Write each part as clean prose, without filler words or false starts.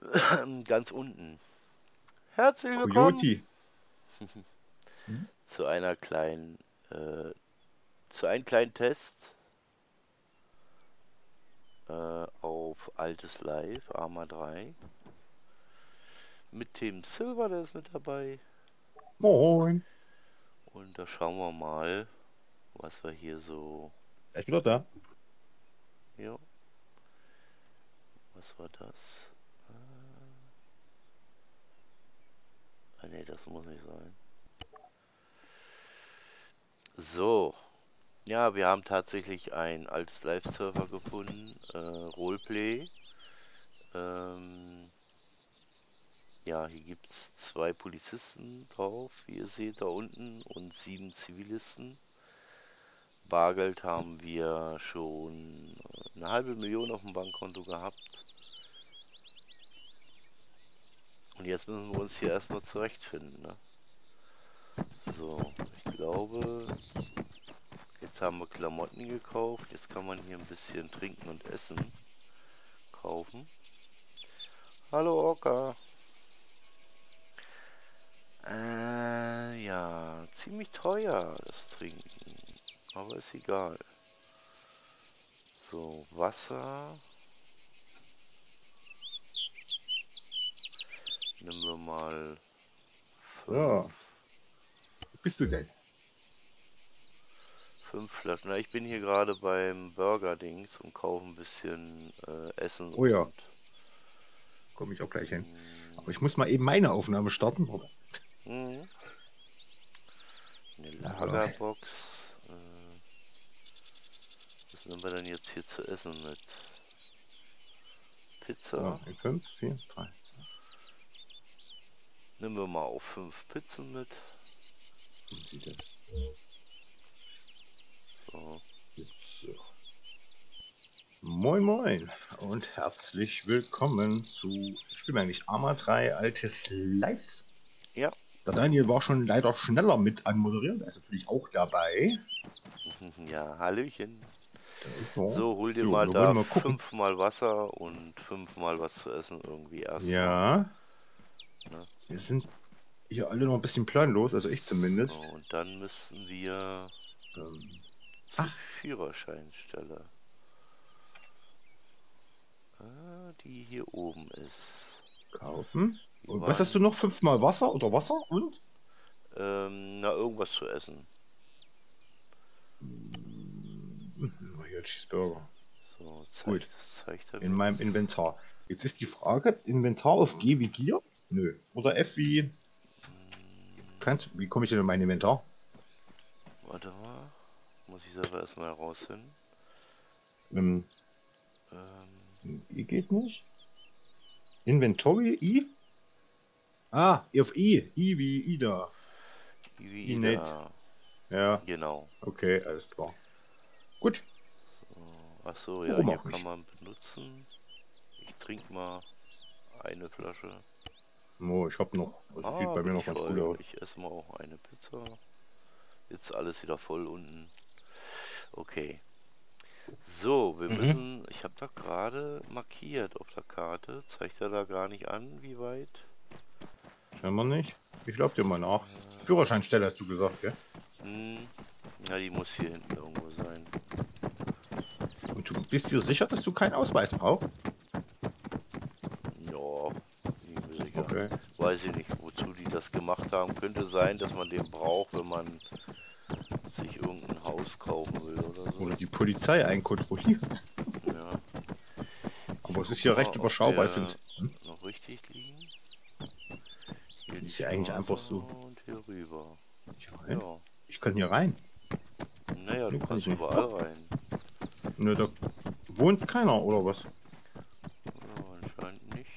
Ganz unten. Herzlich willkommen Coyote. Hm? zu einer kleinen, äh, zu einem kleinen Test auf altes Live, Arma 3. Mit dem Silver, der ist mit dabei. Moin. Und da schauen wir mal, was wir hier so. Er ist wieder da. Ja, was war das? Ne, das muss nicht sein. So, ja, wir haben tatsächlich ein altes Live-Server gefunden, Roleplay. Ähm, Ja, hier gibt es 2 Polizisten drauf, wie ihr seht da unten, und 7 Zivilisten. Bargeld haben wir schon eine halbe Million auf dem Bankkonto gehabt. Und jetzt müssen wir uns hier erstmal zurechtfinden, ne? So, ich glaube, jetzt haben wir Klamotten gekauft. Jetzt kann man hier ein bisschen trinken und essen kaufen. Hallo Orca. Ja, ziemlich teuer das Trinken, aber ist egal. So, Wasser. Nehmen wir mal 5. So, wo bist du denn? 5 Flaschen. Na, ich bin hier gerade beim Burger-Dings und kaufe ein bisschen Essen Oh ja, und komme ich auch gleich hin. Aber ich mh, muss mal eben meine Aufnahme starten. eine So, Lagerbox. Äh, Was nehmen wir denn jetzt hier zu essen mit? so, Pizza. in 5, 4, 3. Nehmen wir mal auf 5 Pizzen mit. So. So. Moin Moin und herzlich willkommen zu Spielen wir eigentlich Arma 3 altes Live. Ja. Der Daniel war schon leider schneller mit anmoderiert. Er ist natürlich auch dabei. Ja, Hallöchen. Da ist er. So, hol dir So, mal wir wollen da mal gucken. 5 mal Wasser und 5 mal was zu essen irgendwie erstmal. Ja, Ne? wir sind hier alle noch ein bisschen planlos, also ich So, zumindest. und dann müssten wir Ähm, zur ach, Führerscheinstelle. Die hier oben ist. kaufen. Wir Und was hast du noch? waren, 5-mal Wasser oder Wasser und? na, irgendwas zu essen. Hier Cheeseburger. So, Gut, zeigt er in mir meinem das? Inventar. Jetzt ist die Frage, Inventar auf G wie Gier? Nö. Oder F wie... Wie komme ich denn in mein Inventar? Warte mal. Muss ich selber erstmal herausfinden. Ähm, Ähm, I geht nicht. Inventory, I? Ah, auf I. I wie Ida. I nicht. Ida. Ja, Genau. okay, alles klar. Gut, So, ach so, ja, warum hier auch kann nicht? man benutzen. Ich trinke mal eine Flasche. Oh, ich habe noch. Also sieht Ah, bei mir bin noch ich ganz gut voll. aus. Ich esse mal auch eine Pizza. Jetzt alles wieder voll unten. Okay. So, wir Mhm. müssen. Ich habe doch gerade markiert auf der Karte. Zeigt er da gar nicht an, wie weit? Scheinbar nicht. Ich lauf dir mal nach. Äh, Führerscheinstelle hast du gesagt, gell? ja, die muss hier hinten irgendwo sein. Und du bist dir sicher, dass du keinen Ausweis brauchst? Ja, bin ich mir sicher. Okay. Weiß ich nicht, wozu die das gemacht haben. Könnte sein, dass man den braucht, wenn man sich irgendein Haus kaufen will oder Oder so. die Polizei einkontrolliert. Ja, ich Aber es ist guck hier mal, recht ob überschaubar. Es wir sind. noch richtig liegen. Hier die Ist ja eigentlich Straße einfach so. und hier rüber. Hier rein. Ja, Ich kann hier rein. naja, du Nee, kann ich kannst nicht. überall Doch. rein. Ne, da wohnt keiner, oder was? Ja, anscheinend nicht.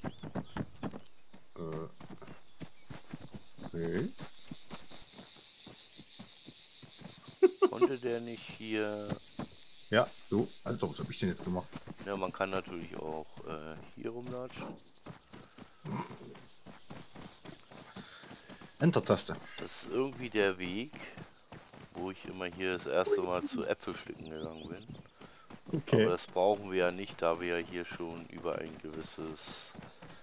Äh, nee. Konnte der nicht hier. Ja, so. Also, was habe ich denn jetzt gemacht? Ja, man kann natürlich auch hier rumlatschen. Enter-Taste. Das ist irgendwie der Weg, wo ich immer hier das erste Mal zu Äpfelpflücken gegangen bin. Aber Okay. das brauchen wir ja nicht, da wir ja hier schon über ein gewisses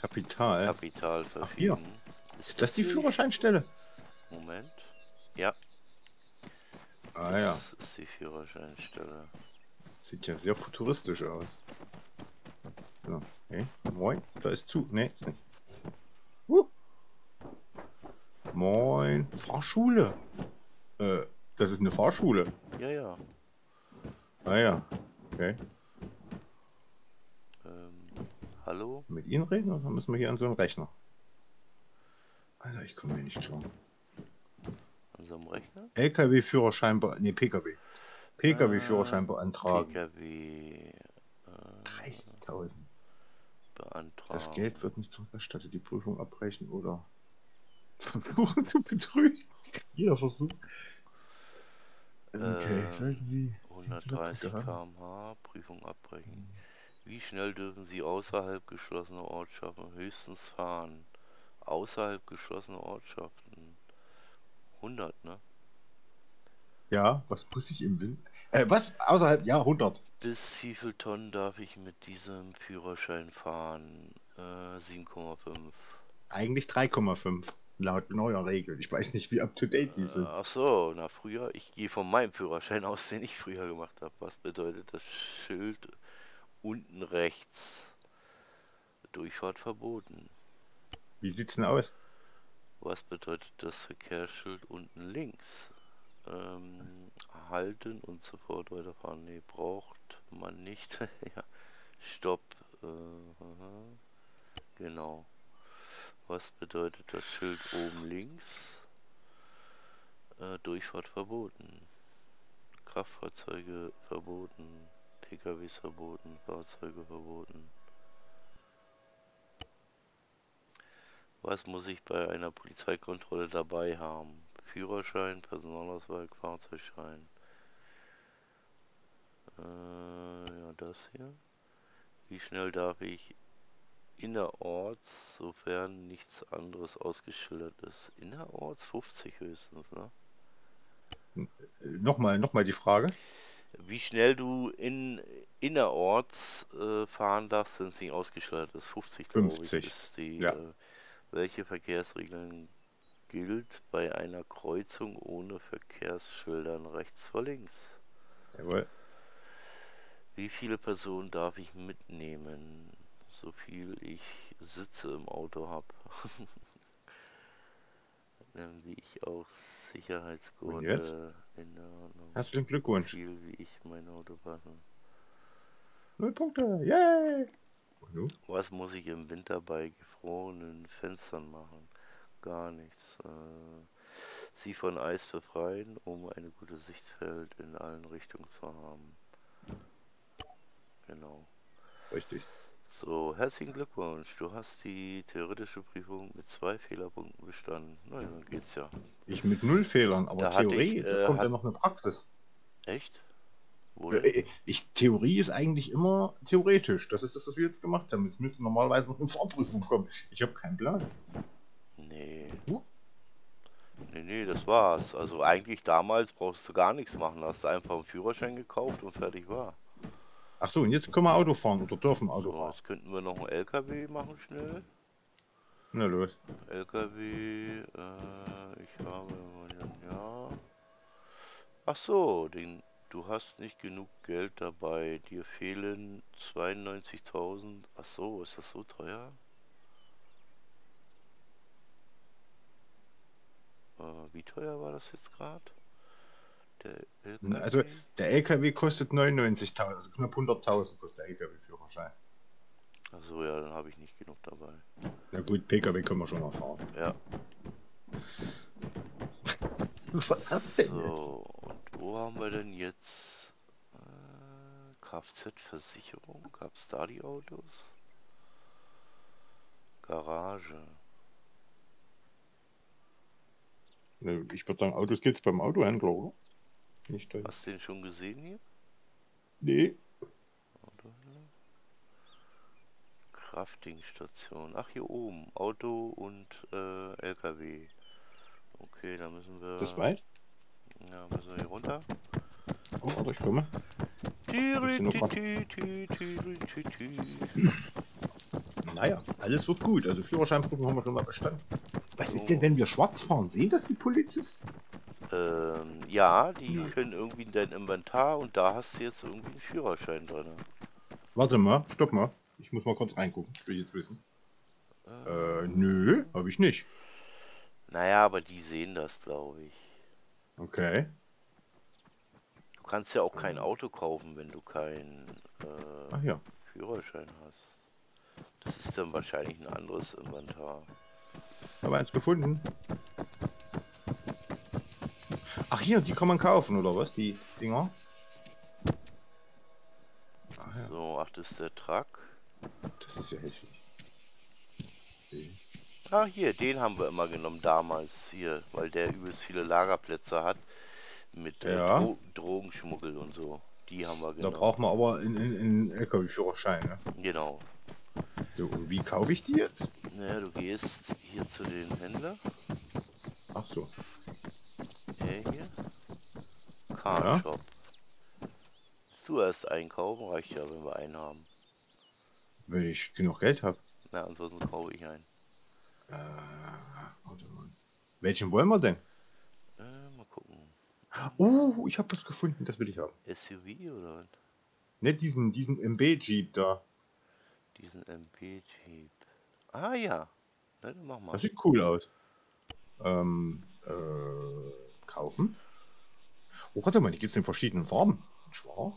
Kapital. Kapital Ach, hier. verfügen. Ist das die Führerscheinstelle? Moment. Ja. Ah ja. Das ist die Führerscheinstelle. Sieht ja sehr futuristisch aus. So, okay. Moin. Da ist zu. Ne, ist nicht. Moin. Fahrschule. Das ist eine Fahrschule. Ja, ja. Ah ja. Okay. Hallo? Mit Ihnen reden oder müssen wir hier an so einen Rechner? Alter, ich komme hier nicht klar. An so einem Rechner? LKW-Führerschein, ne, PKW. PKW-Führerschein beantragen. PKW 30.000. beantragen. Das Geld wird nicht zurückerstattet. Die Prüfung abbrechen oder versuchen zu betrügen. Jeder Versuch. Okay, sollten Sie 130 km/h, Prüfung abbrechen. Wie schnell dürfen Sie außerhalb geschlossener Ortschaften höchstens fahren? Außerhalb geschlossener Ortschaften 100, ne? Ja, was muss ich im Wind? Was? Außerhalb? Ja, 100. Bis wie viel Tonnen darf ich mit diesem Führerschein fahren? 7,5. Eigentlich 3,5 laut neuer Regel. Ich weiß nicht, wie up to date die sind. Ach so, na früher, ich gehe von meinem Führerschein aus, den ich früher gemacht habe. Was bedeutet das Schild unten rechts? Durchfahrt verboten. Wie sieht's denn aus? Was bedeutet das Verkehrsschild unten links? Halten und sofort weiterfahren. Nee, braucht man nicht. Ja, Stopp. Genau. Was bedeutet das Schild oben links? Durchfahrt verboten. Kraftfahrzeuge verboten. PKWs verboten. Fahrzeuge verboten. Was muss ich bei einer Polizeikontrolle dabei haben? Führerschein, Personalausweis, Fahrzeugschein. Ja, das hier. Wie schnell darf ich innerorts, sofern nichts anderes ausgeschildert ist? Innerorts 50 höchstens, ne? Nochmal die Frage. Wie schnell du innerorts fahren darfst, wenn es nicht ausgeschildert ist? 50, glaube ich, 50. ist die. Ja. Welche Verkehrsregeln gilt bei einer Kreuzung ohne Verkehrsschildern rechts vor links? Jawohl. Wie viele Personen darf ich mitnehmen? So viel ich Sitze im Auto habe. Wie ich auch Und jetzt? Sicherheitsgurte in Ordnung. Herzlichen Glückwunsch. So viel wie ich mein Auto passe. 0 Punkte. Yay! Und du? Was muss ich im Winter bei gefrorenen Fenstern machen? Gar nichts. Sie von Eis befreien, um eine gute Sichtfeld in allen Richtungen zu haben. Genau. Richtig. So, herzlichen Glückwunsch. Du hast die theoretische Prüfung mit 2 Fehlerpunkten bestanden. Na ja, dann geht's ja. Ich mit 0 Fehlern, aber Da hatte Theorie, ich, da kommt ja noch eine Praxis. Echt? Wo denn? Theorie ist eigentlich immer theoretisch. Das ist das, was wir jetzt gemacht haben. Jetzt müsste normalerweise noch eine Vorprüfung kommen. Ich habe keinen Plan. Nee. Du? Nee, das war's. Also eigentlich damals brauchst du gar nichts machen. Da hast du einfach einen Führerschein gekauft und fertig war. Ach so, und jetzt können wir Auto fahren oder dürfen Auto So, fahren. jetzt könnten wir noch einen LKW machen schnell. Na los. LKW, ich habe, ja. Ach so, du hast nicht genug Geld dabei. Dir fehlen 92.000. Ach so, ist das so teuer? Wie teuer war das jetzt gerade? Der LKW? Also der LKW kostet 99.000, also knapp 100.000 kostet der LKW-Führerschein. Ach so, ja, dann habe ich nicht genug dabei. Na gut, PKW können wir schon mal fahren. Ja. Was hast du denn jetzt? So, und wo haben wir denn jetzt Kfz-Versicherung? Gab es da die Autos? Garage. Ich würde sagen, Autos geht's beim Autohändler, oder? Nicht da Hast du den schon gesehen hier? Nee. Autohändler? Craftingstation. Ach, hier oben. Auto und LKW. Okay, da müssen wir. Das weit? Ja, müssen wir hier runter. Oh, warte, ich komme. Naja, alles wird gut. Also Führerscheinprüfung haben wir schon mal bestanden. Was So. ist denn, wenn wir schwarz fahren? Sehen das die Polizisten? Ja, die Nö. können irgendwie in dein Inventar und da hast du jetzt irgendwie einen Führerschein drin. Warte mal, stopp mal. Ich muss mal kurz reingucken. Ich will jetzt wissen. Nö, habe ich nicht. Naja, aber die sehen das, glaube ich. Okay. Du kannst ja auch kein Auto kaufen, wenn du keinen Ach ja. Führerschein hast. Das ist dann wahrscheinlich ein anderes Inventar. Habe eins gefunden. Ach hier, die kann man kaufen, oder was? Die Dinger? Ach ja, So, ach, das ist der Truck. das ist ja hässlich. Okay. Ah, hier, den haben wir immer genommen damals hier, weil der übelst viele Lagerplätze hat mit Ja, Drogenschmuggel und so. Die haben wir da genommen. braucht man aber einen LKW-Führerschein. Ne? Genau. So, und wie kaufe ich die jetzt? Naja, du gehst hier zu den Händler. Ach so. Der hier. Ja, Car-Shop. Du erst einkaufen, reicht ja, wenn wir einen haben. wenn ich genug Geld habe. Na, ansonsten kaufe ich einen. Warte mal. Welchen wollen wir denn? Mal gucken. Oh, ich habe was gefunden, das will ich haben. SUV oder was? Ne, diesen MB-Jeep da. Diesen MB-Jeep. Ah ja. Na, dann mach mal. Das sieht cool aus. Kaufen? Oh, warte mal, die gibt es in verschiedenen Farben. Schwarz?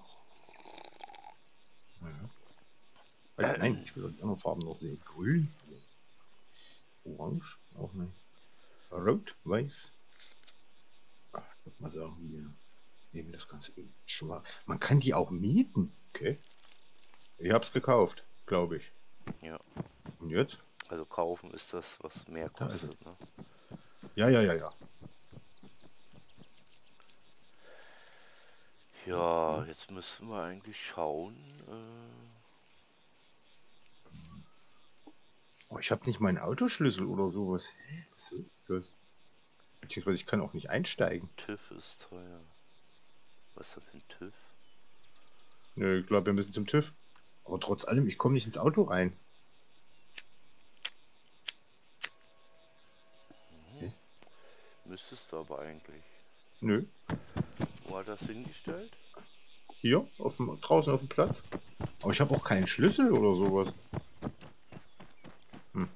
Ja. Nein, ich will doch die anderen Farben noch sehen. Grün? Orange? Auch nicht. Rot? Weiß? Ach, ich würde mal sagen, wir nehmen das Ganze in schwarz. Man kann die auch mieten. Okay. Ich hab's gekauft, glaube ich. Ja. Und jetzt? Also kaufen ist das, was mehr Da ist kostet, ne? Ja. Ja, jetzt müssen wir eigentlich schauen. Oh, ich habe nicht meinen Autoschlüssel oder sowas. Hä? Was ist das? Beziehungsweise ich kann auch nicht einsteigen. TÜV ist teuer. Was ist das für ein TÜV? Nö, ich glaube, wir müssen zum TÜV. Aber trotz allem, ich komme nicht ins Auto rein. Hä? Müsstest du aber eigentlich. Nö. Wo hat das hingestellt? Hier, draußen auf dem Platz. Aber ich habe auch keinen Schlüssel oder sowas. Hm.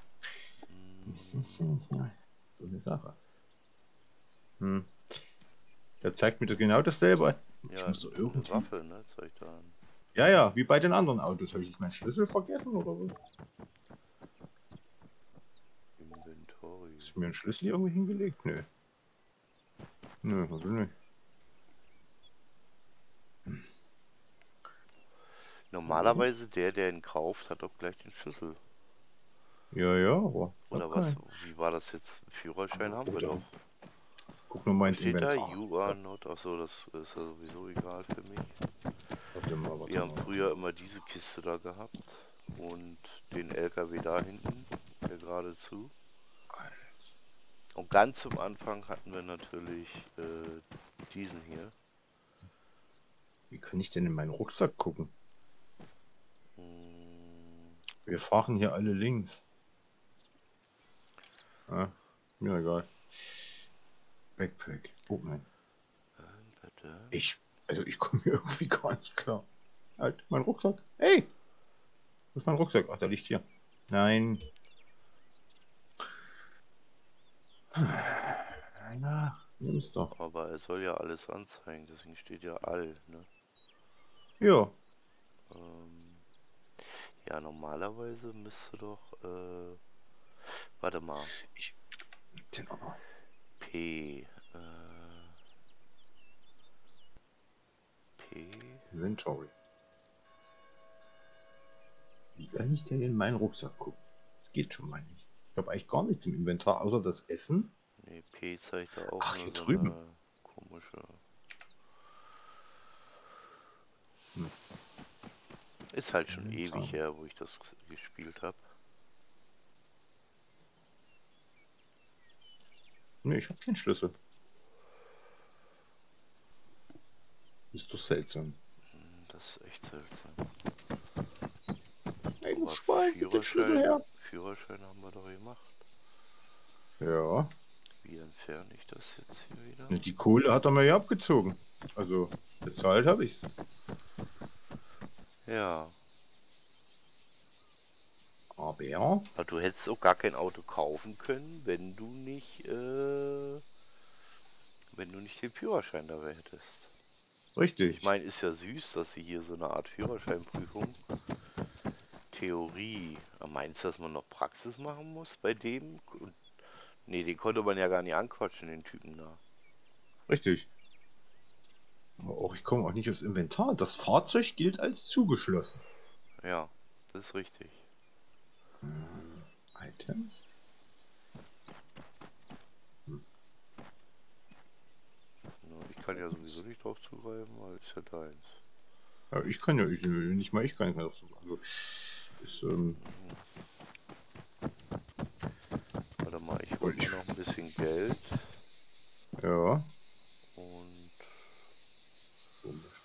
So eine Sache. Hm. Der zeigt mir doch genau dasselbe an. Ich Ja, muss doch eine irgendwie... Waffe, ne? Zeigt da an. Ja, wie bei den anderen Autos. Habe ich jetzt meinen Schlüssel vergessen oder was? Inventory. Hast du mir einen Schlüssel irgendwie hingelegt? Nö. Nö, also nicht. Normalerweise der ihn kauft, hat doch gleich den Schlüssel. Ja, aber Oder was? Wie war das jetzt? Führerschein haben wir doch. Guck nur mal ins Steht da, Inventar. you are not. Achso, das ist ja sowieso egal für mich. Warte Wir haben mal. früher immer diese Kiste da gehabt und den LKW da hinten, der geradezu. Und ganz zum Anfang hatten wir natürlich diesen hier. Wie kann ich denn in meinen Rucksack gucken? Hm, Wir fahren hier alle links. Ah, mir egal. Backpack. Oh nein. bitte. Also ich komme hier irgendwie gar nicht klar. Halt, mein Rucksack. Hey! Wo ist mein Rucksack? Ach, der liegt hier. Nein. Na, nimm's doch. Aber er soll ja alles anzeigen, deswegen steht ja all, ne? Ja. Ja, normalerweise müsste doch, warte mal. Den aber. P, P, Inventory. Wie kann ich denn in meinen Rucksack gucken? Das geht schon mal nicht. Ich habe eigentlich gar nichts im Inventar, außer das Essen. nee, P zeigt da auch Ach, nur hier so drüben. eine komische. Ist halt schon Inventar. ewig her, wo ich das gespielt habe. Nee, ich habe keinen Schlüssel. Ist doch seltsam. Das ist echt seltsam. Hey, du Aber Schwein, gib den Schlüssel her. Führerschein haben wir doch gemacht. Ja, Wie entferne ich das jetzt hier wieder? die Kohle hat er mir ja abgezogen. Also, bezahlt habe ich's. Ja, Aber ja, aber du hättest auch gar kein Auto kaufen können, wenn du nicht den Führerschein dabei hättest. Ich richtig. meine, ist ja süß, dass sie hier so eine Art Führerscheinprüfung, Theorie. Meinst du, dass man noch Praxis machen muss bei dem? Und, nee, den konnte man ja gar nicht anquatschen, den Typen da. Richtig. Aber auch ich komme auch nicht aufs Inventar. Das Fahrzeug gilt als zugeschlossen. Ja, das ist richtig. Items? Ja, ich kann ja sowieso nicht drauf zugreifen, weil es ja deins. Ja, ich kann ja, nicht mal ich kann nicht drauf zugreifen. Also, ist, Warte mal, ich hol mir noch ein bisschen Geld ja, und komisch.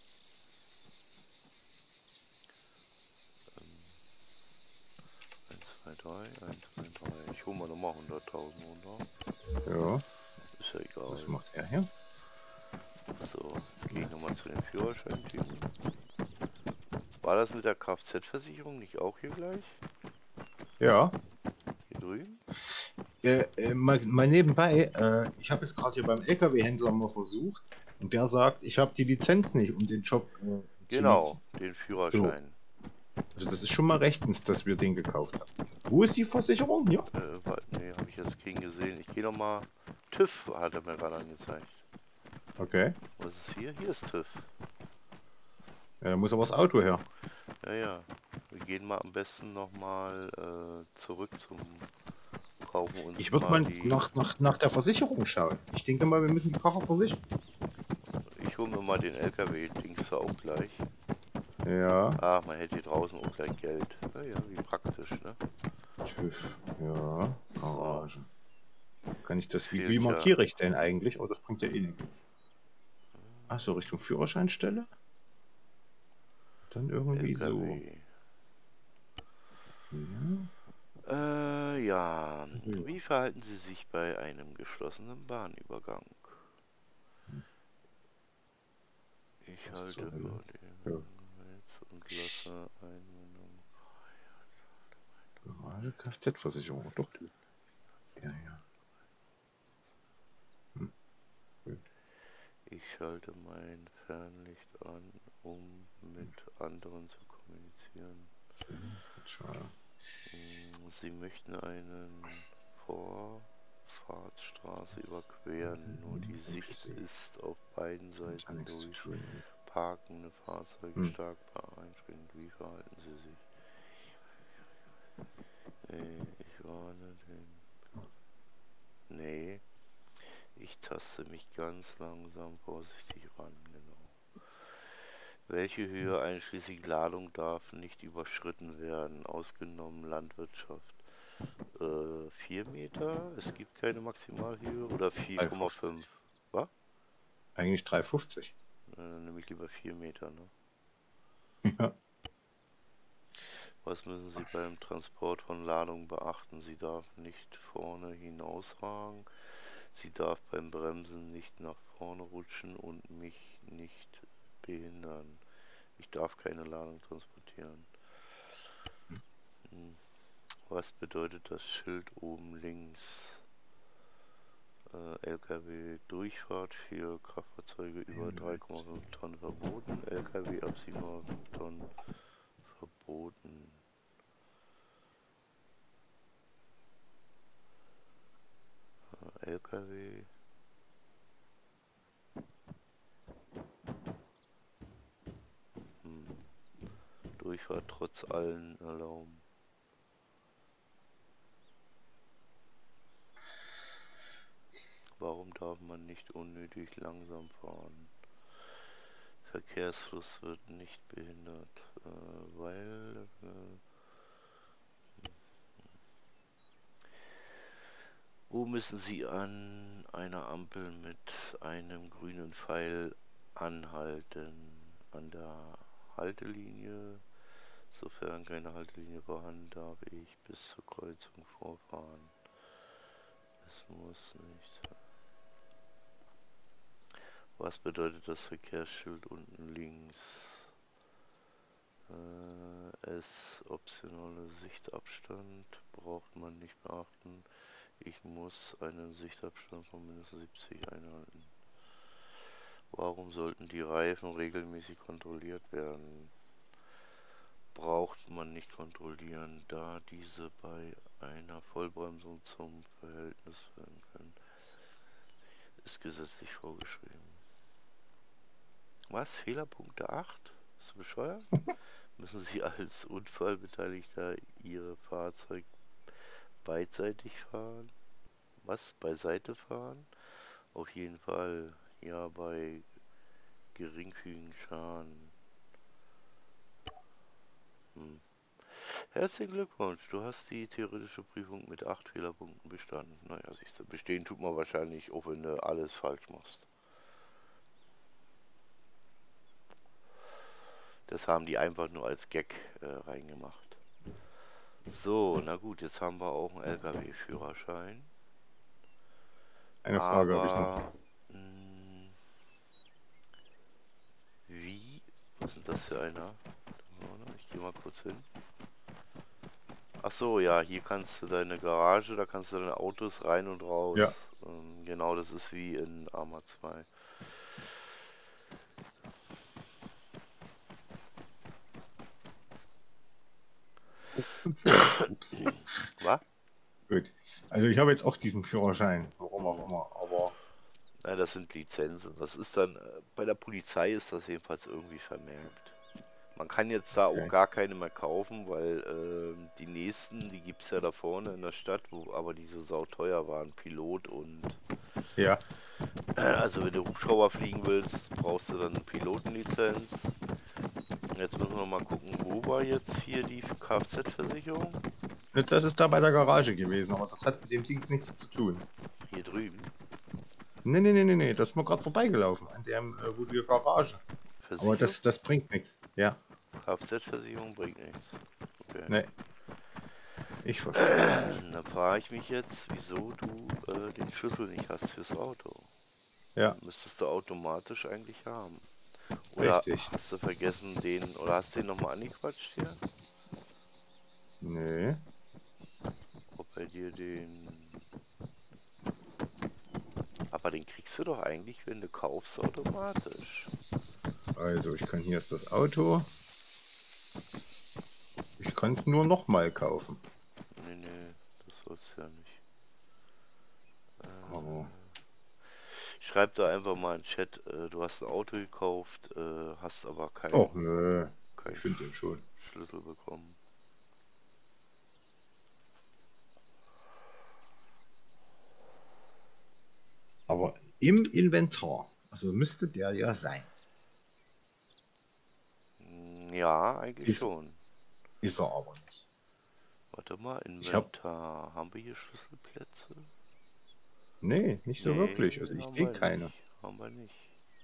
1, 2, 3, 1, 2, 3. Ich hole mir nochmal 100.000 runter. Ja, Ist ja egal. was macht er hier? So, jetzt gehe ich nochmal zu den Führerscheintypen. War das mit der Kfz-Versicherung nicht auch hier gleich? Ja, Hier drüben? mal nebenbei, ich habe es gerade hier beim LKW-Händler mal versucht und der sagt, ich habe die Lizenz nicht, um den Job zu Genau, nutzen. den So, Führerschein. also das ist schon mal rechtens, dass wir den gekauft haben. Wo ist die Versicherung? Ja. Nee, habe ich jetzt keinen gesehen. Ich gehe nochmal. TÜV hat er mir gerade angezeigt. Okay. Was ist hier? Hier ist TÜV. Ja, da muss aber das Auto her. Ja, ja. Wir gehen mal am besten nochmal zurück zum Kaufen uns Ich würde mal mal die. nach der Versicherung schauen. Ich denke mal, wir müssen die Karre versichern. Ich hole mir mal den LKW-Dings da auch gleich. Ja. Ah, man hätte hier draußen auch gleich Geld. Ja, ja, wie praktisch, ne? TÜV. Ja. So, Garage. Kann ich das, wie fehlt ja markiere ich denn eigentlich? Oh, das bringt ja eh nichts. Achso, Richtung Führerscheinstelle? Dann irgendwie so. LKW. Ja. Ja. Ja. Wie verhalten Sie sich bei einem geschlossenen Bahnübergang? Ich Was halte zur Hölle? vor Ja. dem Netz und lasse Einwendung. Garage, Kfz-Versicherung. Doch, du. Ja, ja. Hm. Gut. Ich schalte mein Fernlicht an, um mit anderen zu kommunizieren. Schade. Sie möchten einen Vorfahrtsstraße überqueren, nur die Sicht NPC. ist auf beiden Hat ja Seiten nichts zu durch tun. parkende Fahrzeuge Hm. stark einschränkend. Wie verhalten Sie sich? Ich warne den. Nee, ich taste mich ganz langsam vorsichtig ran, genau. Welche Höhe einschließlich Ladung darf nicht überschritten werden, ausgenommen Landwirtschaft? 4 Meter? Es gibt keine Maximalhöhe oder 4,5? 3,50. Was? Eigentlich 3,50. Dann nehme ich lieber 4 Meter, ne? Ja. Was müssen Sie beim Transport von Ladung beachten? Sie darf nicht vorne hinausragen. Sie darf beim Bremsen nicht nach vorne rutschen und mich nicht behindern. Ich darf keine Ladung transportieren. Hm. Was bedeutet das Schild oben links? LKW Durchfahrt für Kraftfahrzeuge über 3,5 Tonnen verboten, LKW ab 7,5 Tonnen verboten. LKW. Durchfahrt trotz allen Erlauben. Warum darf man nicht unnötig langsam fahren? Verkehrsfluss wird nicht behindert, weil wo müssen Sie an einer Ampel mit einem grünen Pfeil anhalten? An der Haltelinie, Sofern keine Haltelinie vorhanden, darf ich bis zur Kreuzung vorfahren. Es muss nicht. Was bedeutet das Verkehrsschild unten links? Optionale Sichtabstand braucht man nicht beachten. Ich muss einen Sichtabstand von mindestens 70 einhalten. Warum sollten die Reifen regelmäßig kontrolliert werden? Braucht man nicht kontrollieren, da diese bei einer Vollbremsung zum Verhältnis werden können. Ist gesetzlich vorgeschrieben. Was? Fehlerpunkte 8? Bist du bescheuert? Müssen Sie als Unfallbeteiligter Ihr Fahrzeug beidseitig fahren? Was? Beiseite fahren? Auf jeden Fall. Ja, bei geringfügigen Schaden. Herzlichen Glückwunsch, du hast die theoretische Prüfung mit 8 Fehlerpunkten bestanden. Naja, siehst du, bestehen tut man wahrscheinlich, auch wenn du alles falsch machst. Das haben die einfach nur als Gag reingemacht. So, na gut, jetzt haben wir auch einen LKW-Führerschein. Eine Frage habe ich noch. Aber wie? Was ist denn das für einer? Ich gehe mal kurz hin. Ach so, ja, hier kannst du deine Garage, da kannst du deine Autos rein und raus. Ja. Genau, das ist wie in Arma 2. Ups. Was? Gut. Also ich habe jetzt auch diesen Führerschein, warum auch immer, aber Ja, das sind Lizenzen. Das ist dann, bei der Polizei ist das jedenfalls irgendwie vermerkt. Man kann jetzt da auch okay. gar keine mehr kaufen, weil die nächsten, die gibt es ja da vorne in der Stadt, wo aber die so sauteuer waren, Pilot und... Ja. Also wenn du Hubschrauber fliegen willst, brauchst du dann eine Pilotenlizenz. Jetzt müssen wir mal gucken, wo war jetzt hier die Kfz-Versicherung? Das ist da bei der Garage gewesen, aber das hat mit dem Dings nichts zu tun. Hier drüben. Nee, das ist mir gerade vorbeigelaufen, an dem, wo die Garage. Aber Versicherung? das bringt nichts. Ja. Kfz-Versicherung bringt nichts. Okay. Nee. Ich verstehe. Dann frage ich mich jetzt, wieso du den Schlüssel nicht hast fürs Auto. Ja, Müsstest du automatisch eigentlich haben. Oder richtig. hast du vergessen den, oder hast du den nochmal angequatscht hier? Nee. Ob er dir den... Aber den kriegst du doch eigentlich, wenn du kaufst, automatisch. Also, ich kann hier ist das Auto. Ich kann es nur nochmal kaufen. Nee, das sollst du ja nicht. Aber Schreib da einfach mal in den Chat, du hast ein Auto gekauft, hast aber oh, keinen nö. kein Ich finde den schon. Schlüssel bekommen. Aber im Inventar. Also müsste der ja sein. Ja, eigentlich Ist, schon. ist er aber nicht. Warte mal, Ich habe. Inventar. Haben wir hier Schlüsselplätze? Nee, nicht so wirklich. Nee, Also ich haben sehe wir keine. nicht. Haben wir nicht.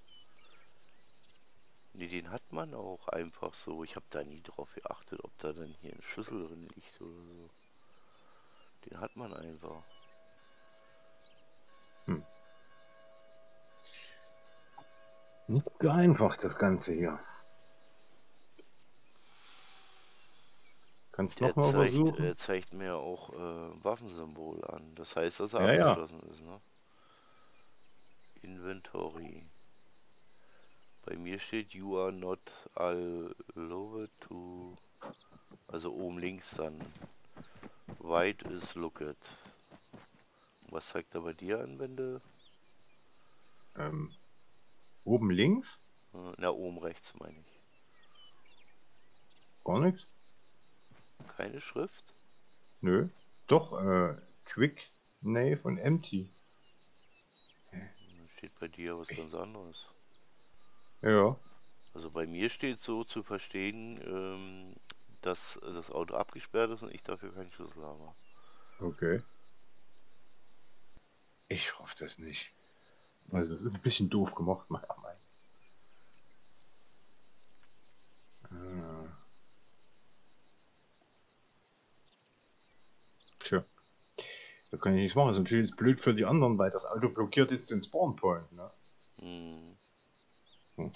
Nee, den hat man auch einfach so. Ich habe da nie drauf geachtet, ob da dann hier ein Schlüssel drin liegt oder so. Den hat man einfach. Hm. Nicht so einfach, das Ganze hier. Kannst Der nochmal zeigt, versuchen? mir auch Waffensymbol an. Das heißt, dass er Ja, ja. abgeschlossen ist, ne? Inventory. Bei mir steht You are not allowed to. Also oben links dann. White is looked. Was zeigt er bei dir an, wenn du. Ähm, oben links? Na, oben rechts meine ich. Gar nichts? Keine Schrift? Nö. Doch, Quick, Nave und Empty. Dann steht bei dir was ganz anderes. Ja. Also bei mir steht so zu verstehen, dass das Auto abgesperrt ist und ich dafür keinen Schlüssel habe. Okay. Ich hoffe das nicht. Also das ist ein bisschen doof gemacht, meiner Meinung nach. Tja, da kann ich nichts machen. Das ist natürlich jetzt blöd für die anderen, weil das Auto blockiert jetzt den Spawn Point, ne? Hm. Hm.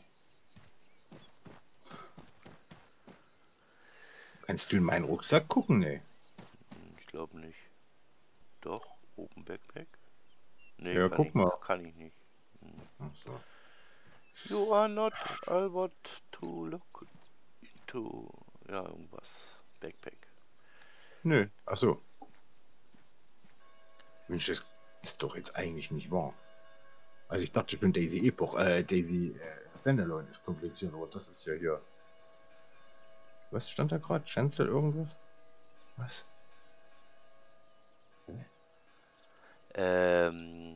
Kannst du in meinen Rucksack gucken, ne? Ich glaube nicht. Doch, Open Backpack? Nee, Ja, guck mal. kann ich nicht. Ach so. You are not Albert to look into. Ja, irgendwas. Backpack. Nö. Ach so. Mensch, das ist doch jetzt eigentlich nicht wahr. Also ich dachte schon, Davy Epoch, Davy Standalone ist kompliziert, aber das ist ja hier. Was stand da gerade? Chancel irgendwas? Was? Ähm,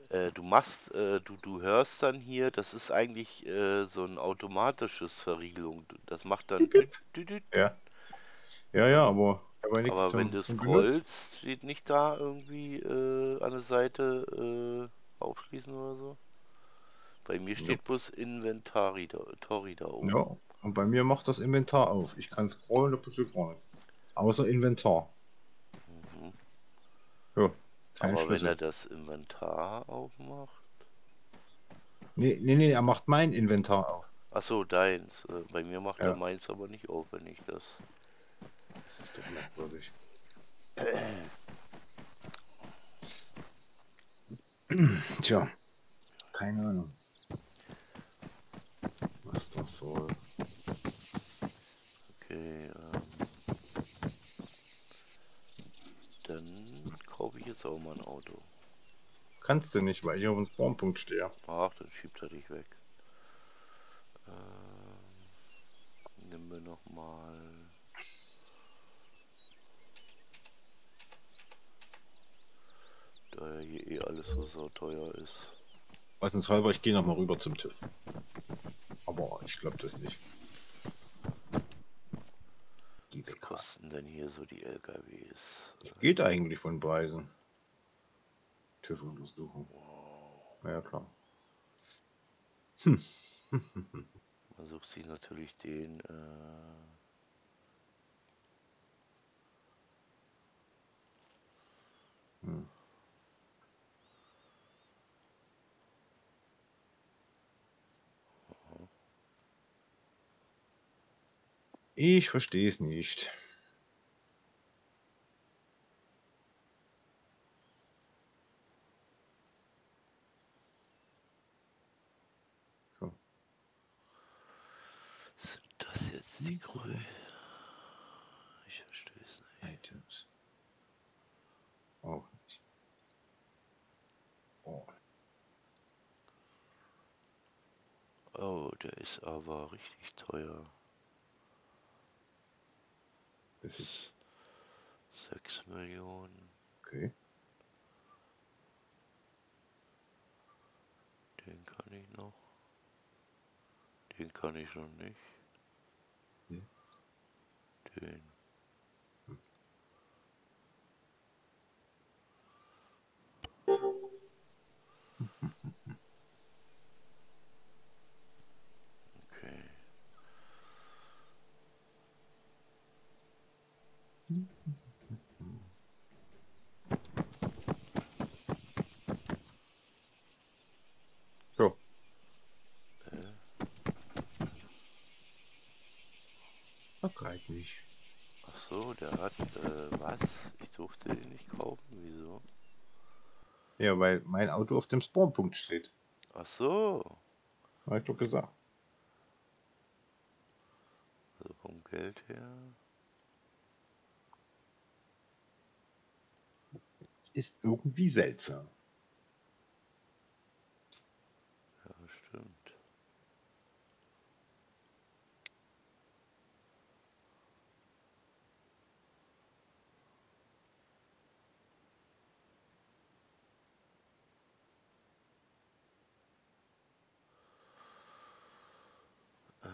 du hörst dann hier, das ist eigentlich so ein automatisches Verriegelung. Das macht dann Piep, piep. düt. Ja. Ja, ja, Aber, aber ich habe ja nichts aber wenn du zum Benutzen. scrollst, steht nicht da irgendwie an der Seite aufschließen oder so. Bei mir steht Nope. bloß Inventory da oben. Ja, und bei mir macht das Inventar auf. Ich kann scrollen, da passiert gar nichts. Außer Inventar. Mhm. Ja, kein Aber wenn er Schlüssel. das Inventar aufmacht. Nee, er macht mein Inventar auf. Achso, deins. Bei mir macht er Ja, meins aber nicht auf, wenn ich das. das ist doch merkwürdig. Tja, keine Ahnung, was das soll. Okay, dann kaufe ich jetzt auch mal ein Auto. Kannst du nicht, weil ich auf dem Spawnpunkt stehe. Ach, dann schiebt er dich weg. Nehmen wir nochmal. Da ja hier eh alles so teuer ist. Halber, ich gehe nochmal rüber zum TÜV. Aber ich glaube das nicht. Die Was WK. kosten denn hier so die LKWs? Geht eigentlich von Preisen. TÜV-Untersuchung. Wow. Ja, klar. Man sucht sich natürlich den. Hm. Ich verstehe es nicht. So. Sind das jetzt die Wieso? Größe? Ich verstehe es nicht. Items. Auch nicht. Oh, Oh, der ist aber richtig teuer. das ist jetzt 6 Millionen. okay. Den kann ich noch. Den kann ich noch nicht. Nee. Den. Okay. So, das reicht nicht. Ach so, der hat. Was? Ich durfte den nicht kaufen. Wieso? Ja, weil mein Auto auf dem Spawnpunkt steht. Ach so. Hab ich doch gesagt. Also vom Geld her. Es ist irgendwie seltsam. Ja, stimmt. Äh,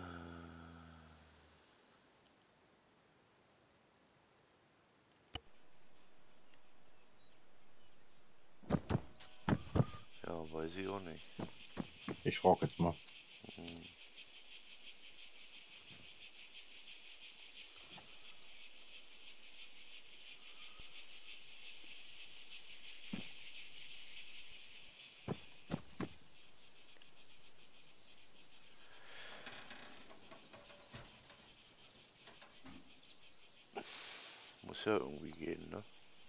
ja, weiß ich auch nicht. Ich frage jetzt mal. Hm. Muss ja irgendwie gehen, ne?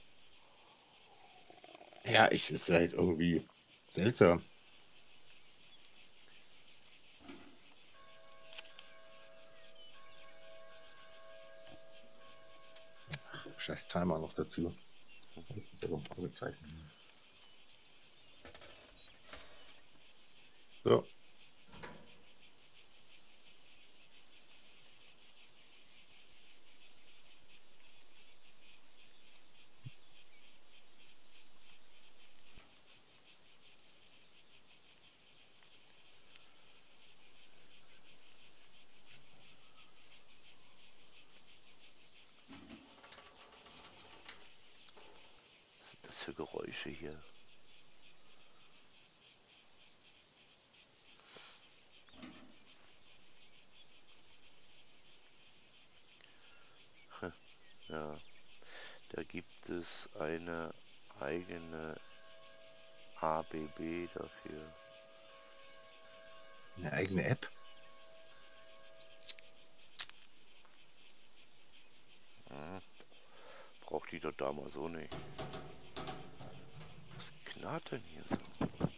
Ja, ist halt irgendwie seltsam. Scheiß Timer noch dazu. Das ist aber ein Fragezeichen. So. Was sind das für Geräusche hier? Ja, da gibt es eine eigene ABB dafür. Eine eigene App. Braucht die doch damals so nicht. Was knarrt denn hier so?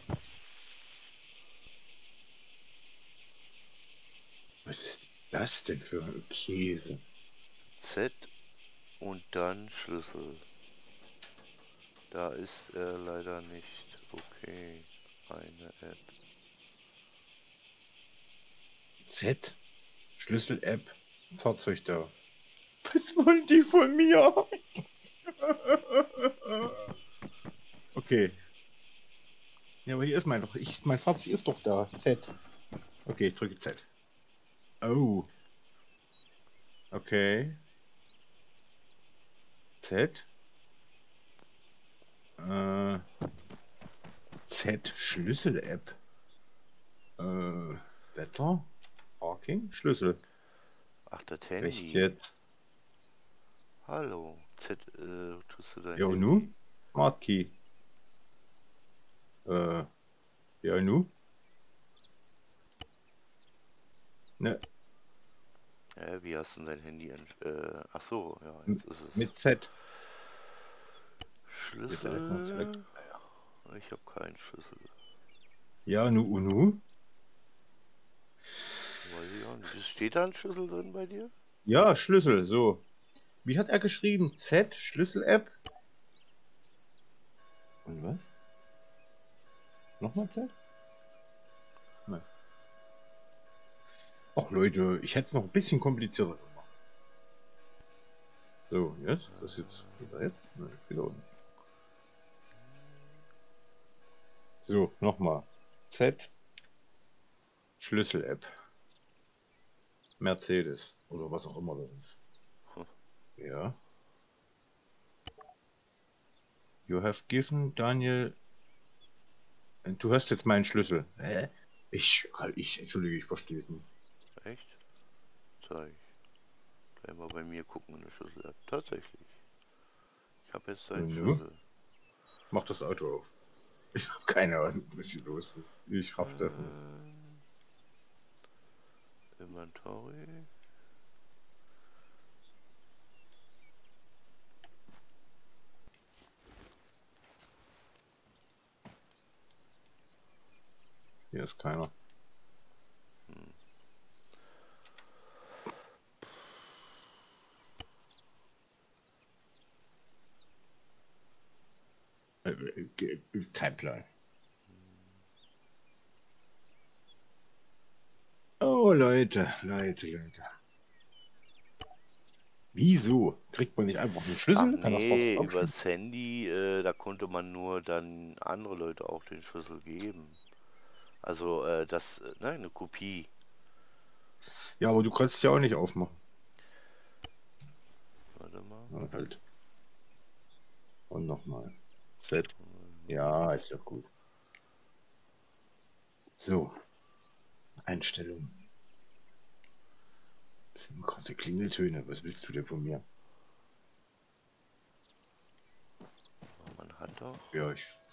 Was ist das denn für ein Käse? Z und dann Schlüssel. Da ist er leider nicht. Okay, eine App. Z? Schlüssel-App. Fahrzeug da. Was wollen die von mir? Okay. Ja, aber hier ist mein Fahrzeug ist doch da. Z. Okay, ich drücke Z. Oh. Okay. Z. Z Schlüssel-App. Wetter. Parking. Schlüssel. Ach, das Rechts Handy. jetzt. Hallo. Z, tust du dein Ja, und Handy? nu? Smart Key. Ja, und nu? Ne, Wie hast du denn dein Handy? Ach so, ja, jetzt ist es. mit Z. Hier direkt noch Select. Schlüssel? Ich habe keinen Schlüssel. Ja, nu, und nu? Weiß ich auch nicht. Steht da ein Schlüssel drin bei dir? Ja, Schlüssel, so. Wie hat er geschrieben? Z, Schlüssel-App. Und was? Nochmal Z? Nein. Ach Leute, ich hätte es noch ein bisschen komplizierter gemacht. So, jetzt? Was jetzt? Geht er jetzt? Nein, geht auch nicht. So, nochmal. Z, Schlüssel-App. Mercedes. Oder was auch immer das ist. Ja. You have given Daniel. Du hast jetzt meinen Schlüssel. Hä? Entschuldige, ich verstehe es nicht. Echt? Zeig. Gleich mal bei mir gucken in der Schlüssel-App. Tatsächlich. Ich habe jetzt deinen Und nu? Schlüssel. Mach das Auto auf. Ich habe keine Ahnung, was hier los ist. Ich raff das nicht. Inventory. Hier ist keiner. Kein Plan. Oh, Leute. Wieso? Kriegt man nicht einfach einen Ach Schlüssel? Kann das Fahrzeug nee, aufstellen? übers Handy, da konnte man nur dann andere Leute auch den Schlüssel geben. Also, ne, eine Kopie. Ja, aber du kannst es ja auch nicht aufmachen. Warte mal. Ja, halt. Und nochmal. Z. Ja, ist ja gut. So. Einstellung. Das sind gerade Klingeltöne. Was willst du denn von mir? Man hat doch. Ja,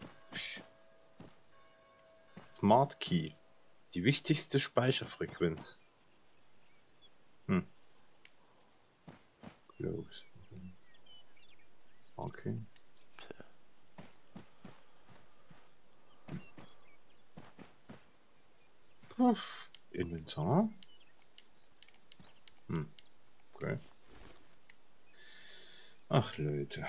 Smart Key. Die wichtigste Speicherfrequenz. Close. Okay. Puff. Inventar. Hm. Okay. Ach, Leute.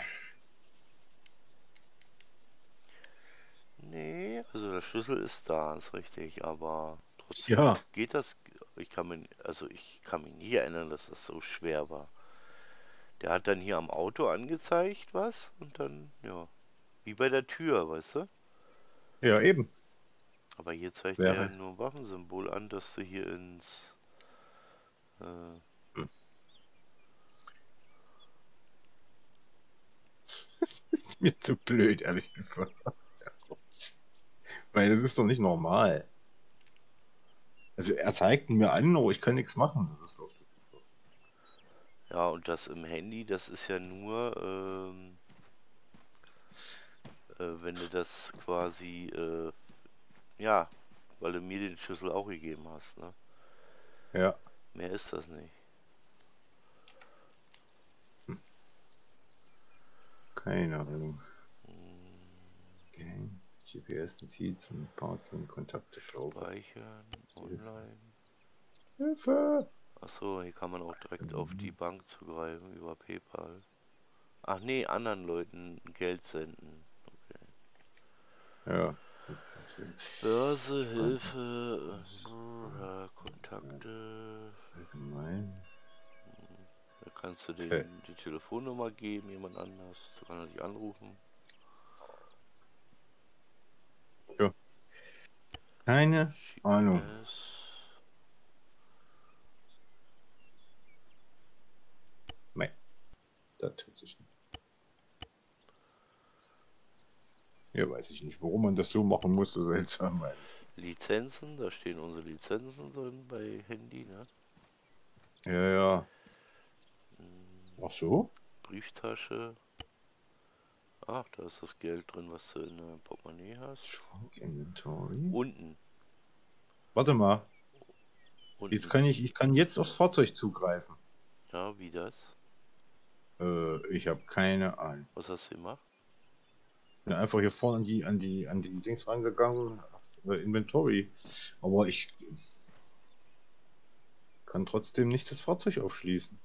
Nee, also der Schlüssel ist da, ist richtig, aber trotzdem Ja. geht das. Ich kann mich nie erinnern, dass das so schwer war. Der hat dann hier am Auto angezeigt, was? Und dann, ja, wie bei der Tür, weißt du? Ja, eben. Aber hier zeigt er ja Wäre. nur ein Waffensymbol an, dass du hier ins. Äh, Hm. Das ist mir zu blöd, ehrlich gesagt. Weil das ist doch nicht normal. Also er zeigt mir an, aber ich kann nichts machen. Das ist doch. ja, und das im Handy, das ist ja nur, wenn du das quasi, ja, weil du mir den Schlüssel auch gegeben hast, ne? Ja. Mehr ist das nicht. Hm. Keine Ahnung. Hm, Okay. GPS-Notizen, Parking, Kontakte, Browser. Speichern, online. Hilfe! Achso, hier kann man auch direkt auf die Bank zugreifen über PayPal. Ach nee, anderen Leuten Geld senden. Okay. Ja. Börse, Speichern. Hilfe, Kontakte. Allgemein. Da kannst du Okay. die Telefonnummer geben, jemand anders. So kann er dich anrufen. Ja. Keine Ahnung. GPS. Nein, das tut sich nicht. Ja, weiß ich nicht, warum man das so machen muss, so seltsam. Lizenzen, da stehen unsere Lizenzen drin bei Handy, ne? Ja, ja. Hm, Ach so? Brieftasche. Ach, da ist das Geld drin, was du in der Portemonnaie hast. Trunk Inventory. Unten, Warte mal. Jetzt unten. kann ich kann jetzt aufs Fahrzeug zugreifen. Ja, wie das? Ich habe keine Ahnung. Was hast du gemacht? Bin einfach hier vorne an die Dings rangegangen. Inventory. Aber ich kann trotzdem nicht das Fahrzeug aufschließen.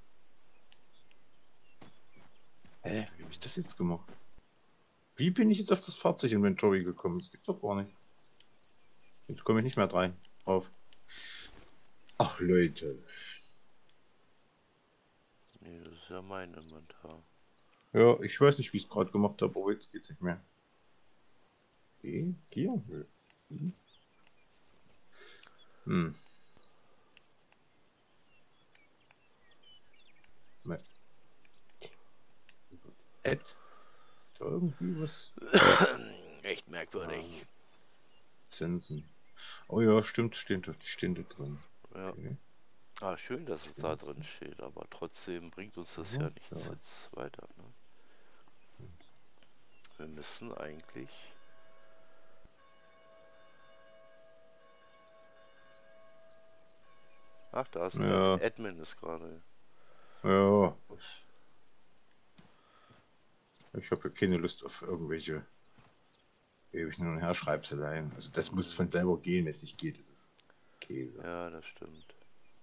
Hä? Wie habe ich das jetzt gemacht? Wie bin ich jetzt auf das Fahrzeug-Inventory gekommen? Das gibt's doch gar nicht. Jetzt komme ich nicht mehr drauf. Ach, Leute. Nee, das ist ja mein Inventar. Ja, ich weiß nicht, wie ich es gerade gemacht habe, aber jetzt geht's nicht mehr. Okay, hier. Hm. Ne. Ist da irgendwie was? Echt merkwürdig. Zinsen. Oh ja, stimmt, die stehen da drin. Ja. Okay. Ah, schön, dass es da drin Zinsen. steht, aber trotzdem bringt uns das ja Ja, nichts da. jetzt weiter. Ne? Wir müssen eigentlich. Ach, da ist ein Ja, Admin ist gerade. ja. Ich habe ja keine Lust auf irgendwelche ewig hin und her Schreibseleien. Also das muss von selber gehen, wenn es nicht geht, ist es Käse. Ja, das stimmt.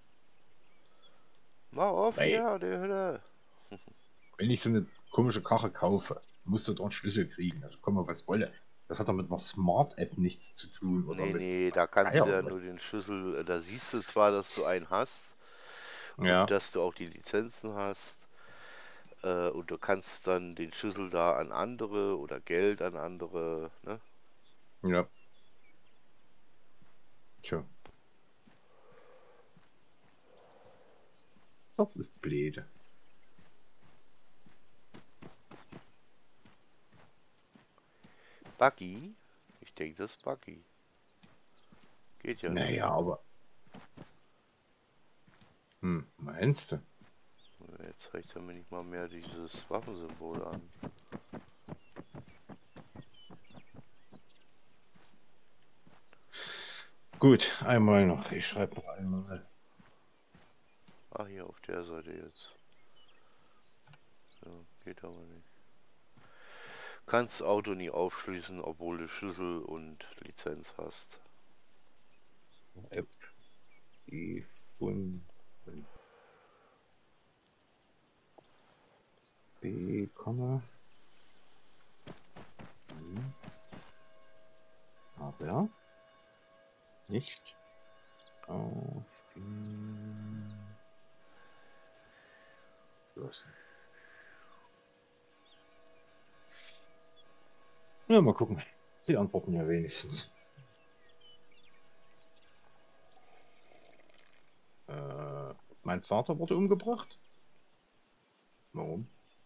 Mach auf Ey, hier, die Hülle. wenn ich so eine komische Karre kaufe, musst du doch einen Schlüssel kriegen. Also komm mal, was wolle. Das hat doch mit einer Smart-App nichts zu tun oder Nee, mit nee, da kannst Eier du ja oder nur was. den Schlüssel, da siehst du zwar, dass du einen hast und Ja, dass du auch die Lizenzen hast, und du kannst dann den Schlüssel da an andere oder Geld an andere, ne? ja. Tja, das ist blöd. Buggy? Ich denke, das ist Buggy. Geht ja nicht. Naja, aber. Meinst du? Jetzt zeigt er mir nicht mal mehr dieses Waffensymbol an. Gut, einmal noch. Ich schreibe noch einmal. Ah, hier auf der Seite jetzt. So, geht aber nicht. kannst das Auto nie aufschließen, obwohl du Schlüssel und Lizenz hast. Die von B, aber nicht auf den los. Ja, mal gucken. Sie antworten ja wenigstens. Mein Vater wurde umgebracht. Warum?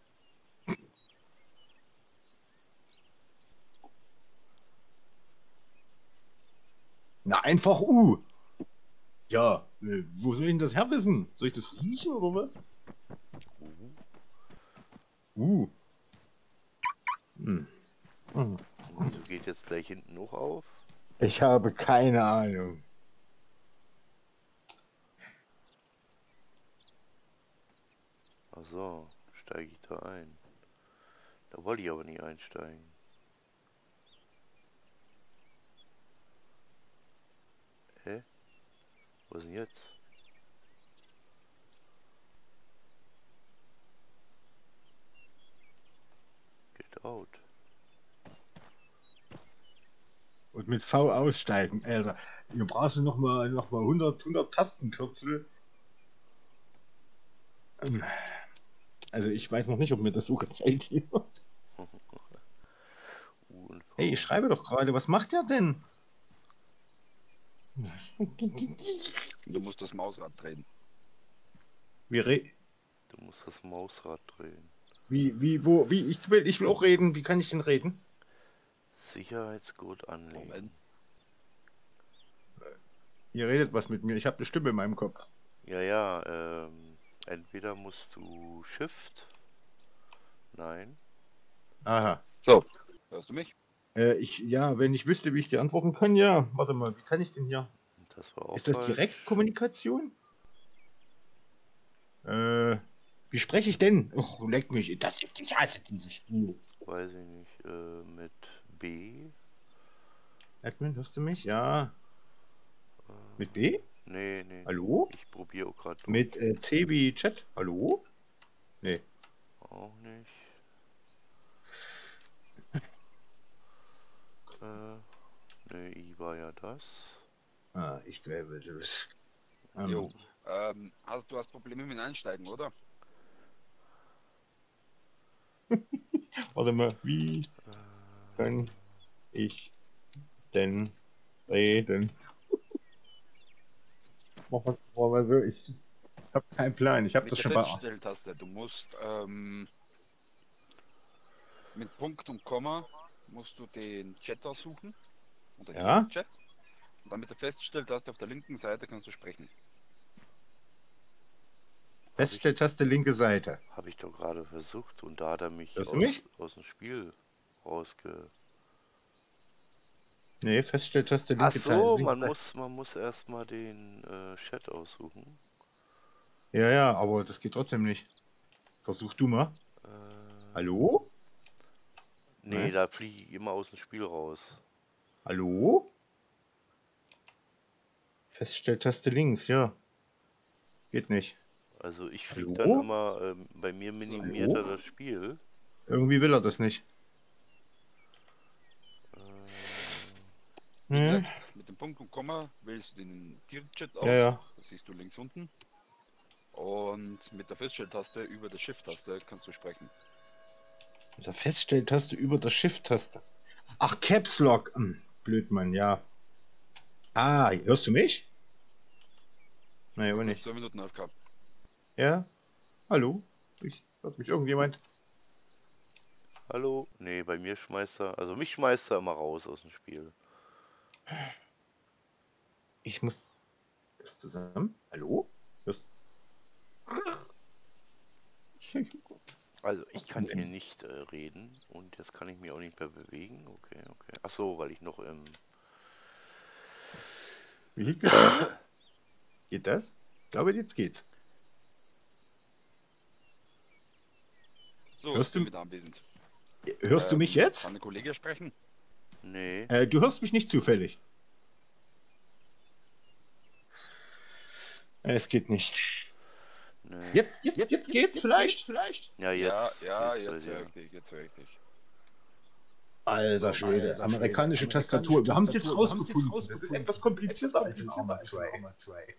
Na, einfach Ja, wo soll ich denn das herwissen? Soll ich das riechen oder was? Hm. Wieso geht jetzt gleich hinten noch auf? Ich habe keine Ahnung. Ach so, steige ich da ein. Da wollte ich aber nicht einsteigen. Hä? Was ist denn jetzt? Get out. Und mit V aussteigen, Alter. Hier brauchst du noch mal 100 Tastenkürzel. Also ich weiß noch nicht, ob mir das so gefällt hier. U und V. Hey, ich schreibe doch gerade, was macht der denn? Du musst das Mausrad drehen. Du musst das Mausrad drehen. Ich will auch reden. Wie kann ich denn reden? Sicherheitsgurt anlegen. Moment. Ihr redet was mit mir. Ich habe eine Stimme in meinem Kopf. Ja, entweder musst du Shift. Nein. Aha. So, hörst du mich? Ja, wenn ich wüsste, wie ich dir antworten kann, ja. Warte mal, wie kann ich denn hier? Das war auch Ist das falsch. Direktkommunikation? Wie spreche ich denn? Och, leck mich. Ich hasse dieses Spiel. Weiß ich nicht. Mit B. Admin, hörst du mich? Ja. Mit B? Nee. Hallo? Ich probiere auch gerade. Mit C wie Chat? Hallo? Nee. Auch nicht. Nee, I war ja das. Ah, ich glaube, das. Jo. Du hast Probleme mit Einsteigen, oder? Warte mal, wie kann ich denn reden? Ich habe keinen Plan. Ich habe Mit das der schon bei. Feststelltaste. Du musst mit Punkt und Komma musst du den Chat aussuchen. Oder Ja? den Chat. Und dann mit der Feststelltaste auf der linken Seite kannst du sprechen. Feststelltaste linke Seite. Habe ich doch gerade versucht und da hat er mich Hörst du mich? aus dem Spiel rausge... Nee, Feststelltaste Ach linke so, linke Seite. man muss erstmal den Chat aussuchen. Ja, aber das geht trotzdem nicht. Versuch du mal. Hallo? Nee, da fliege ich immer aus dem Spiel raus. Hallo? Feststelltaste links, ja. Geht nicht. Also ich fliege Hallo? dann immer, bei mir minimiert Hallo? er das Spiel. Irgendwie will er das nicht. Wie gesagt, mit dem Punkt und Komma wählst du den Tier-Chat aus. Ja. Das siehst du links unten. Und mit der Feststelltaste über der Shift-Taste kannst du sprechen. Mit der Feststelltaste über der Shift-Taste. Ach, Caps Lock. Blöd, Mann, ja. Ah, hörst du mich? Nein, aber nicht. 2 Minuten AFK. Ja? Hallo? Hört mich irgendjemand? Hallo? Nee, bei mir schmeißt er, also mich schmeißt er immer raus aus dem Spiel. Ich muss das zusammen. Hallo? Hörst Also ich kann hier nicht reden und jetzt kann ich mich auch nicht mehr bewegen. Okay. Ach so, weil ich noch im... Wie geht das? Ich glaube, jetzt geht's. So, Hörst ich bin du- wieder anwesend. Hörst du mich jetzt? Kann der Kollege sprechen? Nee. Du hörst mich nicht zufällig. Es geht nicht. Nee. Jetzt geht's vielleicht? Ja, Ja, jetzt. jetzt bei höre dir. ich dich, jetzt höre ich dich. Alter Schwede, amerikanische Tastatur. Wir haben es jetzt rausgefunden. Das ist etwas komplizierter als in Arma 2.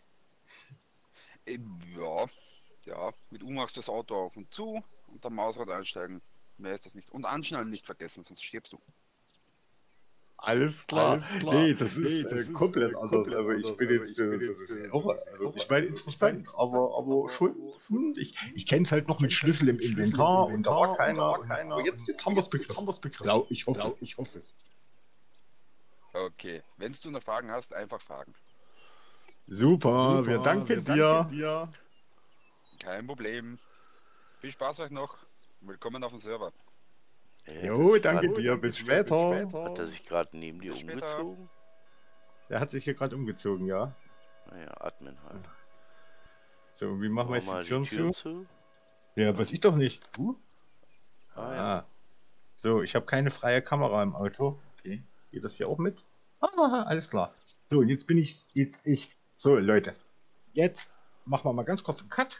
Ja, mit U machst du das Auto auf und zu und dann Mausrad einsteigen. Mehr ist das nicht. Und anschnallen nicht vergessen, sonst stirbst du. Alles klar. Nee, das ist komplett anders. Also ich bin jetzt, das ist irre. Also ich meine, interessant, aber schon, ich kenne es halt noch mit Schlüssel im Inventar und da war keiner. Aber jetzt haben wir es begriffen. Ich hoffe es. Okay, wenn du noch Fragen hast, einfach fragen. Super, wir danken dir. Kein Problem. Viel Spaß euch noch. Willkommen auf dem Server. Jo, danke dir. Bis später. Hat er sich gerade neben dir Bis später. umgezogen? Der hat sich hier gerade umgezogen, ja. Naja, Admin halt. So, wie machen wir jetzt mal die Türen zu? zu? Ja, weiß ich doch nicht. Ja. So, ich habe keine freie Kamera im Auto. Okay. Geht das hier auch mit? Alles klar. So, und jetzt bin ich. So, Leute. Jetzt machen wir mal ganz kurz einen Cut.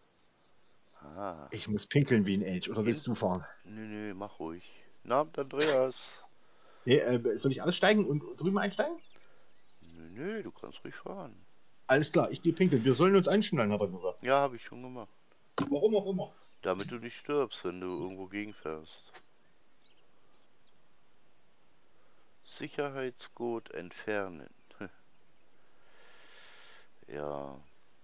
Ich muss pinkeln wie ein Elch. Oder willst du fahren? Nö, mach ruhig. Na, Andreas. Nee, soll ich aussteigen und drüben einsteigen? Nö, du kannst ruhig fahren. Alles klar, ich gehe pinkeln. Wir sollen uns einschnallen, hat er gesagt. Ja, habe ich schon gemacht. Warum auch immer. Damit du nicht stirbst, wenn du irgendwo gegenfährst. Sicherheitsgurt entfernen. Ja.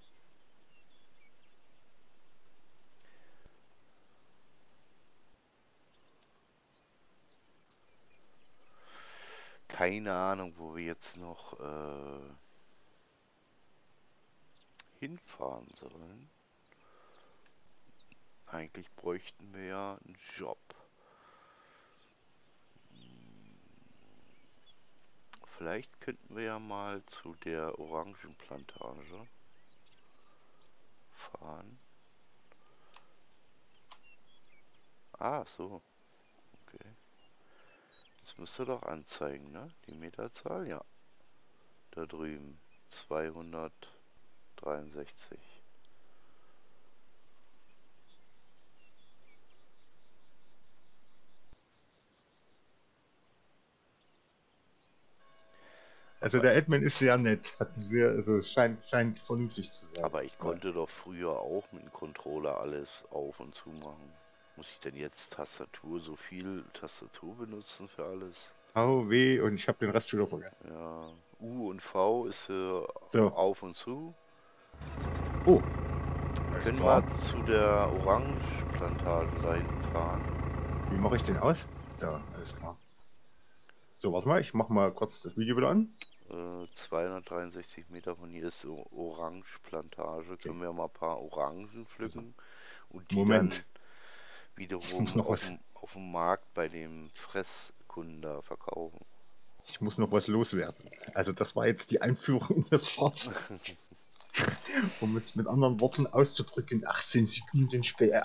Keine Ahnung, wo wir jetzt noch hinfahren sollen. Eigentlich bräuchten wir ja einen Job. Vielleicht könnten wir ja mal zu der Orangenplantage fahren. Ah, so. Okay. Das müsste doch anzeigen, ne? Die Meterzahl, ja. Da drüben. 263. Also der Admin ist sehr nett, scheint vernünftig zu sein. Aber ich konnte doch früher auch mit dem Controller alles auf und zu machen. Muss ich denn jetzt so viel Tastatur benutzen für alles? V, W und ich habe den Rest wieder vergessen. Ja, U und V ist für auf und zu. Oh. Können wir zu der Orangenplantage da hinten fahren? Wie mache ich den aus? Da, alles klar. So, warte mal, ich mache mal kurz das Video wieder an. 263 Meter von hier ist so Orangenplantage. Okay. Können wir mal ein paar Orangen pflücken und die dann wiederum auf dem Markt bei dem Fresskunden da verkaufen. Ich muss noch was loswerden. Also das war jetzt die Einführung in das Fahrzeug. Um es mit anderen Worten auszudrücken, 18 Stunden später.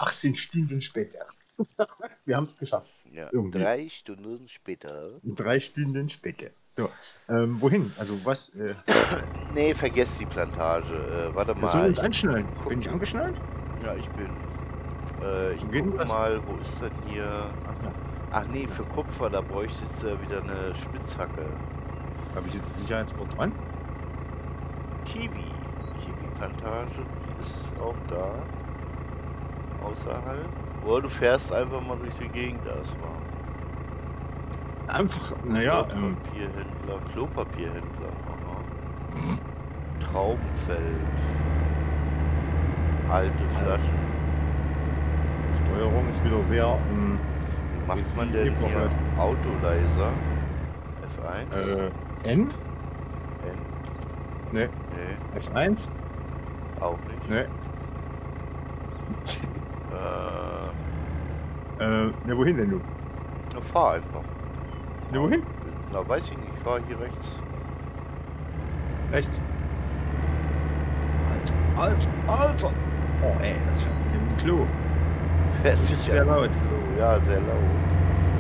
Wir haben es geschafft. Ja, irgendwie. 3 Stunden später. 3 Stunden später. So, wohin? Also was? Nee, vergesst die Plantage. Warte mal. Wir sollen uns anschnallen. Bin ich angeschnallt? Ja, ich bin. Ich guck mal, wo ist denn hier? Ach nee, für Kupfer, da bräuchte es wieder eine Spitzhacke. Habe ich jetzt Sicherheitsgurt dran? Kiwi-Plantage, die ist auch da. Außerhalb. Oder du fährst einfach mal durch die Gegend erstmal. Einfach, naja. Klopapierhändler. Aha. Traubenfeld. Alte Flaschen. Steuerung ist wieder sehr. Wie macht man denn hier Autoleiser? F1? N? N? Nee. F1? Auch nicht. Nee. Ne, wohin denn du? Na, fahr einfach. Ne, wohin? Na, weiß ich nicht. Ich fahr hier rechts. Rechts? Alter! Oh ey, das fährt sich im Klo. Fährt sich sehr laut. Ja, sehr laut.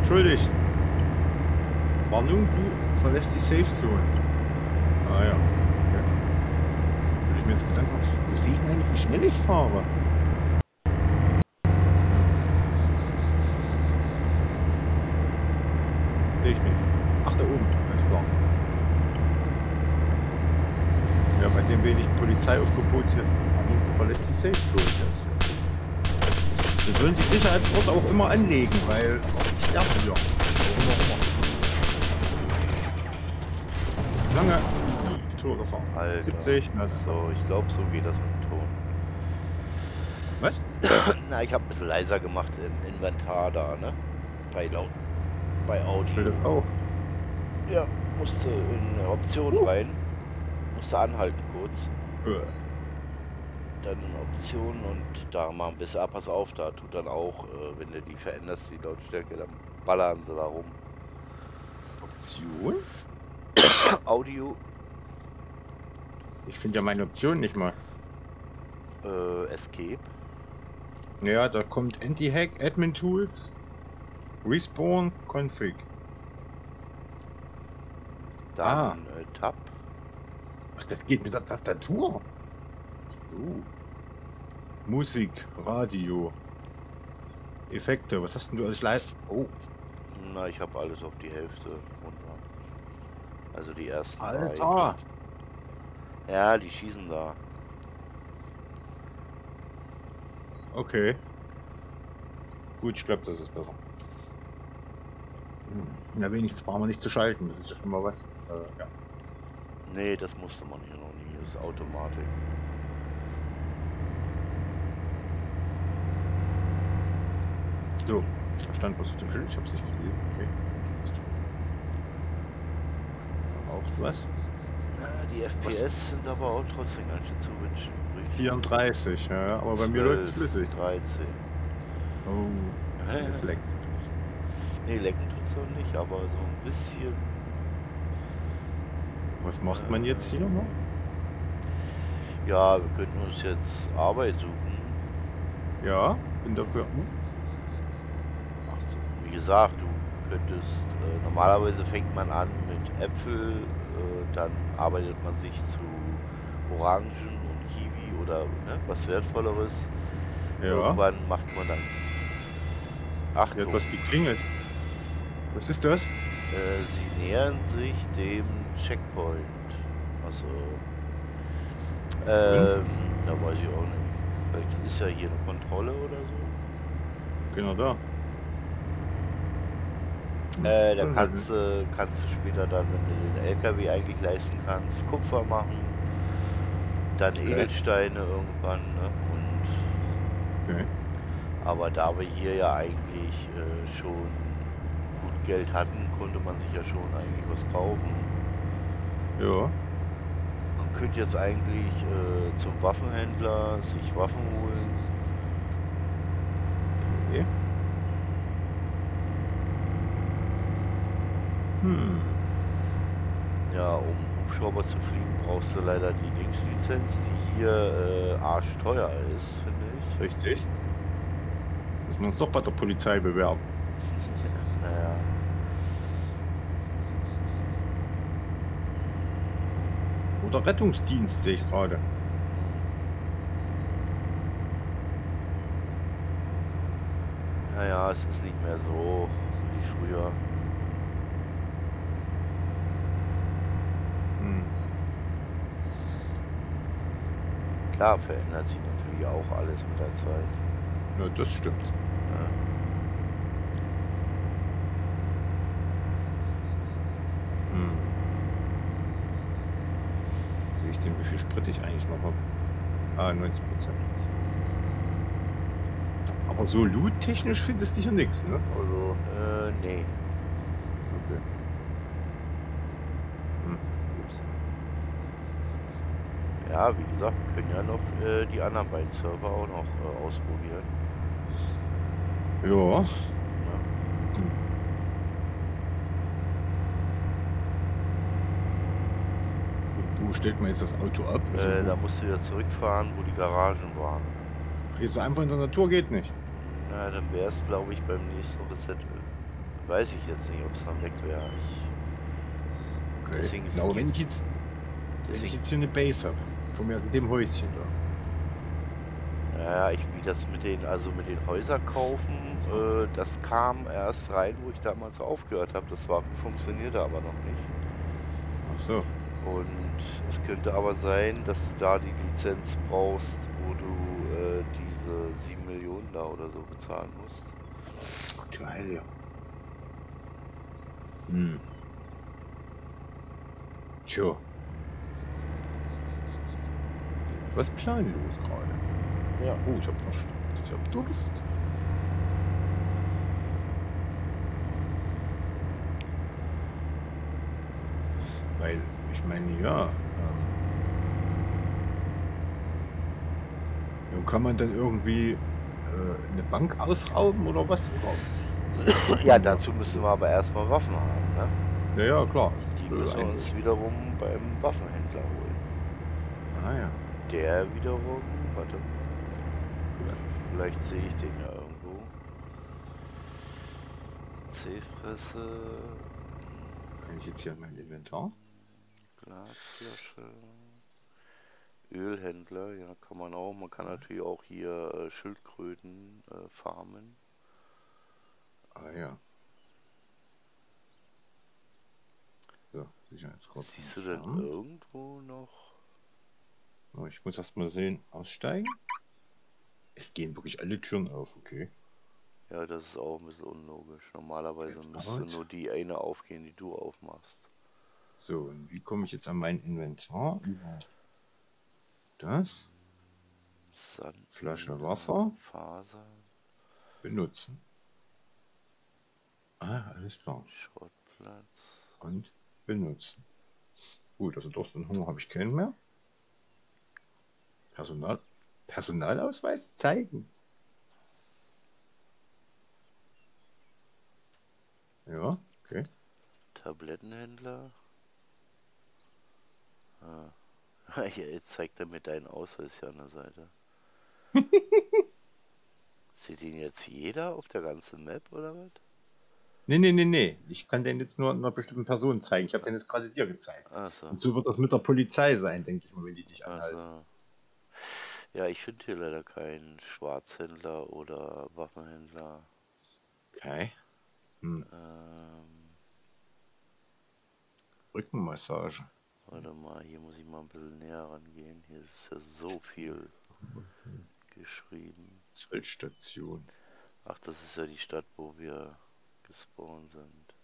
entschuldigt. Warnung, du verlässt die Safe Zone. Ah ja. Okay. Würde ich mir jetzt Gedanken machen, wo sehe ich denn eigentlich, wie schnell ich fahre? Sehe ich nicht. Ach, da oben, alles klar. Ja, bei dem wenig Polizeiaufgebot hier. Warnung, du verlässt die Safe Zone. Wir sollen die Sicherheitsorte auch immer anlegen, weil sonst sterben wir. Lange Tour gefahren. Alter. 70, na dann. So, ich glaube, so geht das mit dem Ton. Was? Na, ich habe ein bisschen leiser gemacht im Inventar da, ne? Bei Audi. Ich will das auch. Ja, musste in Optionen rein. Musste anhalten kurz. Dann in Optionen und da mal ein bisschen, pass auf, da tut dann auch, wenn du die veränderst, die Lautstärke, dann ballern sie da rum. Option? Audio, Ich finde ja meine Option nicht mal. Escape. Ja, da kommt Anti-Hack, Admin Tools, Respawn, Config. Dann Tab. Ach, das geht mit der Tastatur. Musik, Radio, Effekte. Was hast denn du als Oh, Na, ich habe alles auf die Hälfte runter. Also die ersten drei. Alter. Ja, die schießen da. Okay. Gut, ich glaube, das ist besser. Na, wenigstens brauchen wir nicht zu schalten. Das ist ja schon mal was. Ja. Nee, das musste man hier noch nie. Das ist Automatik. So, da stand was auf dem Schild. Ich habe es nicht gelesen. Okay. Da raucht was. Ja, die FPS sind aber auch trotzdem ganz schön zu wünschen übrig. 34, ja, aber bei mir 12, läuft es flüssig. 13. Oh, jetzt leckt es. Nee, lecken tut's noch nicht, aber so ein bisschen. Was macht man jetzt hier noch? Ja, wir könnten uns jetzt Arbeit suchen. Ja, bin dafür. 18. Wie gesagt, du könntest, normalerweise fängt man an mit Äpfel, dann arbeitet man sich zu Orangen und Kiwi oder ne, was Wertvolleres. Ja. Irgendwann macht man dann. Hier Achtung, hat was geklingelt. Was ist das? sie nähern sich dem Checkpoint. Also, da weiß ich auch nicht. Vielleicht ist ja hier eine Kontrolle oder so. Genau da. Da kannst du später dann, wenn du den LKW eigentlich leisten kannst, Kupfer machen, dann Okay. Edelsteine irgendwann, ne? Und Okay. aber da wir hier ja eigentlich schon gut Geld hatten, konnte man sich ja schon eigentlich was kaufen. Ja. Man könnte jetzt eigentlich zum Waffenhändler sich Waffen holen. Okay. Ja, um Hubschrauber zu fliegen, brauchst du leider die Linkslizenz, die hier arschteuer ist, finde ich. Richtig. Müssen wir uns doch bei der Polizei bewerben. Naja. Oder Rettungsdienst sehe ich gerade. Naja, es ist nicht mehr so wie früher. Klar verändert sich natürlich auch alles mit der Zeit. Ja, das stimmt. Ja. Sehe ich denn, wie viel Sprit ich eigentlich noch habe? Ah, 90%. Aber so loot-technisch findest du hier nichts, ne? Also. Nee. Okay. Ups. Ja, wie gesagt, wir können ja noch die anderen beiden Server auch noch ausprobieren. Ja. Ja. Und wo stellt man jetzt das Auto ab? Also, Da musst du wieder zurückfahren, wo die Garagen waren. jetzt einfach in der Natur geht nicht. Na, dann wäre es, glaube ich, beim nächsten Reset weiß ich jetzt nicht, ob es dann weg wäre. Okay. Deswegen Genau, wenn geht- ich jetzt Deswegen, hier eine Base habe, von mir aus in dem Häuschen da. ja, wie das mit mit den Häuser kaufen, das kam erst rein, wo ich damals aufgehört habe. Das funktionierte aber noch nicht. Ach so. Und es könnte aber sein, dass du da die Lizenz brauchst, wo du diese 7 Millionen da oder so bezahlen musst. Geil, ja. Hm. Tja. Etwas planlos gerade. Ja, Oh, ich hab Durst. Ich hab Durst. Weil, ich meine, ja, nun kann man dann irgendwie eine Bank ausrauben oder was? Oder was tut ja, man da? dazu müssen wir aber erstmal Waffen haben, ne? Ja, ja, klar. Das Die ist müssen wir uns einleuchtend. wiederum beim Waffenhändler holen. Ah ja. Der wiederum, warte mal, vielleicht sehe ich den ja irgendwo. C-Fresse, Kann ich jetzt hier in mein Inventar? Glasflasche, Ölhändler, ja, kann man auch. Man kann natürlich auch hier Schildkröten farmen. Ah ja. So, Sicherheitsgurt Siehst du denn entfernen. irgendwo noch? Oh, ich muss erst mal sehen, aussteigen. Es gehen wirklich alle Türen auf, okay. Ja, das ist auch ein bisschen unlogisch. Normalerweise Jetzt müsste out. nur die eine aufgehen, die du aufmachst. So, und wie komme ich jetzt an mein Inventar? Über das. Flasche Sandmine, Wasser. Faser, Benutzen. Ah, alles klar. Schrottplatz. Und benutzen. Gut, also Durst und Hunger habe ich keinen mehr. Personalausweis zeigen. Ja, okay. Tablettenhändler. Ah. Ja, jetzt zeigt er mir deinen Ausweis hier an der Seite. Sieht ihn jetzt jeder auf der ganzen Map oder was? Nee. Ich kann den jetzt nur einer bestimmten Person zeigen. Ich habe den jetzt gerade dir gezeigt. Achso, Und so wird das mit der Polizei sein, denke ich mal, wenn die dich anhalten. achso. Ja, ich finde hier leider keinen Schwarzhändler oder Waffenhändler. Okay. Hm. Ähm, Rückenmassage. warte mal, hier muss ich mal ein bisschen näher rangehen. Hier ist ja so viel geschrieben. Zollstation. Ach, das ist ja die Stadt, wo wir gespawnt sind.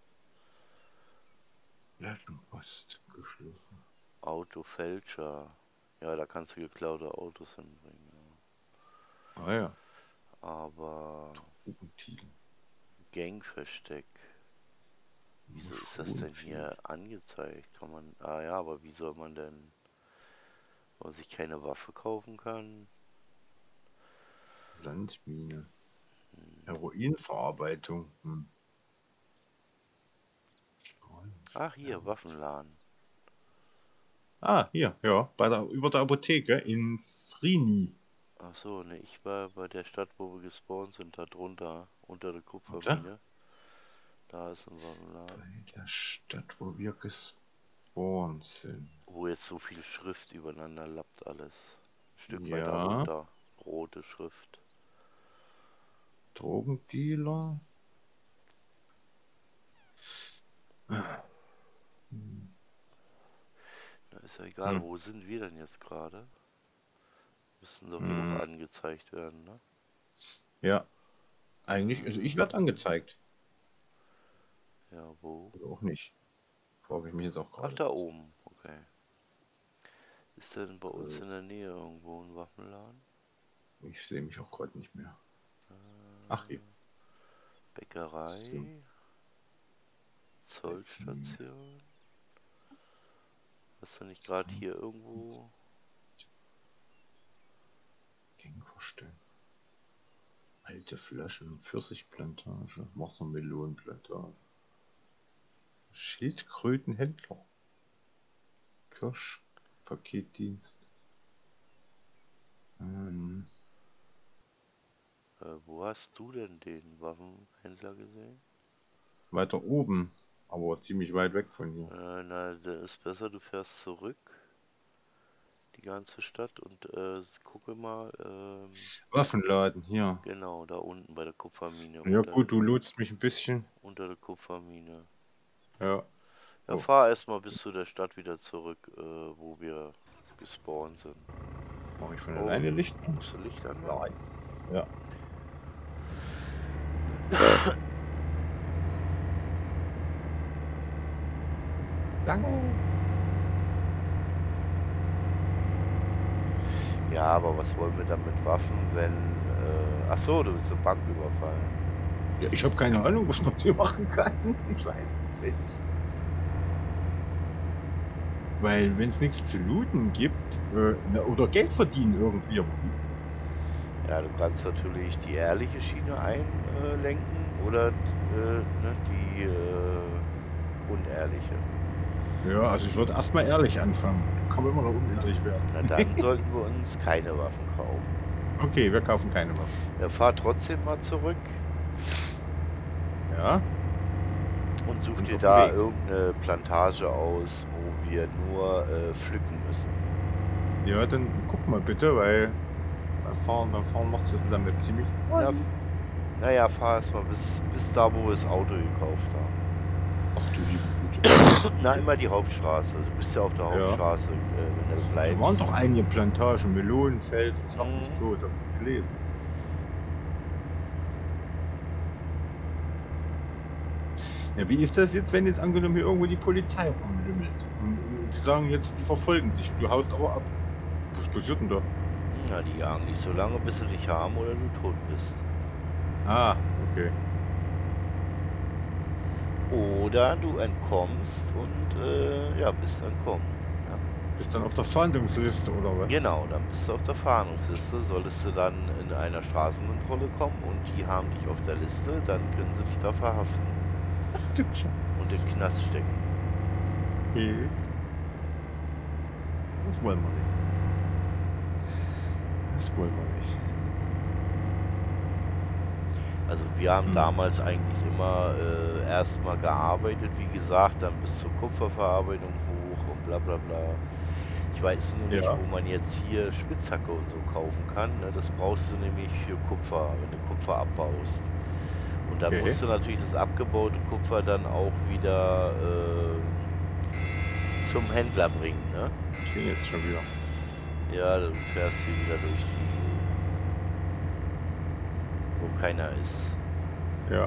Ladungpost geschlossen. Autofälscher. Ja, da kannst du geklaute Autos hinbringen. Ah ja. Ja. Aber Drogendeal. Gangversteck. Wieso ist das denn Schwulenfilm. hier angezeigt? Kann man. Ah ja, aber wie soll man denn, wenn man sich keine Waffe kaufen kann? Sandmine. Hm. Heroinverarbeitung. Ach hier, Waffenladen. Ah, hier, ja. Über der Apotheke in Frini. Ach so, ne, ich war bei der Stadt, wo wir gespawnt sind, da drunter, unter der Warte. Kupfermine. Da ist ein Waffenladen. Bei der Stadt, wo wir gespawnt sind. Wo jetzt so viel Schrift übereinander lappt alles. Ein Stück weiter Ja. runter. Rote Schrift. Drogendealer. Na, ist ja egal, Hm. wo sind wir denn jetzt gerade? Müssen doch hier auch Hm. angezeigt werden, ne? Ja, eigentlich, also ich werde angezeigt. Ja, wo? Oder auch nicht. Frage ich mich jetzt auch Ach, gerade. da oben, okay. Ist denn bei uns Äh, in der Nähe irgendwo ein Waffenladen? Ich sehe mich auch gerade nicht mehr. Ach, hier. Äh, So, Bäckerei, Weizen. Zollstation. Hast du nicht gerade hier irgendwo? Gegenvorstellen. Alte Flaschen, Pfirsichplantage, Wassermelonenplantage. Schildkrötenhändler. Kirsch, Paketdienst. Ähm, Wo hast du denn den Waffenhändler gesehen? weiter oben, aber ziemlich weit weg von hier. Na, das ist besser, du fährst zurück. Die ganze Stadt und gucke mal, Waffenladen hier. genau, da unten bei der Kupfermine. Ja gut, du lotst mich ein bisschen. Unter der Kupfermine. Ja. Ja, Oh. fahr erstmal bis zu der Stadt wieder zurück, wo wir gespawnt sind. Mach ich von alleine Licht an? Musst du Licht anmachen? Ja. Danke. Ja, aber was wollen wir dann mit Waffen, wenn... ach so, du willst eine Bank überfallen. Ja, ich habe keine Ahnung, was man hier machen kann. Ich weiß es nicht. Weil wenn es nichts zu looten gibt, oder Geld verdienen irgendwie, aber wie? Ja, du kannst natürlich die ehrliche Schiene einlenken oder ne, die unehrliche. Ja, also ich würde erstmal ehrlich anfangen. Dann kann man immer noch unehrlich werden. Na dann sollten wir uns keine Waffen kaufen. Okay, wir kaufen keine Waffen. Ja, fahr trotzdem mal zurück Ja, und such Sind dir auf dem da Weg. irgendeine Plantage aus, wo wir nur pflücken müssen. ja, dann guck mal bitte, weil beim Fahren macht es das mit der Map ziemlich quasi. Naja, fahr erstmal bis da, wo wir das Auto gekauft haben. Ach du liebe Güte. Na, immer die Hauptstraße. Du bist ja auf der Ja. Hauptstraße, wenn du Da bleibst. waren doch einige Plantagen, Melonenfeld und schlag mich Mhm. tot, hab ich gelesen. Ja, wie ist das jetzt, wenn jetzt angenommen hier irgendwo die Polizei rumlümmelt? Und die sagen jetzt, die verfolgen dich und du haust aber ab. Was passiert denn da? Na, die jagen dich so lange, bis sie dich haben oder du tot bist. Ah, okay. Oder du entkommst und ja, bist entkommen. Ja. Bist dann auf der Fahndungsliste oder was? Genau, dann bist du auf der Fahndungsliste. Solltest du dann in einer Straßenkontrolle kommen und die haben dich auf der Liste, dann können sie dich da verhaften Ach du Scheiße. und in den Knast stecken. Okay. Das wollen wir nicht. Das wollen wir nicht. Also wir haben damals eigentlich immer erstmal gearbeitet, wie gesagt, dann bis zur Kupferverarbeitung hoch und bla bla bla. Ich weiß nur nicht, Ja. wo man jetzt hier Spitzhacke und so kaufen kann. Ne? Das brauchst du nämlich für Kupfer, wenn du Kupfer abbaust. Und dann Okay. musst du natürlich das abgebaute Kupfer dann auch wieder zum Händler bringen. Ne? Ich bin jetzt schon wieder. Ja, du fährst hier wieder durch die, wo keiner ist. Ja.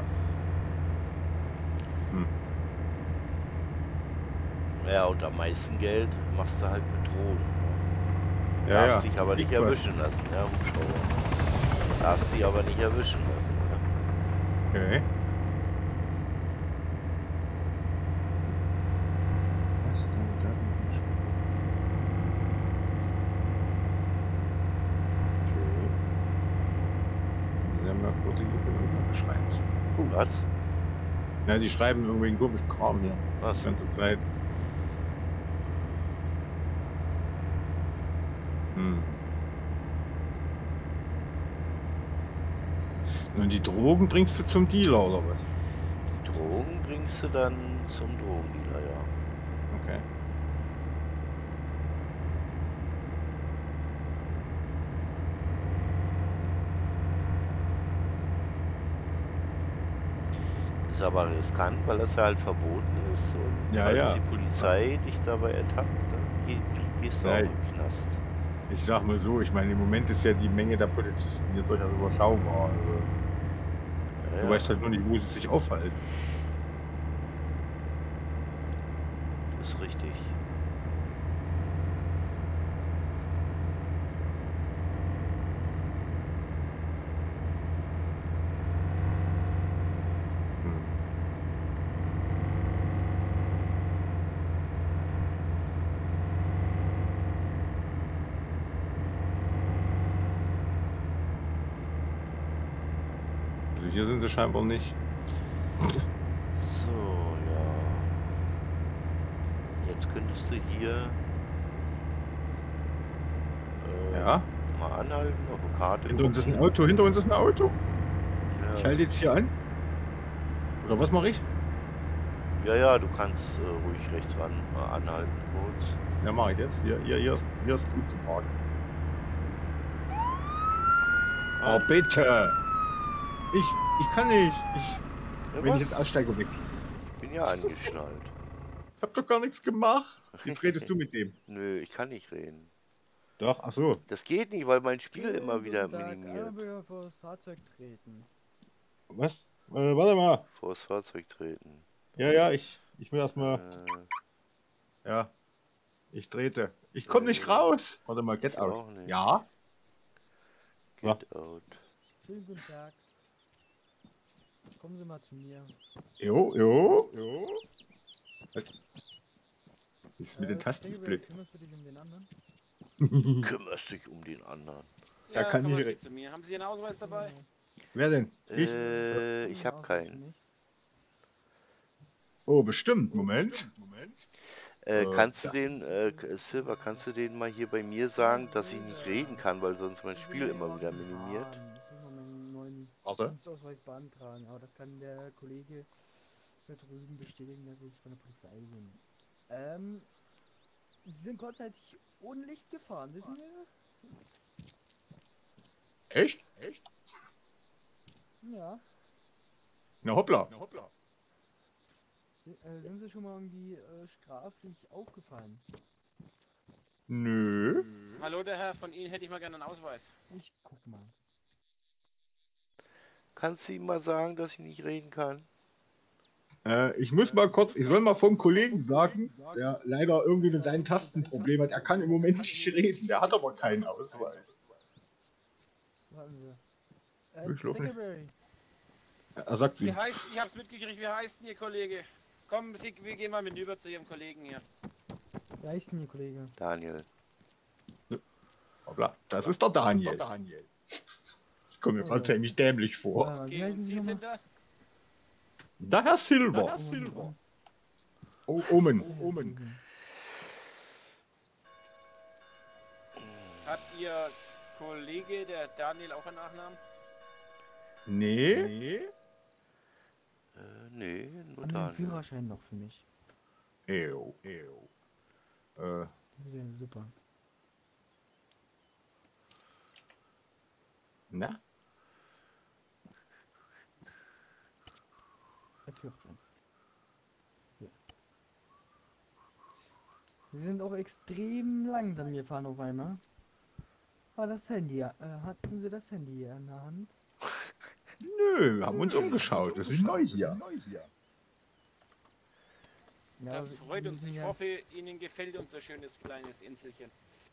Ja, und am meisten Geld machst du halt mit Drogen. Ne? Ja, Darfst ja. dich aber nicht Liegt was. erwischen lassen, ja, Hubschrauber. Darfst dich aber nicht erwischen lassen. Ne? Okay. Was ist denn da? Okay. Sehr merkwürdig ist in unserer Beschreibung. Was? Ja, die schreiben irgendwie einen komischen Kram hier. Was? Die ganze Zeit. Und die Drogen bringst du zum Dealer, oder was? Die Drogen bringst du dann zum Drogendealer, ja. Okay. Ist aber riskant, weil das ja halt verboten ist. Und Ja, falls ja. die Polizei dich dabei ertappt, dann gehst du Ja, auch in den Knast. Ich sag mal so, ich meine, im Moment ist ja die Menge der Polizisten hier durchaus überschaubar. Also, Ja, du ja. weißt halt nur nicht, wo sie sich aufhalten. Das ist richtig. Also hier sind sie scheinbar nicht. So, ja. Jetzt könntest du hier Ja. mal anhalten, auf die Karte Hinter uns ist ein gucken. Auto, hinter uns ist ein Auto. Ja. Ich halte jetzt hier an. Oder was mache ich? Ja, ja, du kannst ruhig rechts ran anhalten kurz. Ja, mach ich jetzt. Hier ist gut zu parken. Oh, bitte! Ich kann nicht. Ja, Wenn was? ich jetzt aussteige, weg. Bin ja angeschnallt. Ich hab doch gar nichts gemacht. Jetzt redest du mit dem. Nö, ich kann nicht reden. Doch, ach so. Das geht nicht, weil mein Spiel Schönen immer wieder guten Tag. Einmal minimiert. bitte vor das Fahrzeug treten. Was? Warte mal. Vors Fahrzeug treten. Ja, ich will erstmal. Ja, ich trete. Ich komme nicht raus. Warte mal, get Ich out. auch nicht. Ja? Get out. Schönen guten Tag. Kommen Sie mal zu mir. Jo. Ist mit den Tasten Digga, blöd. kümmerst du dich um den anderen? Kümmerst dich um den anderen. Ja, Ja, kann kommen ich Sie re- zu mir. Haben Sie einen Ausweis dabei? Wer denn? Ich? Ich hab keinen. Oh, bestimmt. Moment. Kannst du ja. den, Silver, kannst du den mal hier bei mir sagen, dass ich nicht reden kann, weil sonst mein Spiel immer wieder minimiert? Ich muss mal meinen neuen Warte. Dienstausweis beantragen, aber das kann der Kollege da drüben bestätigen, dass ich von der Polizei bin. Sie sind kurzzeitig ohne Licht gefahren, wissen Sie das? Echt? Ja. Na hoppla. Sind Sie schon mal irgendwie straflich aufgefallen? Nö. Hallo, der Herr, von Ihnen hätte ich mal gerne einen Ausweis. Ich guck mal. Kannst du ihm mal sagen, dass ich nicht reden kann? Ich soll mal vom Kollegen sagen, der leider irgendwie mit seinen Tasten ein Problem hat. Er kann im Moment nicht reden, der hat aber keinen Ausweis. Warten Sie. Ich schlafe nicht. Dickerberry. Er sagt sie. Wie heißt, ich hab's mitgekriegt, wie heißt denn Ihr Kollege? Kommen Sie, wir gehen mal hinüber zu Ihrem Kollegen hier. Wer heißt denn Ihr Kollege? Daniel. Hoppla. Das ist der Daniel. Ich komme mir gerade ziemlich dämlich vor. Wie Okay, und heißen Sie nochmal? sind da? Der Herr Silver. Oh, Omen. Hat Ihr Kollege, der Daniel, auch einen Nachnamen? Nee. Nee, nur Haben Sie einen Daniel. Führerschein noch für mich? Ew. Ja, super. Na? Der Führerschein. Ja. Sie sind auch extrem langsam gefahren auf einmal. War das Handy, hatten Sie das Handy in der Hand? Nö, wir haben uns umgeschaut. Wir sind neu hier. Ja, Das freut Sie uns. sind Ich ja- hoffe, Ihnen gefällt unser schönes kleines Inselchen.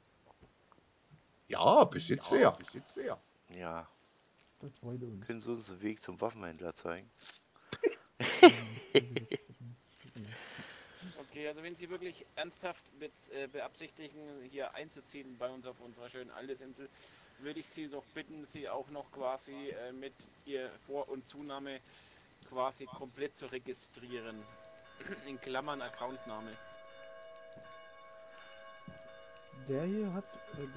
Ja, bis jetzt sehr. Ja, Das freut uns. können Sie uns den Weg zum Waffenhändler zeigen? Okay, also wenn Sie wirklich ernsthaft beabsichtigen, hier einzuziehen bei uns auf unserer schönen Aldesinsel, würde ich Sie doch bitten, Sie auch noch quasi mit Ihr Vor- und Zunahme quasi komplett zu registrieren. In Klammern Accountname. Der hier hat.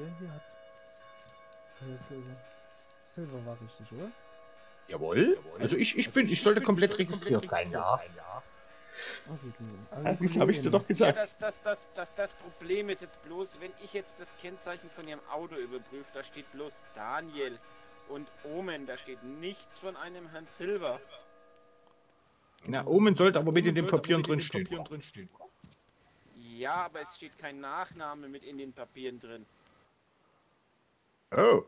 Silver war richtig, oder? Jawohl. Also ich sollte komplett registriert sein, ja. Okay, gut. Das habe ich dir doch Ja, gesagt. das Problem ist jetzt bloß, wenn ich jetzt das Kennzeichen von Ihrem Auto überprüfe, da steht bloß Daniel und Omen, da steht nichts von einem Herrn Silver. Na, Omen sollte aber mit in den Papieren drin stehen. Ja, aber es steht kein Nachname mit in den Papieren drin. Oh.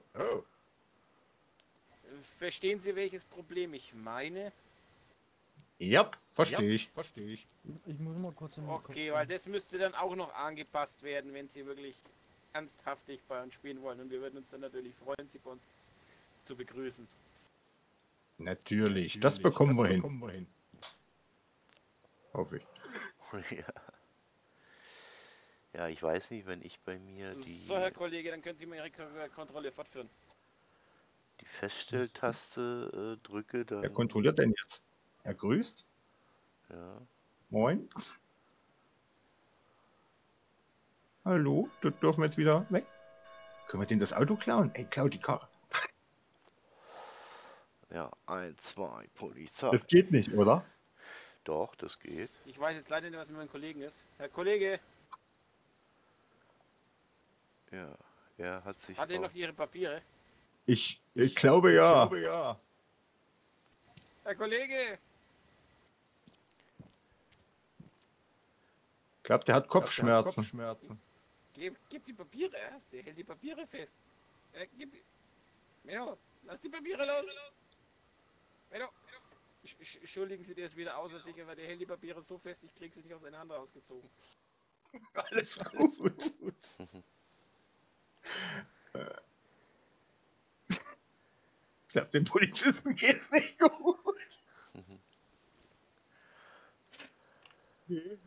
Verstehen Sie, welches Problem ich meine? Ja, verstehe ich. Ich muss mal kurz in den Kopf Okay, rein. weil das müsste dann auch noch angepasst werden, wenn Sie wirklich ernsthaftig bei uns spielen wollen. Und wir würden uns dann natürlich freuen, Sie bei uns zu begrüßen. Natürlich, das bekommen wir hin. Hoffe ich. Ja. Ja, ich weiß nicht, wenn ich bei mir So, Herr Kollege, dann können Sie mal Ihre Kontrolle fortführen. die Feststelltaste drücke, Wer dann... kontrolliert denn jetzt? Er grüßt. Ja. Moin. Hallo, dürfen wir jetzt wieder weg? Können wir denn das Auto klauen? Ey, klau die Karre. Ja, 1, 2, Polizei. Das geht nicht, oder? Doch, das geht. Ich weiß jetzt leider nicht, was mit meinem Kollegen ist. Herr Kollege, Ja, er hat sich hat er auch... noch Ihre Papiere? Ich glaube ja. Herr Kollege! Ich glaube, der hat Kopfschmerzen. Gib die Papiere erst. Der hält die Papiere fest. Gib die... Menno, lass die Papiere los! Menno! Entschuldigen Sie, der ist wieder außer sich, aber der hält die Papiere so fest, ich krieg sie nicht aus seiner Hand rausgezogen. Alles gut. Ich glaube, dem Polizisten geht's nicht gut. Okay.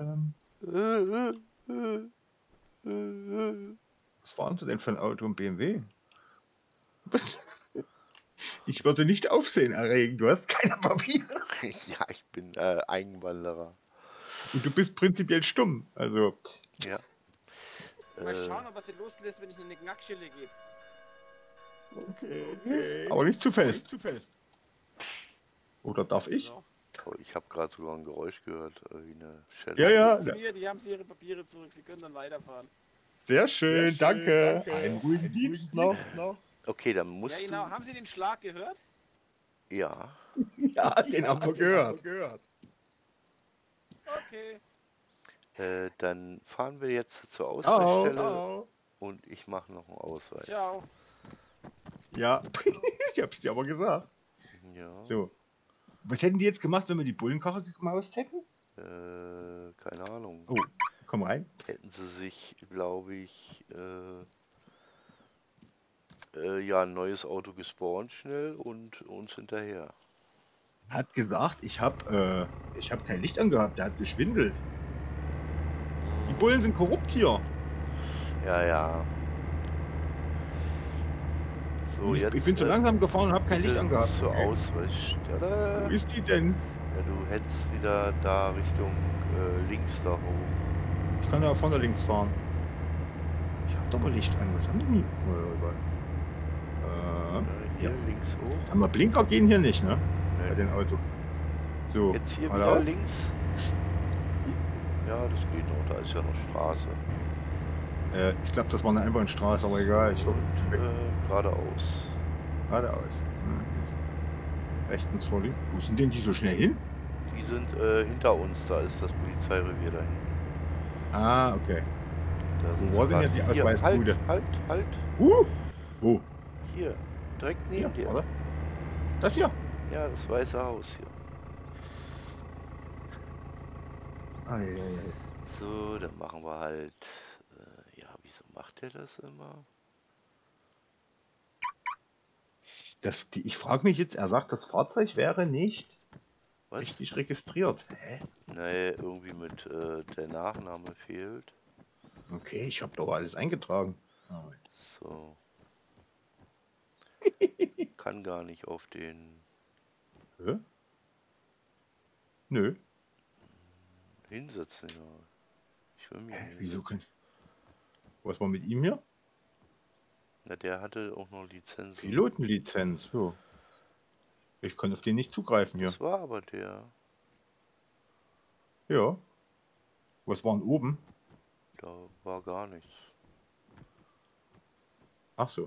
Was fahren Sie denn für ein Auto? Ein BMW? Was? Ich würde nicht Aufsehen erregen. Du hast keine Papiere. Ja, ich bin Eigenwanderer. Und du bist prinzipiell stumm. Also. Ja. Mal schauen, ob er sie loslässt, wenn ich in eine Knackschelle gebe. Okay. Aber nicht zu fest. Oder darf ich? So. Oh, ich habe gerade sogar ein Geräusch gehört, wie eine Schelle. Ja. Funktioniert, die haben sie ihre Papiere zurück, sie können dann weiterfahren. Sehr schön, danke. Einen ruhigen Dienst noch. Okay, dann musst Ja, genau. Haben Sie den Schlag gehört? du... Ja. Ja, den haben wir gehört. Okay. Dann fahren wir jetzt zur Ausweisstelle Ciao. und ich mache noch einen Ausweis. Ciao. Ja, ich hab's dir aber gesagt. Ja. So. Was hätten die jetzt gemacht, wenn wir die Bullenkarre gemaust hätten? Keine Ahnung. Oh, komm rein. Hätten sie sich, glaube ich, ja, ein neues Auto gespawnt schnell und uns hinterher. Hat gesagt, ich hab kein Licht angehabt, der hat geschwindelt. Die Bullen sind korrupt hier. Ja. So, Und jetzt ich bin zu langsam gefahren und habe kein Licht angehabt. zur Okay. Ausweisstelle. Wo ist die denn? Ja, du hättest wieder da Richtung links da hoch. Ich kann ja vorne links fahren. Ich hab doch mal Licht an. Was haben die? Hier Ja. links hoch. Sag mal, Blinker gehen hier nicht, ne? Bei Nee. den Autos. So. Jetzt hier alle wieder auf? links. Ja, das geht noch. Da ist ja noch Straße. Ich glaube, das war eine Einbahnstraße, aber egal. Ich hoffe, Und geradeaus. geradeaus. Rechtens vor links. Wo sind denn die so schnell hin? Die sind hinter uns. Da ist das Polizeirevier da hinten. Ah, okay. Da Wo sind war sie denn grad. hier die Hier, Ausweisbude? Halt. Wo? Hier. Direkt Hier, neben dir. oder? Das hier? Ja, das Weiße Haus hier. Eieiei. So, dann machen wir halt. Ja, wieso macht der das immer? Ich frage mich jetzt, er sagt, das Fahrzeug wäre nicht Was? richtig registriert. Hä? Nee, irgendwie mit der Nachname fehlt. Okay, ich habe doch alles eingetragen. So. Kann gar nicht auf den Hä? Nö. hinsetzen, ja. Ich will mir nicht. Wieso kann... Was war mit ihm hier? Na, der hatte auch noch Lizenzen. Pilotenlizenz. Ja. Ich kann auf den nicht zugreifen hier. Das war aber der. Ja. Was war denn oben? Da war gar nichts. Ach so.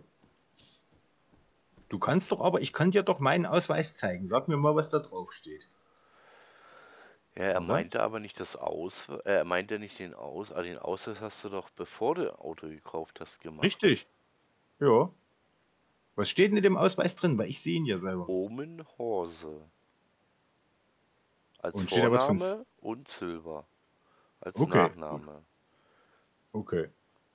Du kannst doch aber, ich kann dir doch meinen Ausweis zeigen. Sag mir mal, was da drauf steht. Ja, er Oder? meinte aber nicht das er meinte nicht den den Ausweis hast du doch bevor du Auto gekauft hast gemacht. Richtig. Ja. Was steht denn in dem Ausweis drin? Weil ich sehe ihn ja selber. Omen Horse. Als Und steht da was von Vorname und Silber. Als Okay, Nachname. Okay.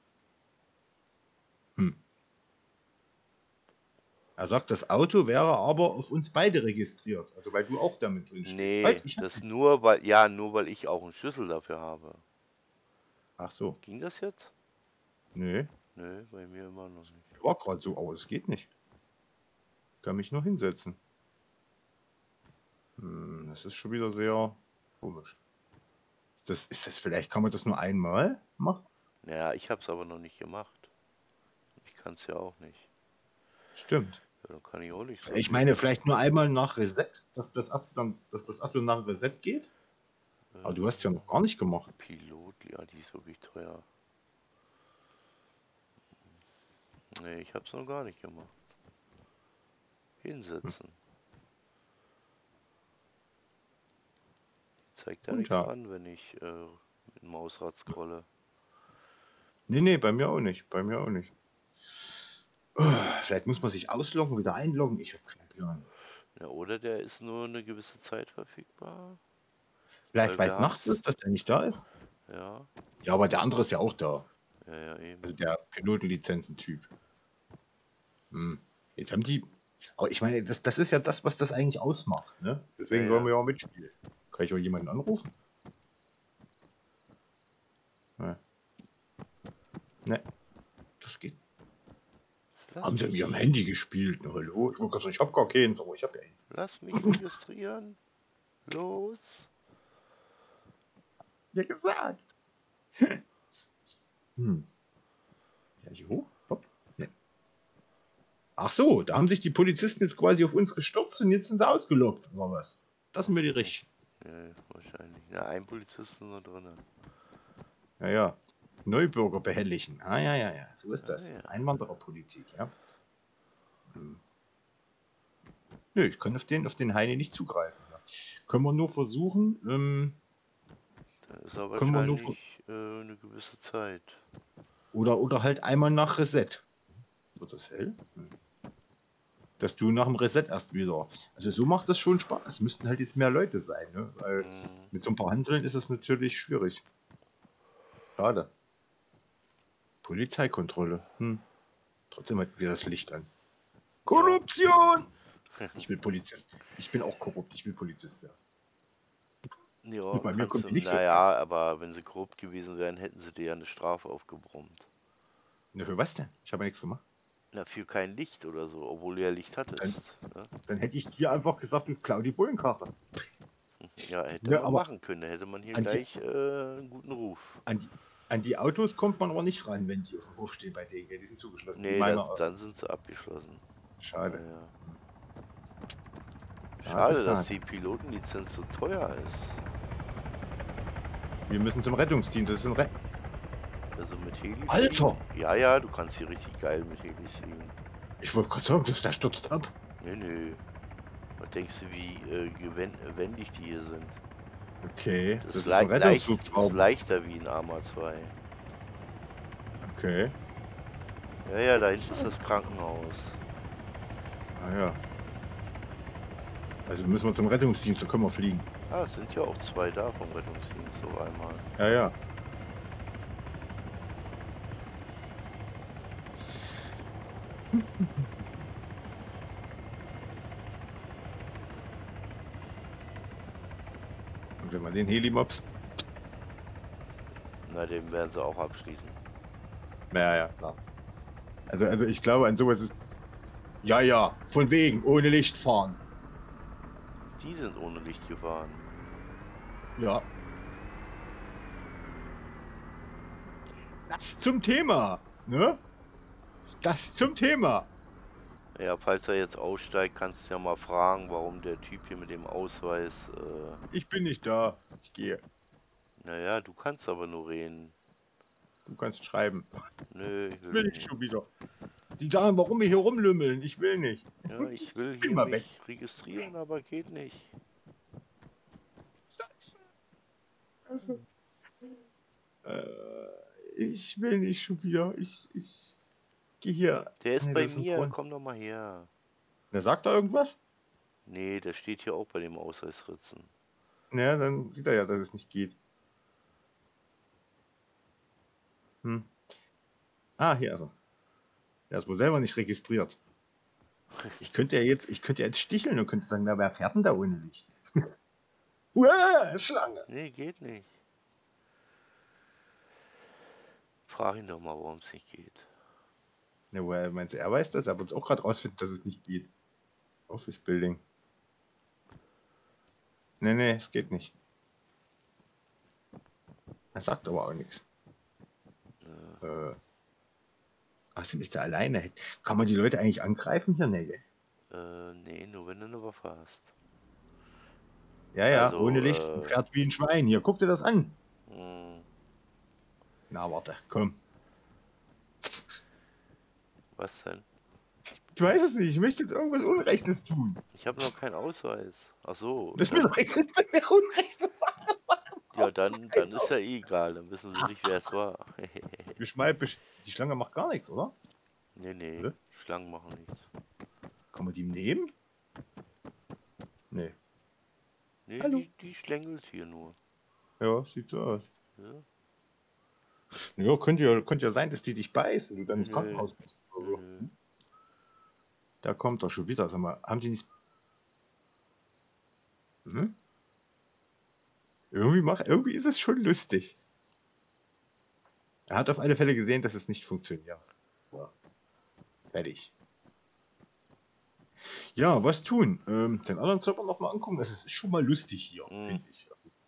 Er sagt, das Auto wäre aber auf uns beide registriert. Also weil du auch damit drin stehst. Nee, Halt, ich hab das nicht. nur weil ich auch einen Schlüssel dafür habe. Ach so. Ging das jetzt? Nee. Nö, bei mir immer noch nicht. War gerade so, aber es geht nicht. Kann mich nur hinsetzen. Das ist schon wieder sehr komisch. Ist das vielleicht, kann man das nur einmal machen? Naja, ich habe es aber noch nicht gemacht. Ich kann es ja auch nicht. Stimmt. Ja, dann kann ich auch nicht. Ich meine, vielleicht nur einmal nach Reset, dass das Astro nach Reset geht. Aber du hast es ja noch gar nicht gemacht. Pilot, ja, die ist wirklich teuer. Nee, ich hab's noch gar nicht gemacht. Hinsetzen. Zeigt da nichts Runter. an, wenn ich mit dem Mausrad scrolle. Nee, bei mir auch nicht. Bei mir auch nicht. Vielleicht muss man sich ausloggen, wieder einloggen. Ich habe keinen Plan. Ja, oder der ist nur eine gewisse Zeit verfügbar. Vielleicht Weil weiß wir nachts haben's- ist, dass der nicht da ist. Ja, Ja, aber der andere ist ja auch da. ja, eben. Also der Pilotenlizenzen-Typ. Jetzt haben die. Aber ich meine, das ist ja das, was das eigentlich ausmacht. Ne? Deswegen Ja, wollen ja. wir ja auch mitspielen. Kann ich auch jemanden anrufen? Ne, das geht. Lass Haben sie mit mich, ihrem Handy gespielt? Na, hallo? Ich hab gar keins, aber ich hab ja eins. lass mich registrieren. Los. Ja, gesagt. Ja, hier hoch? Hopp. Nee. Ach so, da haben sich die Polizisten jetzt quasi auf uns gestürzt und jetzt sind sie ausgelockt, oder was? Das sind wir die Richtigen. Ja, wahrscheinlich. Ja, ein Polizist ist nur drin. Ja. Neubürger behelligen. Ja. So ist das. Ja. Einwandererpolitik, ja. Nö, ich kann auf den Heini nicht zugreifen. Ja. Können wir nur versuchen. Da ist aber Können wir nur wahrscheinlich eine gewisse Zeit. Oder halt einmal nach Reset. Wird das hell? Dass du nach dem Reset erst wieder. Also so macht das schon Spaß. Es müssten halt jetzt mehr Leute sein, ne? Weil mit so ein paar Hanseln ist es natürlich schwierig. Schade. Polizeikontrolle. Trotzdem hat wieder das Licht an. Korruption! Ich bin Polizist. Ich bin auch korrupt. Ich will Polizist werden. Ja, Bei mir kommt kannst du, nicht so. naja, aber wenn sie korrupt gewesen wären, hätten sie dir ja eine Strafe aufgebrummt. Na, für was denn? Ich habe ja nichts gemacht. Na, für kein Licht oder so, obwohl du ja Licht hattest. Ne? Dann hätte ich dir einfach gesagt, du klau die Bullenkarte. Ja, hätte Ne, man aber machen können. Da hätte man hier an die- gleich einen guten Ruf. An die Autos kommt man aber nicht ran, wenn die auf dem Hof stehen bei denen. Die sind zugeschlossen. Nee, Meiner dann sind sie abgeschlossen. Schade. Ja. Schade, Schade, dass schade. die Pilotenlizenz so teuer ist. Wir müssen zum Rettungsdienst. Das ist ein Also mit Heli Alter! fliegen? Ja, du kannst hier richtig geil mit Heli fliegen. Ich wollte gerade sagen, dass der stürzt ab. Nee. Was denkst du, wie wendig die hier sind? Okay, Das, das ist, ist ein das ist Rettungshubschrauber. leichter wie ein Arma 2. Okay, Ja, da hinten ist das Krankenhaus. ja. Also müssen wir zum Rettungsdienst, dann können wir fliegen. Ah, es sind ja auch zwei da vom Rettungsdienst auf einmal. Ja. Und wenn man den Heli-Mops... Na, den werden sie auch abschließen. Ja, klar. Also ich glaube, an sowas ist... Ja, von wegen, ohne Licht fahren. Die sind ohne Licht gefahren. Ja. Das zum Thema, ne? Das zum Thema. Ja, falls er jetzt aussteigt, kannst du ja mal fragen, warum der Typ hier mit dem Ausweis... Ich bin nicht da. Ich gehe. Naja, du kannst aber nur reden. Du kannst schreiben. Nö, ich will Will ich nicht. schon wieder. Die sagen, warum wir hier rumlümmeln. Ich will nicht. Ja, ich will Geh hier mal mich registrieren, aber geht nicht. Also, ich will nicht schon wieder. Ich gehe hier. Der ist Nee, bei das ein mir, Grund. komm doch mal her. Der sagt da irgendwas? Nee, der steht hier auch bei dem Ausweisritzen. Naja, dann sieht er ja, dass es nicht geht. Ah, hier ist er. Der ist wohl selber nicht registriert. Ich könnte ja jetzt sticheln und könnte sagen, na, wer fährt denn da ohne Licht? Uah, Schlange. Nee, geht nicht. Frag ihn doch mal, warum es nicht geht. Ne, woher meinst du, er weiß das? Er wird es auch gerade rausfinden, dass es nicht geht. Office Building. Nee, es geht nicht. Er sagt aber auch nichts. Außerdem ist er alleine. Kann man die Leute eigentlich angreifen hier? Nee. Nee, nur wenn du eine Waffe hast. Ja, ja, Also, ohne Licht und fährt wie ein Schwein. Hier, guck dir das an. Hm, Na, warte, komm. was denn? Ich weiß es nicht. Ich möchte jetzt irgendwas Unrechtes tun. Ich habe noch keinen Ausweis. Ach so, Das ist mir dann, doch egal, wenn wir unrechte Sachen machen. ja, Brauchst du dann keinen ist ja Ausweis. eh egal. Dann wissen sie nicht, wer es war. Die Schlange macht gar nichts, oder? Nee, Warte. Schlangen machen nichts. Kann man die nehmen? Nee. Nee, Hallo. die schlängelt hier nur. Ja, sieht so aus. Ja? Ja, könnte ja sein, dass die dich beißt und du dann ins Nö, Krankenhaus musst. Oder so. nö. Da kommt er schon wieder. Sag mal, haben die nicht. Hm? Irgendwie ist es schon lustig. Er hat auf alle Fälle gesehen, dass es nicht funktioniert. Ja. Fertig. Ja, was tun? Den anderen Server noch mal angucken. Das ist schon mal lustig hier, finde ich.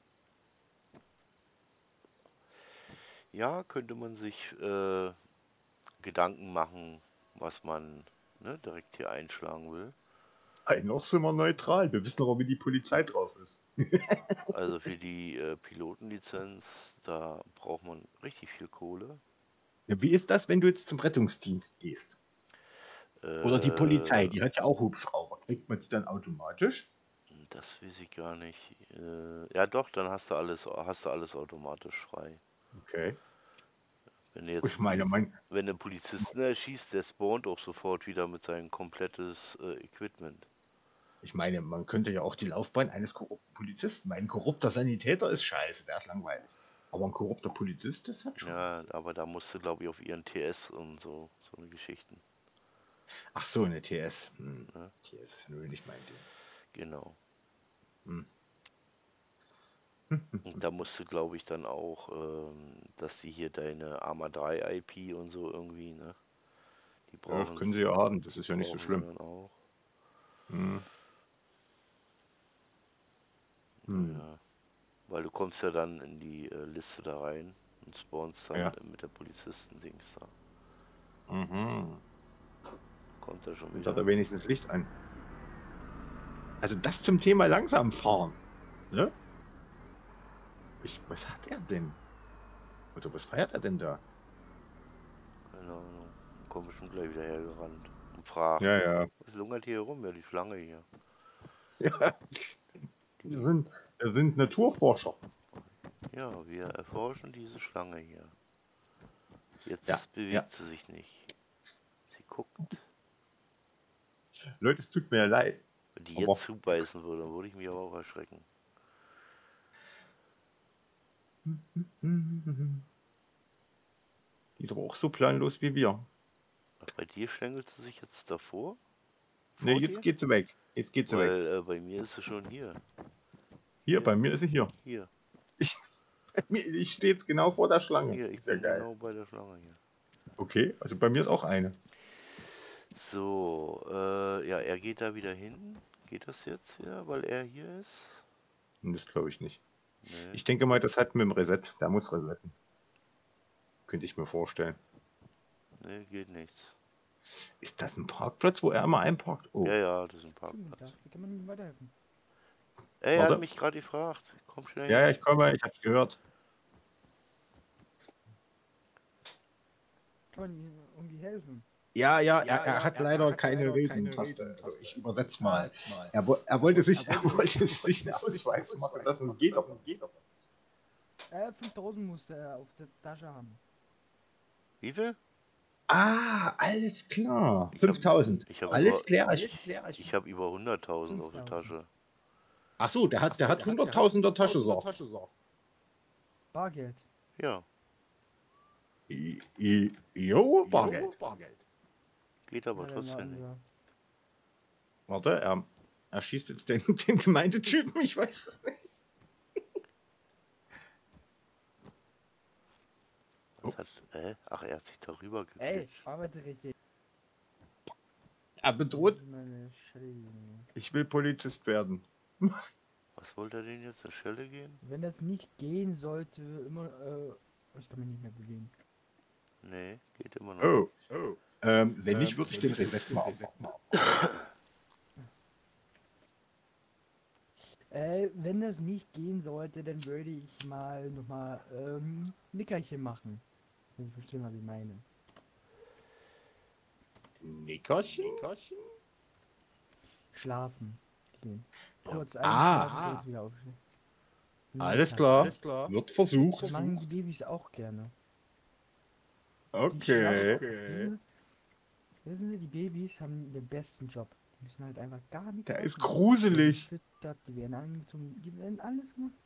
Ja, könnte man sich Gedanken machen, was man direkt hier einschlagen will. Noch sind wir neutral. Wir wissen aber, wie die Polizei drauf ist. Also für die Pilotenlizenz, da braucht man richtig viel Kohle. Ja, wie ist das, wenn du jetzt zum Rettungsdienst gehst? Oder die Polizei, die hat ja auch Hubschrauber. Kriegt man die dann automatisch? Das weiß ich gar nicht. Ja doch, dann hast du alles automatisch frei. Okay. Wenn du jetzt Ich meine, wenn du einen Polizisten erschießt, der spawnt auch sofort wieder mit seinem komplettes Equipment. man könnte ja auch die Laufbahn eines korrupten Polizisten. Ein korrupter Sanitäter ist scheiße, der ist langweilig. Aber ein korrupter Polizist, das hat schon Ja, was. aber da musst du, glaube ich, auf ihren TS und so eine Geschichten. Ach so, eine TS. Ja. TS ist nur nicht mein Ding. Genau. Hm. Und da musst du, glaube ich, dann auch, dass die hier deine Arma 3 IP und so irgendwie, ne? Die Ja, das brauchen können sie ja haben, das ist ja nicht so brauchen sie schlimm. dann auch. Hm. Hm. Ja. Weil du kommst ja dann in die Liste da rein und spawnst dann Ja. mit der Polizisten-Dings da. Mhm. Kommt er schon Jetzt hat wieder? er wenigstens Licht an. Also das zum Thema langsam fahren. Ne? Was hat er denn? Oder was feiert er denn da? Keine Ahnung. Dann kommt bestimmt gleich wieder hergerannt und fragt, Ja, ja. was lungert hier rum? Ja, die Schlange hier. Ja. Wir sind Naturforscher. Ja, wir erforschen diese Schlange hier. Jetzt Ja, bewegt sie sich nicht. Sie guckt. Leute, es tut mir leid. Wenn die Aber- jetzt zubeißen würde, dann würde ich mich aber auch erschrecken. Die ist aber auch so planlos wie wir. Ach, bei dir schlängelt sie sich jetzt davor? Ne, Vor jetzt dir? geht sie weg. Jetzt geht sie weg. Weil bei mir ist sie schon hier. Hier, bei mir ist sie hier. Hier. Ich stehe jetzt genau vor der Schlange. Hier, ich Ist ja bin geil. genau bei der Schlange hier. Okay, also bei mir ist auch eine. So, ja, er geht da wieder hin. Geht das jetzt wieder, weil er hier ist? Das glaube ich nicht. Nee. Ich denke mal, das hat mit dem Reset. Der muss resetten. Könnte ich mir vorstellen. Nee, geht nichts. Ist das ein Parkplatz, wo er immer einparkt? Oh, Ja, das ist ein Guten Parkplatz. Tag, wie kann man Ihnen weiterhelfen? Ey, er Warte. hat mich gerade gefragt. Komm schnell ja, her. ich komme, ich hab's gehört. Kann man Ihnen irgendwie helfen? Ja, er hat leider keine Reden-Taste. Also ich übersetze mal. Er wollte sich einen Ausweis machen lassen. Das geht doch. 5000 musste er auf der Tasche haben. Wie viel? Ah, alles klar. 5000. Ich hab Alles über- klar. Ich habe über 100.000 auf der Tasche. Ach so, der hat 100.000 in der Tasche. So. Bargeld. Ja, Jo, Bargeld. geht aber Ja, dann trotzdem warten nicht. wir. Warte, er schießt jetzt den Gemeindetypen. Ich weiß es nicht. Was hat, ach, er hat sich darüber Ey, geglitscht. arbeite richtig. Er bedroht. Meine Schelle. Ich will Polizist werden. Was wollte er denn jetzt? Eine Schelle gehen? Wenn das nicht gehen sollte, immer, ich kann mich nicht mehr bewegen. Nee, geht immer noch. Oh. Wenn nicht, würde ich den Reset mal aufmachen. Wenn das nicht gehen sollte, dann würde ich mal nochmal Nickerchen machen. Wenn Sie verstehen, was ich meine. Nickerchen? Schlafen gehen. Ja. Kurz einschlafen, Ah. kurz wieder aufstehen. Alles Nickerchen. klar. Wird versucht. Das machen die Babys auch gerne. Die Okay. wissen Sie, die Babys haben den besten Job. Die müssen halt einfach gar nichts Der ist machen. gruselig. Die werden gefüttert, die werden angezogen, die werden alles gemacht.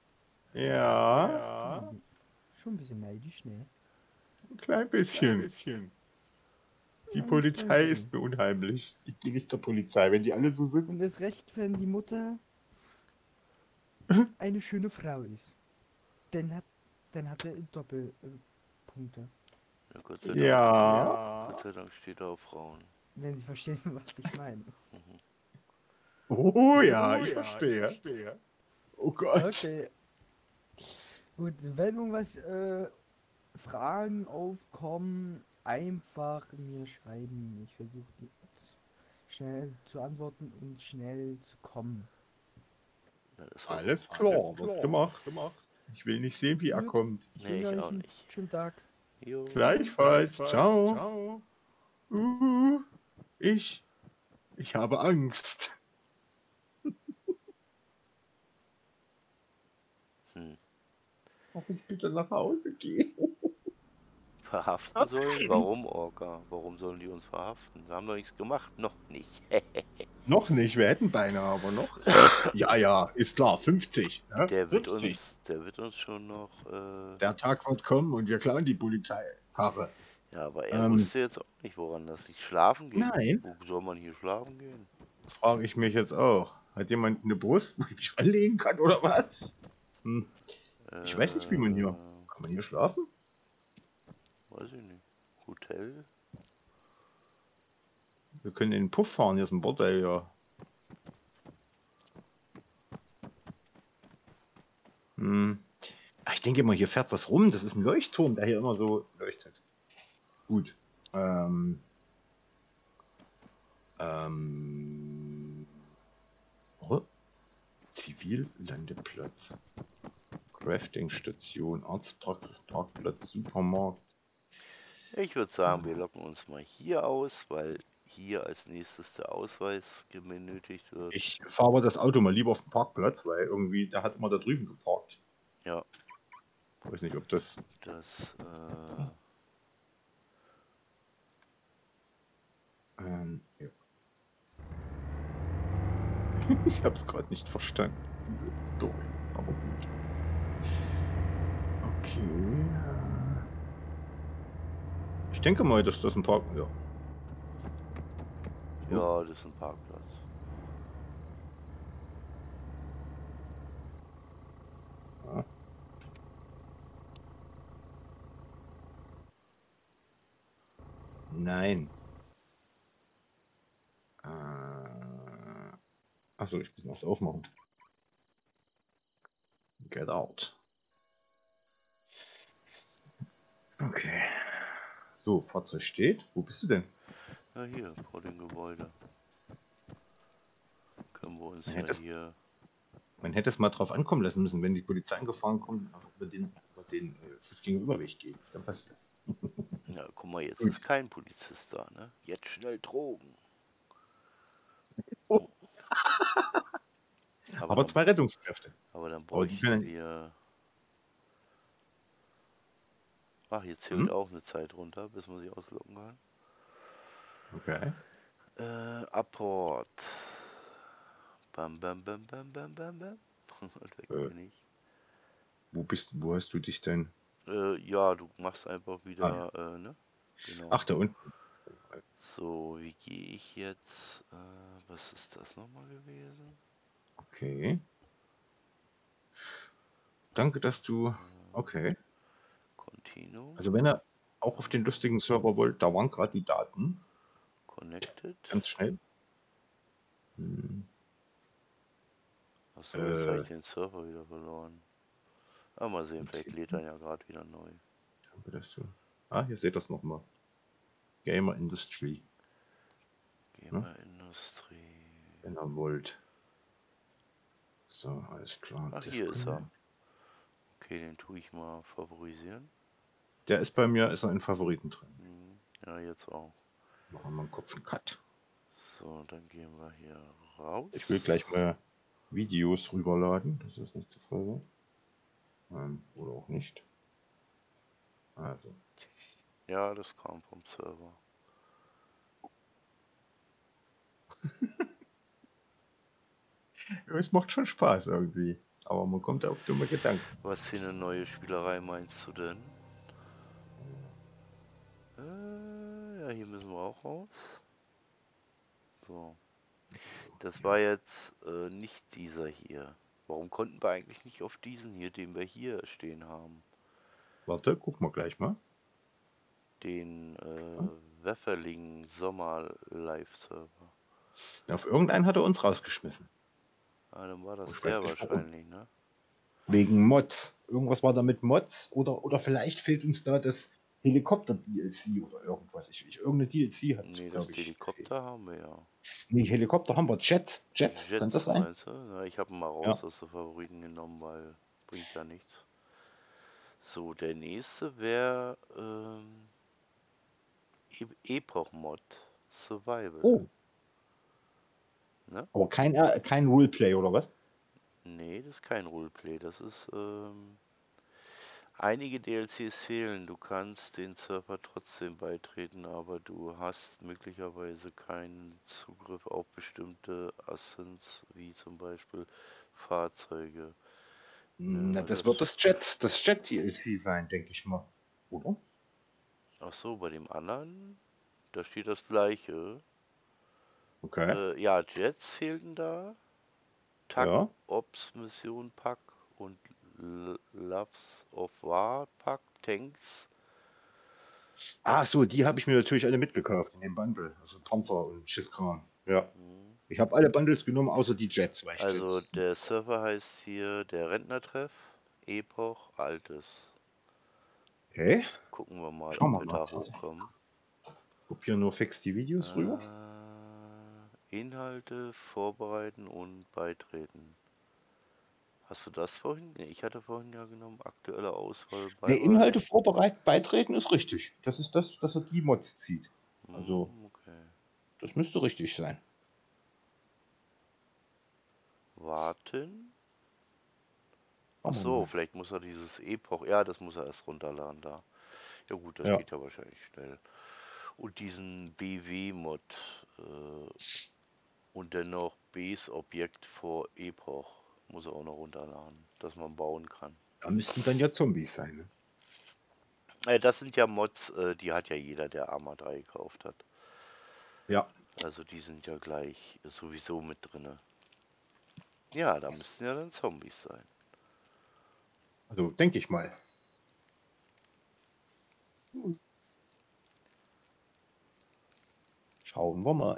Ja, Schon ein bisschen neidisch, ne? ein klein bisschen. Die Ein Polizei klein ist mir unheimlich. Ich gehe nicht zur Polizei, wenn die alle so sind. Und das recht, wenn die Mutter eine schöne Frau ist. Dann hat er Doppelpunkte. Ja, Gott sei Dank. Ja. Gott sei Dank steht er auf Frauen. Wenn Sie verstehen, was ich meine. Oh ja, ich verstehe. Oh Gott. Okay. Gut, wenn irgendwas Fragen aufkommen, einfach mir schreiben. Ich versuche die schnell zu antworten und schnell zu kommen. Ja, das Alles klar, wird gemacht. Ich will nicht sehen, wie er Gut. kommt. Ich Nee, wünsche ich euch auch einen nicht. schönen Tag. Jo. Gleichfalls. Ciao. Ich habe Angst. Hm. Darf ich bitte nach Hause gehen? Verhaften sollen? Warum, Orca? Warum sollen die uns verhaften? Wir haben doch nichts gemacht. Noch nicht. Noch nicht, wir hätten beinahe, aber noch. Ja, ist klar, 50. Ne? Der wird 50. uns schon noch. Der Tag wird kommen und wir klauen die Polizeikarre. Ja, aber er wusste jetzt auch nicht, woran das liegt. Schlafen gehen. Nein. Wo soll man hier schlafen gehen? Frage ich mich jetzt auch. Hat jemand eine Brust, wo ich mich anlegen kann oder was? Ich weiß nicht, wie man hier. Kann man hier schlafen? Weiß ich nicht. Hotel? Wir können in den Puff fahren, hier ist ein Bordell, ja. Ich denke mal, hier fährt was rum. Das ist ein Leuchtturm, der hier immer so leuchtet. Gut. Zivillandeplatz. Craftingstation, Arztpraxis, Parkplatz, Supermarkt. Ich würde sagen, wir locken uns mal hier aus, weil hier als nächstes der Ausweis benötigt wird. Ich fahre aber das Auto mal lieber auf den Parkplatz, weil irgendwie, der hat immer da drüben geparkt. Ja. Ich weiß nicht, ob das... Ja. Ich habe es gerade nicht verstanden, diese Story. Aber gut. Okay. Ich denke mal, dass das ein Park... Ja. Ja, das ist ein Parkplatz. Ja. Nein. Achso, ich muss das aufmachen. Get out. Okay. So, Fahrzeug steht. Wo bist du denn? Ja, hier, vor dem Gebäude. Können wir uns Man ja hätte es- hier... Man hätte es mal drauf ankommen lassen müssen, wenn die Polizei angefahren kommt, einfach über den Fußgängerüberweg geht. Was ist dann passiert? Ja, guck mal, jetzt Gut. ist kein Polizist da, ne? Jetzt schnell Drogen. Oh. Aber Aber dann, 2 Rettungskräfte. aber dann die bräuchten können- wir... Ach, hier zählt auch eine Zeit runter, bis man sie auslocken kann. Okay. Apport. Bam, bam, bam, bam, bam, bam, bam. Und weg bin ich. Wo hast du dich denn? Ja, du machst einfach wieder, ne? Genau. Ach, da unten. So, wie gehe ich jetzt? Was ist das nochmal gewesen? Okay. Danke, dass du... Okay. Continuum. Also wenn er auch auf den lustigen Server wollt, da waren gerade die Daten. Connected. Ganz schnell. Achso, jetzt habe ich den Server wieder verloren. Aber mal sehen, vielleicht lädt er ja gerade wieder neu. Danke, dass du... hier seht ihr das nochmal. Gamer Industry, Gamer Industrie. wenn ihr wollt. So, alles klar. Ach, hier ist er. Disconnect. Okay, den tue ich mal favorisieren. Der ist bei mir, ist er in Favoriten drin. Ja, jetzt auch. Machen wir einen kurzen Cut. So, dann gehen wir hier raus. Ich will gleich mal Videos rüberladen, dass das nicht zu voll wird. Oder auch nicht. Also. Ja, das kam vom Server. Es macht schon Spaß irgendwie. Aber man kommt auf dumme Gedanken. Was für eine neue Spielerei meinst du denn? Ja, hier müssen wir auch raus. So. Das war jetzt nicht dieser hier. Warum konnten wir eigentlich nicht auf diesen hier, den wir hier stehen haben? Warte, gucken wir gleich mal. Den Wefferling Sommer Live-Server. Auf irgendeinen hat er uns rausgeschmissen. Ah, dann war das Ich weiß der nicht, warum. wahrscheinlich, ne? Wegen Mods. Irgendwas war da mit Mods. Oder vielleicht fehlt uns da das Helikopter-DLC oder irgendwas. Irgendeine DLC hat, Nee, das glaube ich. Helikopter haben wir ja. Nee, Helikopter haben wir. Jets. Jets, Jets, kann das sein? meinst du? Na, ich habe ihn mal raus aus den Favoriten genommen, weil bringt ja nichts. So, der nächste wäre Epoch-Mod Survival. Oh. Ne? Aber kein Roleplay oder was? Nee, das ist kein Roleplay. Das ist einige DLCs fehlen. Du kannst den Server trotzdem beitreten, aber du hast möglicherweise keinen Zugriff auf bestimmte Assets, wie zum Beispiel Fahrzeuge. Na, weil das wird das Jet-DLC sein, denke ich mal. Oder? Ach so, bei dem anderen, da steht das gleiche. Okay. Ja, Jets fehlten da. TAC Ja. Ops Mission Pack und Loves of War Pack, Tanks. Ah, so, die habe ich mir natürlich alle mitgekauft in dem Bundle. Also Panzer und Schisskram. Ja. Ich habe alle Bundles genommen, außer die Jets. Weil ich Also Jets der Server heißt hier der Rentnertreff, Epoch Altes. okay. Gucken wir mal, Schauen ob wir wir mal. da hochkommen. Kopieren nur fix die Videos rüber. Inhalte vorbereiten und beitreten. Hast du das vorhin? Nee, ich hatte vorhin ja genommen, aktuelle Auswahl Ne, beibehalten. Inhalte vorbereiten, beitreten ist richtig. Das ist das, dass er die Mods zieht. Also, Okay. das müsste richtig sein. Warten. Ach Schauen wir so, mal. vielleicht muss er dieses Epoch. Ja, das muss er erst runterladen da. Ja gut, das Ja. geht ja wahrscheinlich schnell. Und diesen BW-Mod und dennoch Base-Objekt vor Epoch muss er auch noch runterladen, dass man bauen kann. Da müssten dann ja Zombies sein. Ne? Das sind ja Mods, die hat ja jeder, der Arma 3 gekauft hat. Ja. Also die sind ja gleich sowieso mit drinne. Ja, da müssten ja dann Zombies sein. Also, denke ich mal. Schauen wir mal.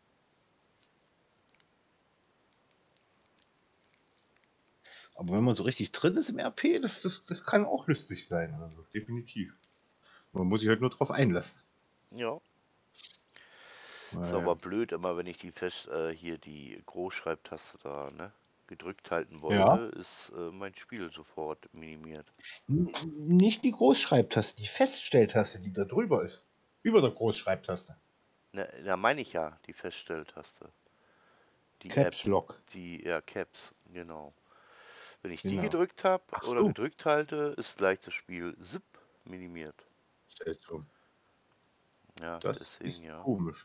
Aber wenn man so richtig drin ist im RP, das kann auch lustig sein. Also, definitiv. Man muss sich halt nur drauf einlassen. Ja. Ist Weil, aber blöd immer, wenn ich die hier die Großschreibtaste da, ne, gedrückt halten ja. wollte, ist mein Spiel sofort minimiert. Nicht die Großschreibtaste, die Feststelltaste, die da drüber ist. Über der Großschreibtaste. Ne, da meine ich ja, die Feststelltaste. Die Caps App, Lock. ja, Caps, genau. Wenn ich die Genau. gedrückt habe Ach oder so. gedrückt halte, ist gleich das Spiel zip minimiert. Seltsam. Ja, Das deswegen ist ja. komisch.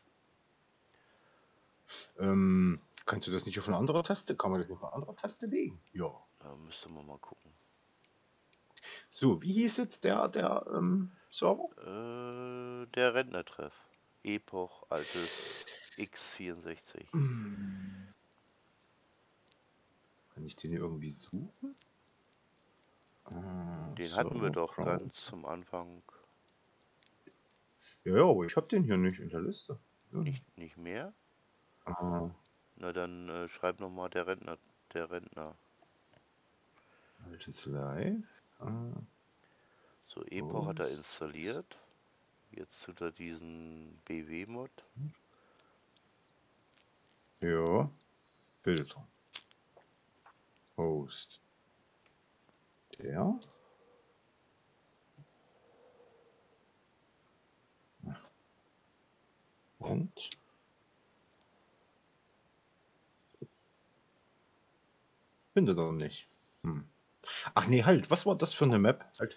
Kannst du das nicht auf eine andere Taste? Kann man das nicht auf eine andere Taste legen? Ja. Da müsste man mal gucken. So, wie hieß jetzt der Server? Der Rentnertreff. Epoch, altes X64. Kann ich den hier irgendwie suchen? Den hatten wir doch Crowd. ganz zum Anfang. Ja, aber ich habe den hier nicht in der Liste. Ja. Nicht mehr? Ah, Na dann schreib nochmal der Rentner. altes Live. So, Epoch hat er installiert. Jetzt tut er diesen BW-Mod. Ja, Filter. Host. Der. Und. Findet er nicht. Hm. Ach nee, halt. Was war das für eine Map? Halt.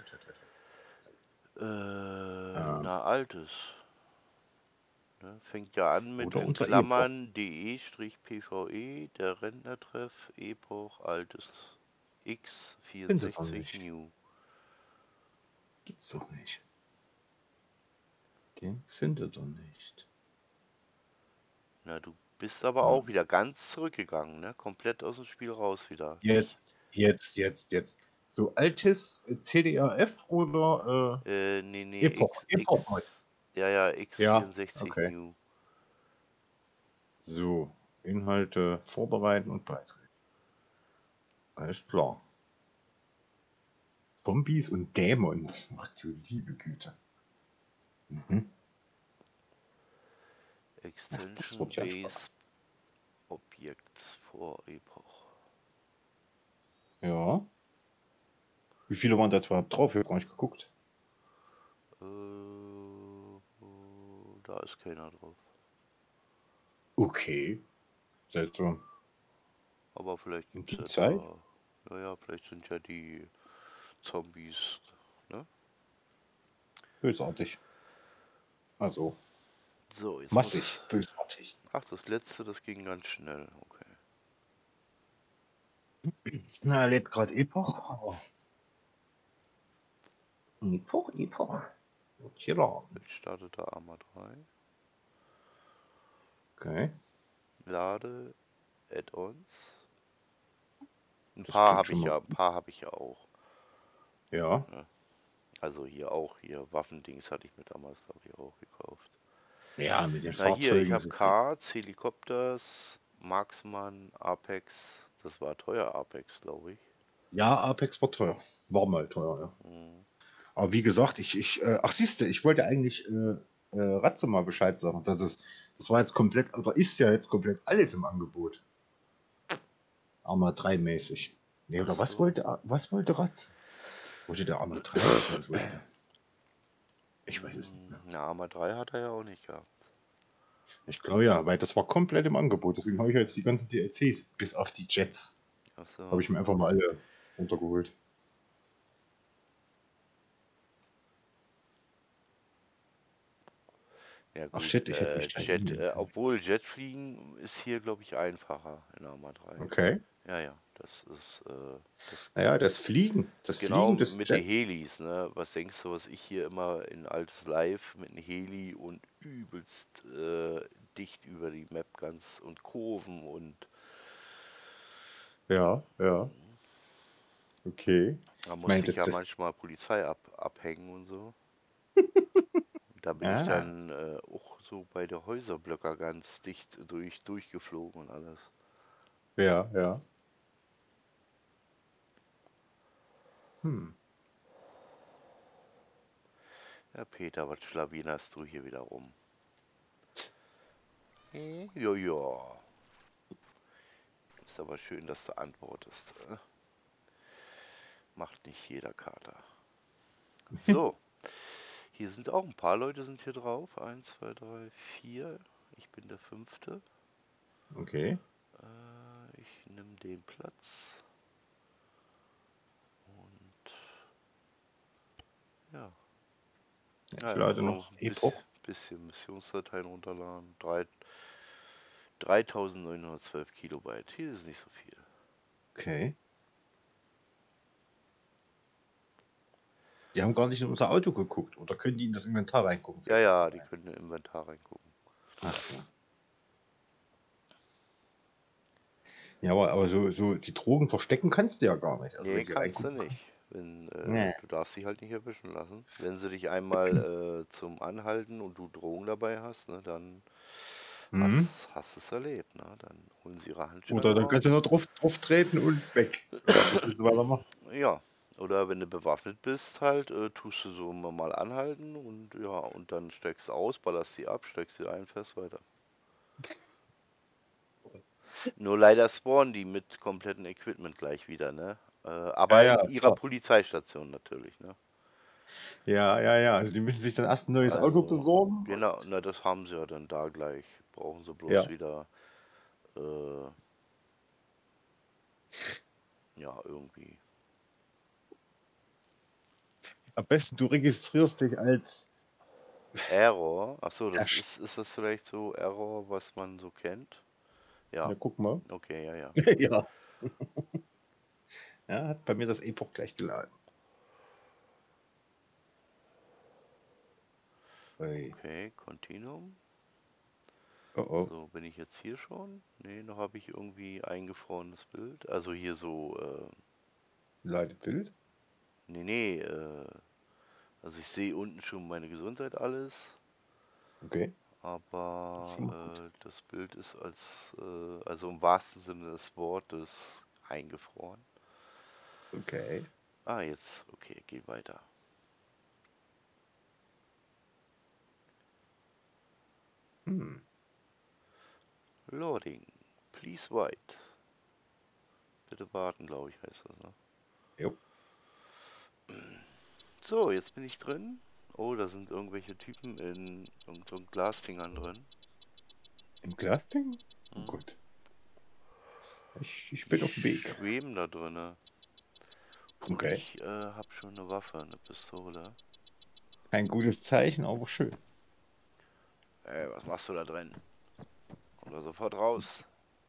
Na, altes. Ne? Fängt ja an mit Oder in unter Klammern de-pve, der Rentnertreff, Epoch, altes. Findet er X64 nicht. New. Gibt's doch nicht. Den findet er nicht. Na, du bist aber Ja. auch wieder ganz zurückgegangen, ne? Komplett aus dem Spiel raus wieder. Jetzt. So altes CDRF oder Nee, Epoch. Epoch halt. ja, Ja, X64 okay. New. So, Inhalte vorbereiten und preisgeben. Alles klar. Zombies und Dämons. Ach du liebe Güte. Mhm. Ach, das Extension wird ja Base Spaß. Objects for Epoch. Ja. Wie viele waren da jetzt überhaupt drauf? Ich habe gar nicht geguckt. Da ist keiner drauf. Okay. Seltsam. Aber vielleicht Und gibt es die ja Zeit? da. Naja, vielleicht sind ja die Zombies, ne? Bösartig. Also, So, jetzt massig. muss. Bösartig. Ach, das letzte, das ging ganz schnell. Okay. Na, er lebt gerade Epoch, aber. Epoch. Killer. Jetzt startet da Arma 3. Okay. Lade Add-ons. Ein Das paar klingt habe schon ich mal. ja, ein paar habe ich ja auch. Ja. Ne? Also hier auch, hier Waffendings hatte ich mir damals, glaube ich, auch gekauft. Ja, mit den Na hier, ich Fahrzeugen. habe Karts, Helikopters, Marksman, Apex. Das war teuer, Apex, glaube ich. Ja, Apex war teuer. War mal teuer, ja. Mhm. Aber wie gesagt, ach siehste, ich wollte eigentlich Ratze mal Bescheid sagen. Das war jetzt komplett, oder ist ja jetzt komplett alles im Angebot. Arma 3 mäßig. Nee, oder Ach so. was wollte Ratze? Wollte der Arma 3? Was wollte der? Ich weiß es nicht mehr. Na, Arma 3 hat er ja auch nicht gehabt. Ich glaube ja, weil das war komplett im Angebot. Deswegen habe ich jetzt die ganzen DLCs, bis auf die Jets, Ach so. habe ich mir einfach mal alle runtergeholt. Ja Ach gut, shit, ich hätte mich da Jet, hinnehmen können. obwohl Jetfliegen ist hier, glaube ich, einfacher in Arma 3. Okay. Ja, das ist, das Naja, das Fliegen genau des mit den Jets. Helis, ne? Was denkst du, was ich hier immer in altes Live mit einem Heli und übelst dicht über die Map ganz und Kurven und Ja. Okay. da Ich musste meine, ich ja manchmal Polizei abhängen und so. Da bin ich ah, dann auch so bei der Häuserblöcker ganz dicht durchgeflogen und alles. ja. Ja, Peter, was schlawinerst du hier wieder rum? Ja. Ist aber schön, dass du antwortest. Macht nicht jeder Kater. So, hier sind auch ein paar Leute sind hier drauf. 1, 2, 3, 4. Ich bin der 5. Okay. Ich nehme den Platz. Und ja. Ich Ja, lade erstmal noch ein Epoch. bisschen Missionsdateien runterladen. 3912 Kilobyte. Hier ist nicht so viel. Okay. Die haben gar nicht in unser Auto geguckt. Oder können die in das Inventar reingucken? Ja, die können im Inventar reingucken. Ach so. Ja, aber so die Drogen verstecken kannst du ja gar nicht. Also Nee, wenn die kannst du reingucken. nicht. Wenn, Nee. du darfst sie halt nicht erwischen lassen. Wenn sie dich einmal zum Anhalten und du Drogen dabei hast, ne, dann Mhm. hast du es erlebt. Ne? Dann holen sie ihre Handschellen Oder dann kannst du nur raus. drauf treten und weg. Was willst du weitermachen? Ja, oder wenn du bewaffnet bist, halt, tust du so mal anhalten und ja, und dann steigst du aus, ballerst sie ab, steigst sie ein, fährst weiter. Nur leider spawnen die mit komplettem Equipment gleich wieder, ne? Ja, Aber ja, in ihrer klar. Polizeistation natürlich, ne? Ja, ja, ja. Also die müssen sich dann erst ein neues Auto Also, besorgen. genau, na, das haben sie ja dann da gleich. Brauchen sie Ja. bloß wieder, ja, irgendwie. Am besten du registrierst dich als. Error? Achso, Ja, ist das vielleicht so Error, was man so kennt? Ja, ja, guck mal. okay, ja, ja. Ja. Ja, hat bei mir das Epoch gleich geladen. Ui. Okay, Continuum. Oh oh. So, bin ich jetzt hier schon? Nee, noch habe ich irgendwie eingefrorenes Bild. Also hier so, Leidet Bild. nee, also ich sehe unten schon meine Gesundheit alles, Okay. aber Schon mal gut. das Bild ist also im wahrsten Sinne des Wortes eingefroren. Okay. Ah, jetzt, okay, geht weiter. Hm. Loading, please wait. Bitte warten, glaube ich, heißt das, ne? Jo. So, jetzt bin ich drin. Oh, da sind irgendwelche Typen in so Glasdingern drin. Im Glasding? Oh Hm. Gott. Ich Die bin auf dem Weg. schweben da drinne. Und Okay. ich habe schon eine Waffe, eine Pistole. Kein gutes Zeichen, aber schön. Ey, was machst du da drin? Komm da sofort raus.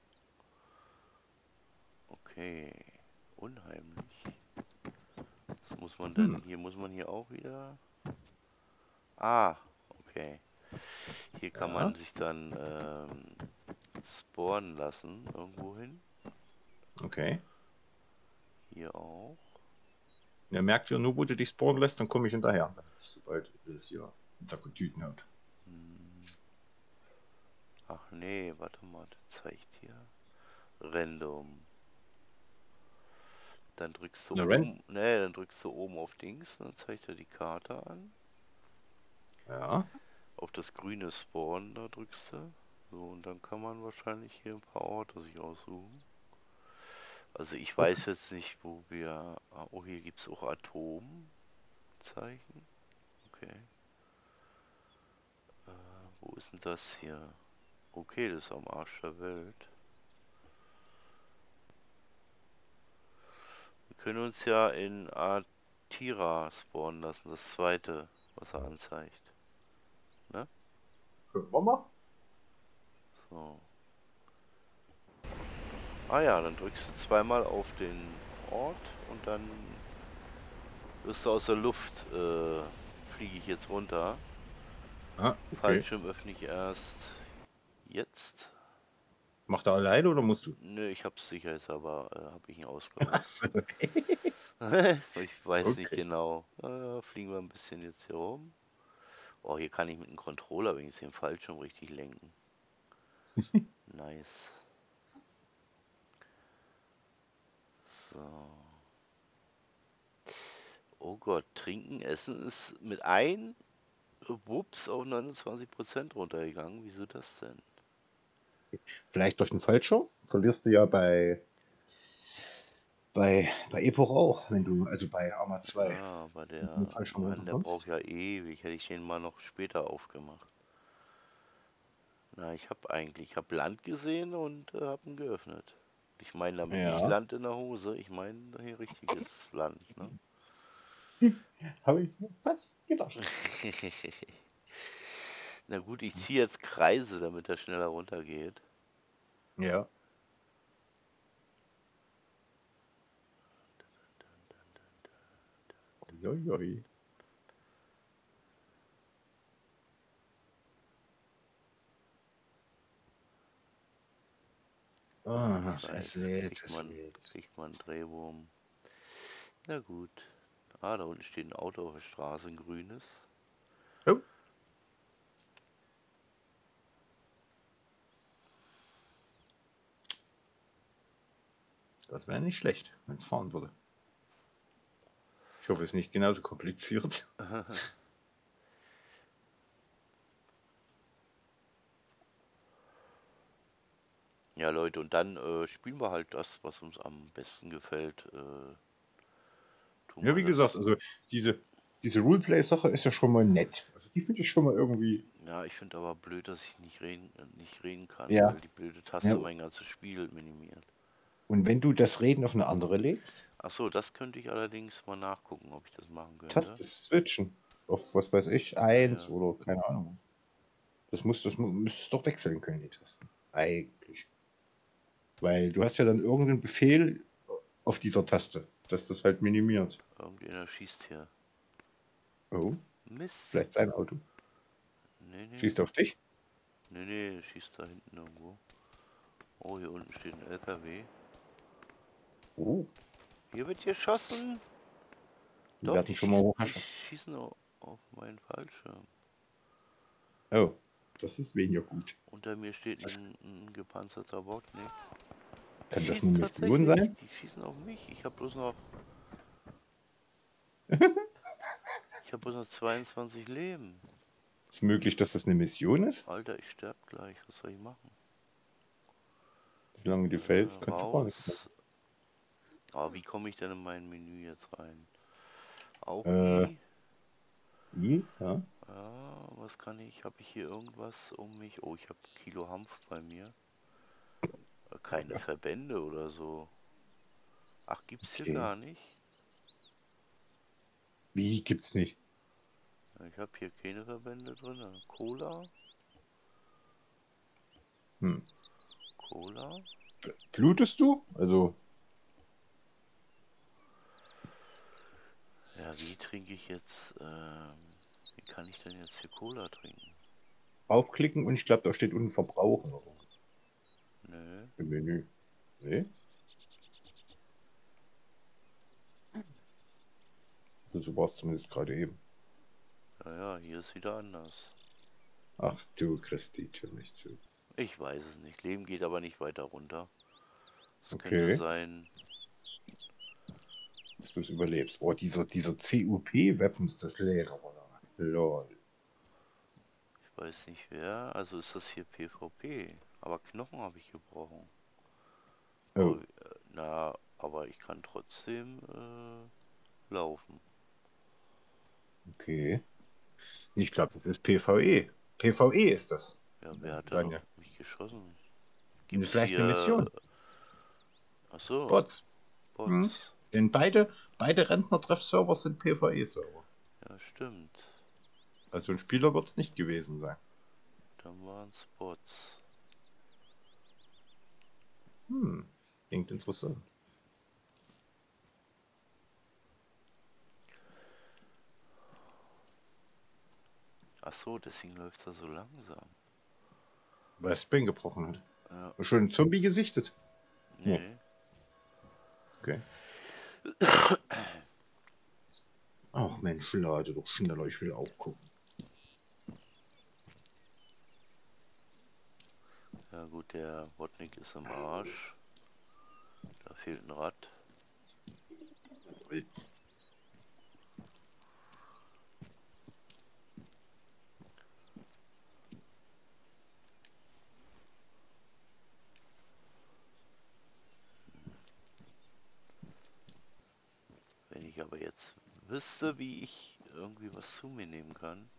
Okay, unheimlich. Was muss man denn? Hier muss man hier auch wieder. Ah, okay. Hier kann Ja. man sich dann spawnen lassen irgendwo hin. Okay. Hier auch. Ja, merkt ihr, nur wo du dich spawnen lässt, dann komme ich hinterher. Sobald ich das hier in Sack und Tüten habe. Hm. Ach nee, warte mal, das zeigt hier. Random. Dann drückst du Eine oben, ne, dann drückst du oben auf Dings, dann zeigt er die Karte an. Ja. Auf das grüne Spawn, da drückst du. So, und dann kann man wahrscheinlich hier ein paar Orte sich aussuchen. Also ich weiß jetzt nicht, wo wir... Oh, hier gibt es auch Atomzeichen. Okay. Wo ist denn das hier? Okay, das ist am Arsch der Welt. Wir können uns ja in Atira spawnen lassen, das zweite, was er anzeigt. Können wir mal? So. Ah ja, dann drückst du zweimal auf den Ort und dann wirst du aus der Luft, fliege ich jetzt runter. Ah, okay. Fallschirm öffne ich erst jetzt. Macht er alleine oder musst du? Nö, ich hab's sicherheitshalber, habe ich ihn Ach ausgemacht. so. Ich weiß nicht Okay. genau. Fliegen wir ein bisschen jetzt hier rum. Oh, hier kann ich mit dem Controller wenigstens den Fallschirm richtig lenken. Nice. So. Oh Gott, trinken, essen ist mit ein Wups auf 29% runtergegangen. Wieso das denn? Vielleicht durch den Fallschirm? Verlierst du ja bei Epoch auch, wenn du, also bei Arma 2, Ja, aber wenn du den der Fallschirm Mann, der braucht runterkommst. ja ewig. Hätte ich den mal noch später aufgemacht. Na, ich habe Land gesehen und habe ihn geöffnet. Ich meine damit nicht Ja. Land in der Hose, ich meine hier richtiges Land, ne? Habe ich mir fast gedacht. Na gut, ich ziehe jetzt Kreise, damit er schneller runtergeht. Ja. Uiuiui. Ich Ach, weiß, es lädt, es lädt. kriegt man einen Drehwurm. Na gut. Ah, da unten steht ein Auto auf der Straße, ein grünes. Oh. Das wäre nicht schlecht, wenn es fahren würde. Ich hoffe, es ist nicht genauso kompliziert. Ja, Ja, Leute, und dann spielen wir halt das, was uns am besten gefällt. Tun Ja, wir wie gesagt, das. also diese Roleplay-Sache ist ja schon mal nett. Also die finde ich schon mal irgendwie. Ja, ich finde aber blöd, dass ich nicht reden kann, Ja. weil die blöde Ja. Taste mein ganzes Spiel minimiert. Und wenn du das Reden auf eine andere legst, Ach so, das könnte ich allerdings mal nachgucken, ob ich das machen könnte. Taste switchen. Auf was weiß ich, 1 Ja. oder keine Ahnung. Das müsstest doch wechseln können, die Tasten. Eigentlich. Weil du hast ja dann irgendeinen Befehl auf dieser Taste, dass das halt minimiert. Irgendjemand schießt hier. Oh, Mist. vielleicht sein Auto. Nee, nee. Schießt auf dich? Nee, nee, schießt da hinten irgendwo. Oh, hier unten steht ein LKW. Oh, Hier wird geschossen. die Doch, werden schon mal die hochhaschen. schießen auf meinen Fallschirm. Oh, das ist weniger gut. Unter mir steht Das- ein gepanzerter Botnik. Kann Die das schießen eine Mission sein? Die schießen auf mich. Ich habe bloß noch 22 Leben. Ist möglich, dass das eine Mission ist? Alter, ich sterb gleich. Was soll ich machen? Solange du fällst, kannst du gar nichts machen. Raus. Aber wie komme ich denn in mein Menü jetzt rein? Auch Äh. nie. Ja. Ja, was kann ich? Habe ich hier irgendwas um mich? Oh, ich habe Kilo Hanf bei mir. Keine Ja. Verbände oder so. Ach, gibt's hier Okay. gar nicht? Wie gibt's nicht? Ich habe hier keine Verbände drin. Cola? Hm. Cola? Blutest du? Also, Ja, wie trinke ich jetzt, wie kann ich denn jetzt hier Cola trinken? aufklicken und ich glaube, da steht unten Verbrauchen oder so Nö. im Menü. Nee? So war es zumindest gerade eben. Ja, hier ist wieder anders. Ach, du kriegst die Tür nicht zu. Ich weiß es nicht. Leben geht aber nicht weiter runter. Es Okay. könnte sein. Dass du es überlebst. Oh, dieser CUP-Weapons, das Leere, oder? Lol. Ich weiß nicht wer. Also ist das hier PvP. Aber Knochen habe ich gebrochen. Oh, Aber, na, aber ich kann trotzdem laufen. okay. Ich glaube, das ist PvE. PvE ist das. Ja, wer hat da Daniel. auf mich geschossen? Vielleicht eine Mission. Achso, Bots. Bots. Hm. Denn beide Rentner-Treff-Server sind PvE-Server. Ja, stimmt. Also ein Spieler wird es nicht gewesen sein. Dann waren es Bots. Klingt interessant. Achso, deswegen läuft er so langsam. Weil es Bein gebrochen hat. Ja. Schon ein Zombie gesichtet. Nee. Okay. Ach Mensch, lade doch schneller, ich will auch gucken. Ja gut, der Botnik ist im Arsch. Da fehlt ein Rad. Wenn ich aber jetzt wüsste, wie ich irgendwie was zu mir nehmen kann.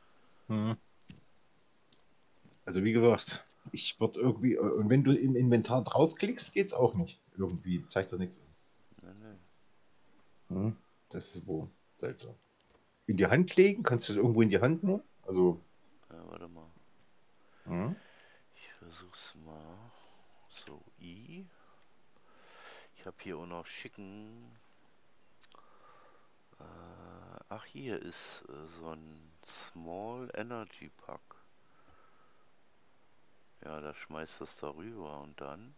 Also wie gesagt, ich würde irgendwie, und wenn du im Inventar draufklickst, geht's auch nicht. Irgendwie zeigt er nichts Nee. an. Das ist wohl seltsam. In die Hand legen, kannst du es irgendwo in die Hand nehmen? Also. Ja, warte mal. Ich versuch's mal. So, I. Ich habe hier auch noch schicken. Ach, hier ist so ein Small Energy Pack. Ja, da schmeißt das darüber und dann.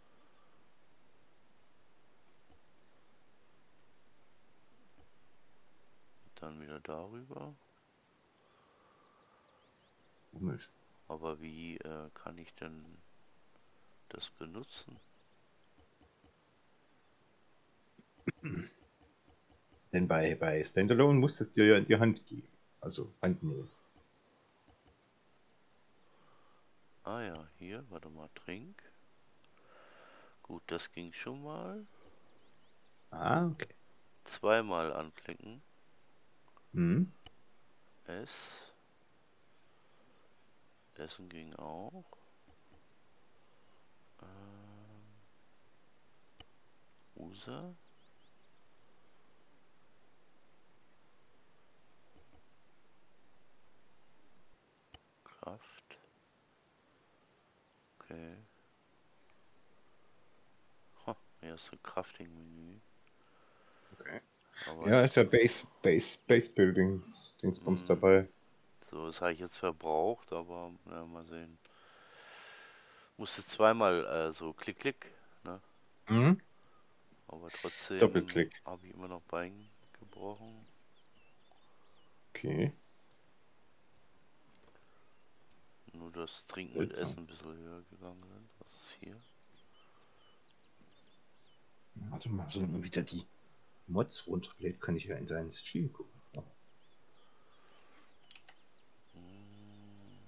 Dann wieder darüber. Komisch. Aber wie kann ich denn das benutzen? Denn bei Standalone musstest du ja in die Hand geben. Also Hand nehmen. Ah ja, hier, warte mal, trink. Gut, das ging schon mal. Ah, okay. Zweimal anklicken. Hm. S. Essen ging auch. User. Kraft. Okay. Ha, hier ist ein Crafting-Menü. Okay. Aber Ja, ist ja Base Buildings Dingsbums hm, dabei. so, das habe ich jetzt verbraucht, aber na, mal sehen. Musste zweimal so klick, klick, ne? Hm? Aber trotzdem Doppelklick. habe ich immer noch Bein gebrochen. Okay. Nur das Trinken und Seltsam. Essen ein bisschen höher gegangen sind. Was ist hier? Warte mal, so wenn wieder die Mods runterlädt, kann ich ja in seinen Stream gucken. Oh. Hm,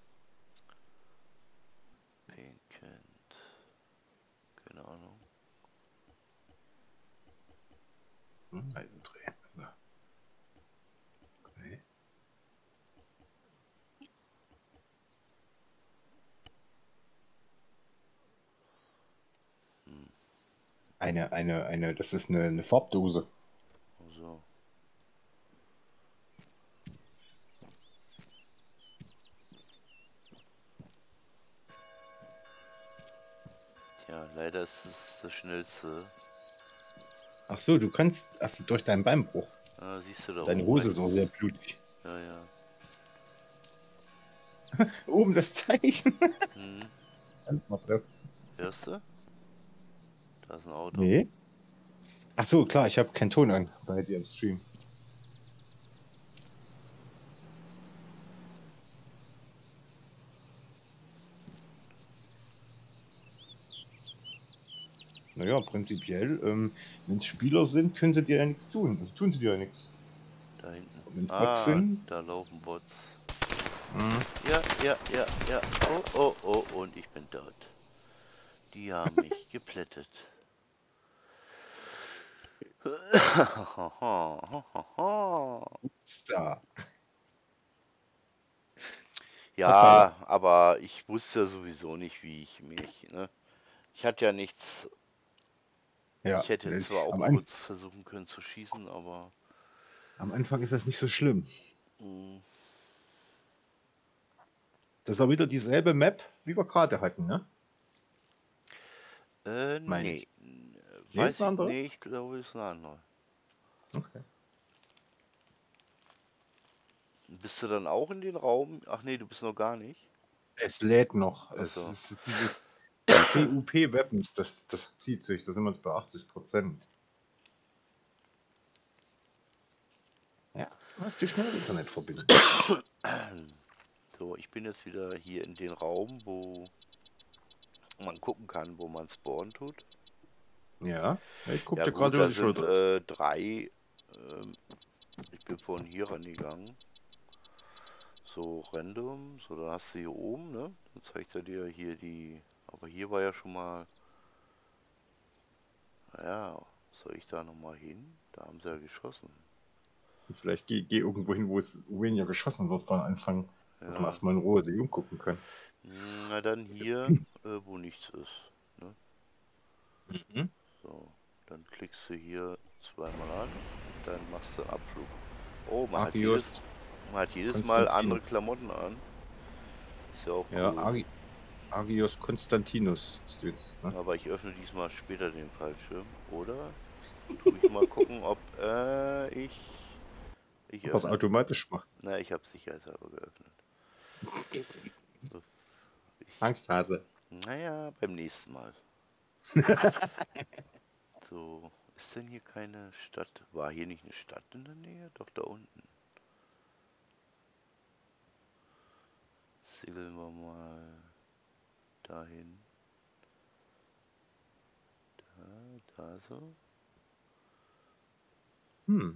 Pinkend. Keine Ahnung. Reisendreh. Also, okay. Hm, Das ist eine Farbdose. also. Tja, leider ist es das schnellste. Ach so, du kannst, also durch deinen Beinbruch. Siehst du da Deine oben Hose ist auch rechts? sehr blutig. Ja, ja. Oben das Zeichen. Hm, Mal drauf. hörst du? Da ist ein Auto. Nee. Ach so, klar, ich habe keinen Ton an bei dir im Stream. Naja, prinzipiell, wenn es Spieler sind, können sie dir ja nichts tun. Also tun sie dir ja nichts. Da hinten. Wenn es Bots Ah, sind, da laufen Bots. hm, Ja, ja, ja, ja. Oh, oh, oh, und ich bin tot. Die haben mich geplättet. ist da. Ja, aber ich wusste sowieso nicht, wie ich mich, ne? Ich hatte ja nichts. Ja, Ich hätte zwar auch am, kurz versuchen können zu schießen, aber am Anfang ist das nicht so schlimm. mh, Das ist auch wieder dieselbe Map, wie wir gerade hatten, ne? Meine nee. ich. Nee, ist Weiß eine ich, andere? nee, ich glaube, es ist eine andere. Okay. Bist du dann auch in den Raum? Ach nee, du bist noch gar nicht. Es lädt noch. Ach Es so. ist dieses CUP Weapons, das zieht sich. Da sind wir jetzt bei 80%. Ja, du hast die schnelle Internetverbindung. So, ich bin jetzt wieder hier in den Raum, wo man gucken kann, wo man spawnen tut. Ja, ich gucke Ja dir gerade gut, über da die sind Schulter. drei. Ich bin von hier rangegangen. So random. So, dann hast du hier oben, ne? Dann zeigt er dir hier die. Aber hier war ja schon mal. Naja, soll ich da nochmal hin? Da haben sie ja geschossen. Vielleicht geh irgendwo hin, wo es weniger geschossen wird von Anfang, dass man Ja. erstmal in Ruhe sich umgucken kann. Na dann hier, wo nichts ist. Ne? Mhm. So, dann klickst du hier zweimal an und dann machst du Abflug. Oh, Agios man hat jedes Mal andere Konstantinus. Klamotten an. Ist ja auch Ja, cool. Agios Konstantinus bist du jetzt, ne? Aber ich öffne diesmal später den Fallschirm. Oder tue ich mal gucken, ob ich Was öffne. automatisch macht. Na, ich habe sicherheitshalber geöffnet. So, Angsthase. naja, beim nächsten Mal. So, ist denn hier keine Stadt? War hier nicht eine Stadt in der Nähe? Doch da unten. Segeln wir mal dahin. Da so. Hm.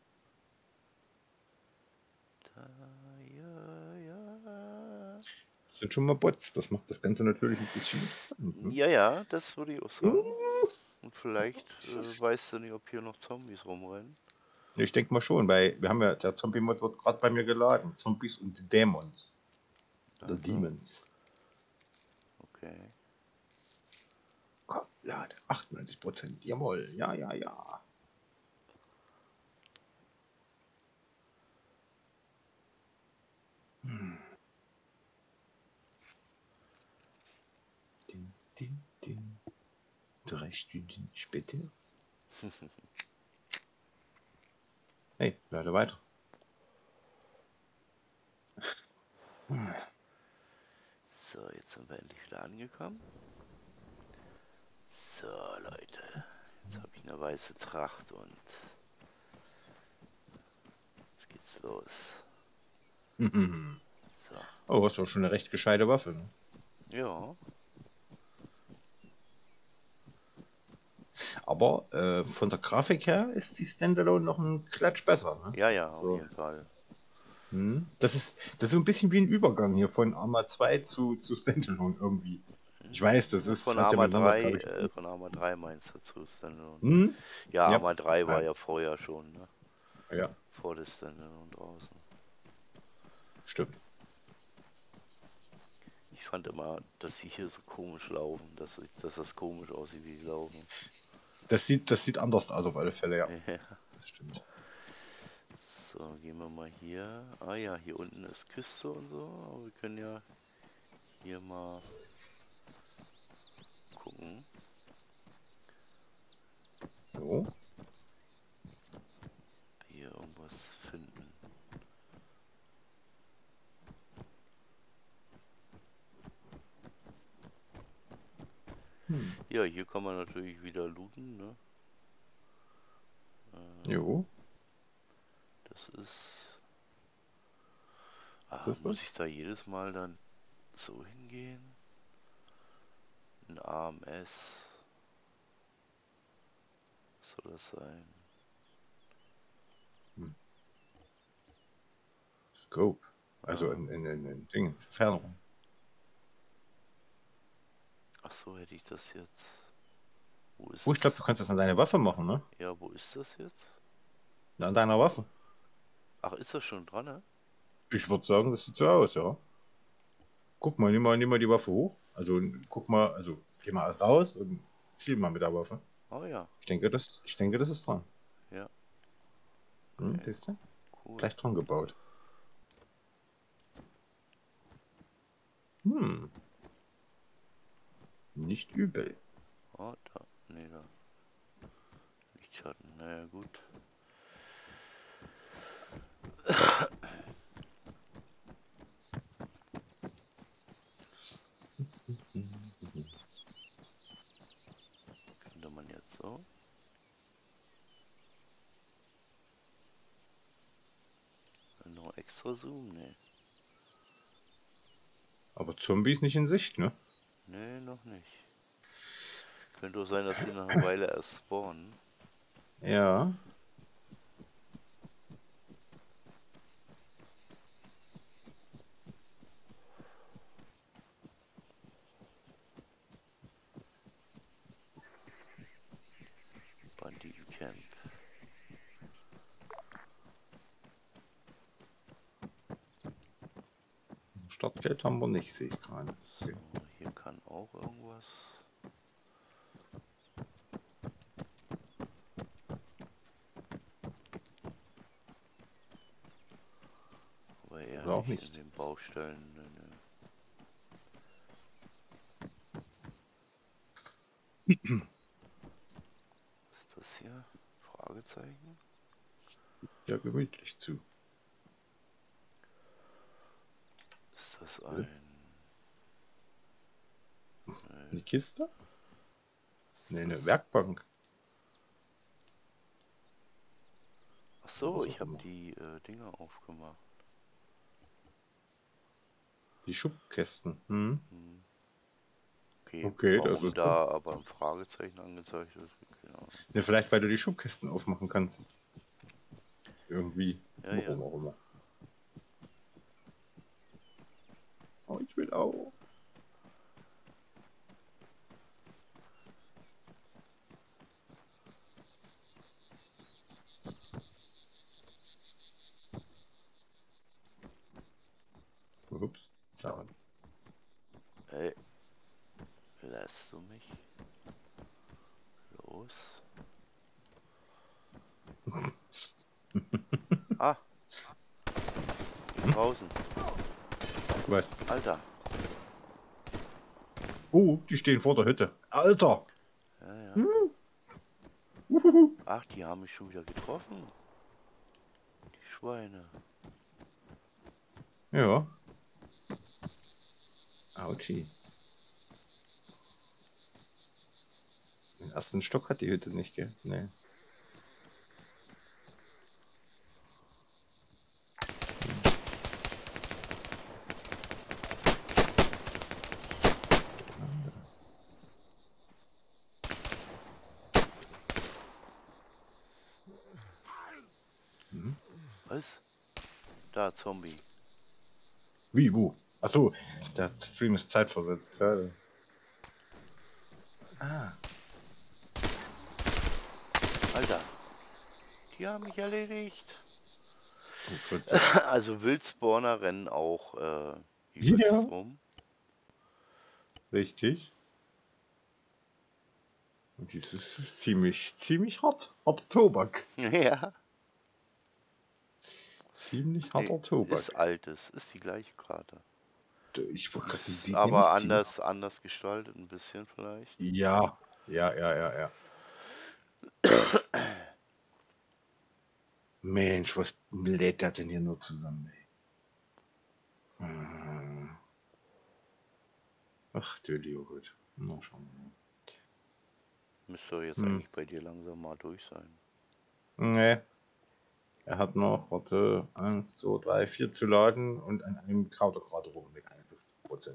Da, ja, ja. sind schon mal Bots. Das macht das Ganze natürlich ein bisschen interessant. Ne? Ja, ja, das würde ich auch sagen. Uh, Und vielleicht das ist- weißt du nicht, ob hier noch Zombies rumrennen. Ich denke mal schon, weil wir haben ja, der Zombie-Mod wird gerade bei mir geladen. Zombies und Dämons. Oder Also, Demons. okay. Komm, lade. 98%. Jawohl. Ja, ja, ja. Hm. Din, din, din. 3 Stunden später. Hey, lade weiter. So, jetzt sind wir endlich wieder angekommen. So, Leute. Jetzt habe ich eine weiße Tracht und jetzt geht's los. So, Oh, hast du auch schon eine recht gescheite Waffe. Ne? ja. Aber von der Grafik her ist die Standalone noch ein Klatsch besser. Ne? Ja, ja, So. auf jeden Fall. Das ist so ein bisschen wie ein Übergang hier von Arma 2 zu Standalone irgendwie. Ich weiß, das ist Von hat ja Arma miteinander, 3, glaube ich. von Arma 3 meinst du dazu Standalone? Hm? Ja, Ja. Arma 3 war Ja. ja vorher schon, ne? Ja, Vor der Standalone draußen. stimmt. Ich fand immer, dass sie hier so komisch laufen, dass das komisch aussieht, wie sie laufen. Das sieht anders aus auf alle Fälle, ja. Ja. Das stimmt. So, gehen wir mal hier. Ah ja, hier unten ist Küste und so, aber wir können ja hier mal gucken. So. Hier irgendwas finden. Ja, hier kann man natürlich wieder looten, ne? Jo. Das ist... Ist das muss was? ich da jedes Mal dann so hingehen? Ein AMS. Was soll das sein? Scope. Also in Dingens, Entfernung. Ach so, hätte ich das jetzt. Wo ist Oh, ich glaube, es? du kannst das an deine Waffe machen, ne? Ja, wo ist das jetzt? An deiner Waffe. Ach, ist das schon dran, ne? Ich würde sagen, das sieht so aus, ja. Guck mal, nimm mal die Waffe hoch. Also guck mal, also geh mal raus und ziel mal mit der Waffe. Oh ja, Ich denke, das ist dran. ja, Siehst du? cool. Gleich dran gebaut. Nicht übel. Oh, da. Nee, da. Lichtschatten, naja, gut. Könnte man jetzt so. Noch extra Zoom? Nee. Aber Zombies nicht in Sicht, ne? Nee, noch nicht. Könnte auch sein, dass sie nach einer Weile erst spawnen. Ja. Banditencamp. Startgeld haben wir nicht, sehe ich gerade. So, hier kann auch irgendwas. Aber eher Oder auch nicht nicht. in den Baustellen. Ne, ne. Was ist das hier? Fragezeichen? Ja, gemütlich zu. Ist das ein... Eine Kiste? Ne, eine Werkbank. Ach so, Was ich auch habe immer. die Dinger aufgemacht. Die Schubkästen. Okay, Okay, das warum ist da aber ein Fragezeichen angezeigt ist? Keine Ahnung. Ne, vielleicht, weil du die Schubkästen aufmachen kannst. Irgendwie. Ja, ja. Warum auch immer. Oh, ich will auf. Ups, sauer. Ey, lässt du mich? Los. Ah. Draußen. Was? Alter. Die stehen vor der Hütte. Alter! Ja, ja. Uhuhu. Ach, die haben mich schon wieder getroffen. Die Schweine. Ja. Autschi. Den ersten Stock hat die Hütte nicht, gell? Nee. Mhm. Was? Da, Zombie. Wie, wo? Achso, der Stream ist zeitversetzt gerade. Ah. Alter. Die haben mich erledigt. Oh, Putze. Also Wildspawner rennen auch übelst Ja. rum. Richtig. Und dies ist ziemlich hart. Harter Tobak. Ja. Ziemlich harter Tobak. Ist altes. Ist die gleiche Karte. Ich wollte gerade, die Ist sieht aber nämlich anders gestaltet ein bisschen vielleicht. Ja. Mensch, was lädt der denn hier nur zusammen, ey? Ach, du lieber Gott. Na, schauen wir mal. Müsste doch jetzt Hm. eigentlich bei dir langsam mal durch sein. Nee. Er hat noch, warte, 1, 2, 3, 4 zu laden und an einem kaut er gerade rum mit 51%.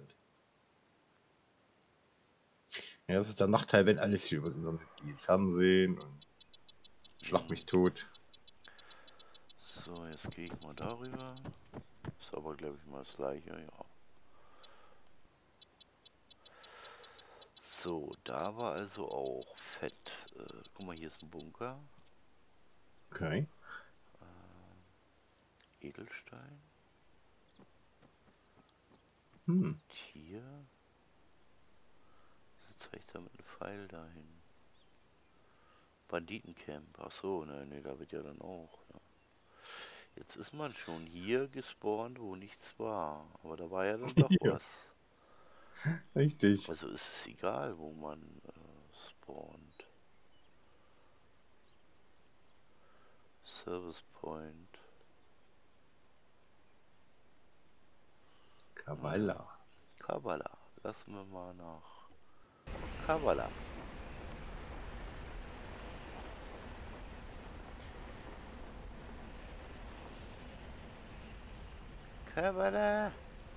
Ja, das ist der Nachteil, wenn alles hier übers Internet geht. Fernsehen und schlag mich tot. So, jetzt gehe ich mal darüber. Ist aber, glaube ich, mal das gleiche, ja. So, da war also auch Fett. Guck mal, hier ist ein Bunker. Okay. Edelstein. Tier. Wieso zeigt er mit einem Pfeil dahin? Banditencamp. Ach so, ne, da wird ja dann auch. Ja. Jetzt ist man schon hier gespawnt, wo nichts war. Aber da war ja dann doch Ja. was. Richtig. Also ist es egal, wo man spawnt. Service Point. Kavala. Kavala. Lassen wir mal nach Kavala. Kavala.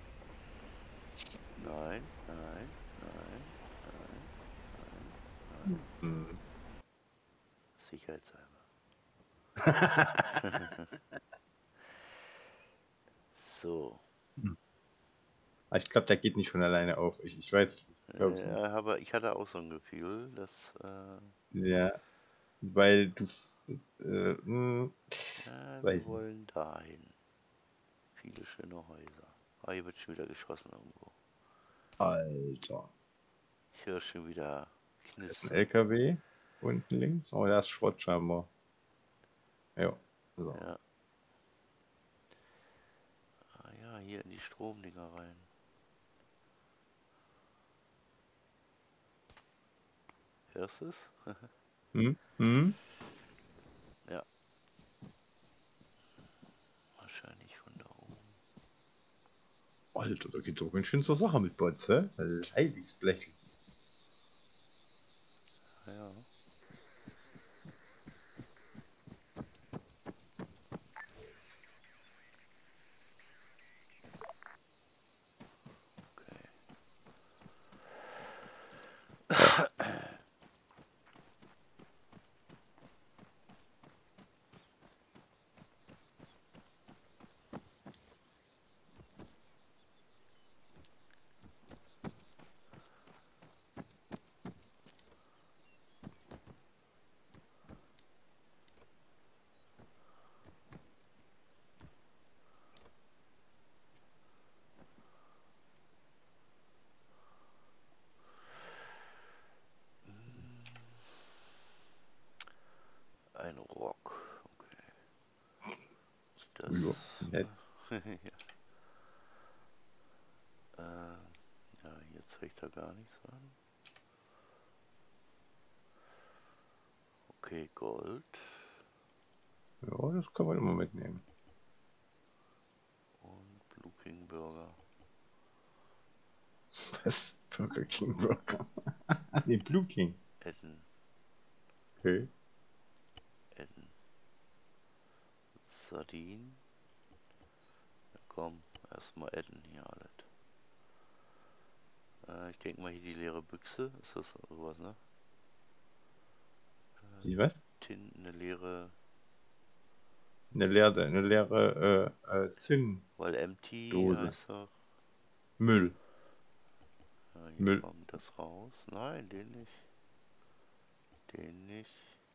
Nein. Hm. Sicherheitshalber. So. Ich glaube, der geht nicht von alleine auf. Ich weiß, ich glaube es nicht. Aber ich hatte auch so ein Gefühl, dass Ja, weil du. wir Weiß nicht. wollen dahin. Viele schöne Häuser. Ah, hier wird schon wieder geschossen irgendwo. Alter. Ich höre schon wieder Da ist ein Knistern. LKW unten links. Oh, der ist Schrott scheinbar. Ja. So. Ja. Ah ja, hier in die Stromdinger rein. Hörst du es? Hm? Ja. Wahrscheinlich von da oben. Alter, da geht's auch ganz schön zur Sache mit Bots, hä? Heiligsblech. Ja. Ein Rock. Okay. Das. Ja, nett. Ja, hier zeigt er gar nichts an. Okay, Gold. Ja, das kann man immer mitnehmen. Und Blue King Burger. Was? Burger King Burger. Nee, Blue King. Essen. Okay. Essen. Sardinen. Ja, komm, erstmal Essen hier alles. Ich denke mal hier die leere Büchse. Ist das sowas, ne? Sie was? Tinten, eine leere. Eine leere Zinn. Weil empty Dose. heißt doch. Müll. Ja, hier Müll. kommt das raus. Nein, den nicht. Den nicht.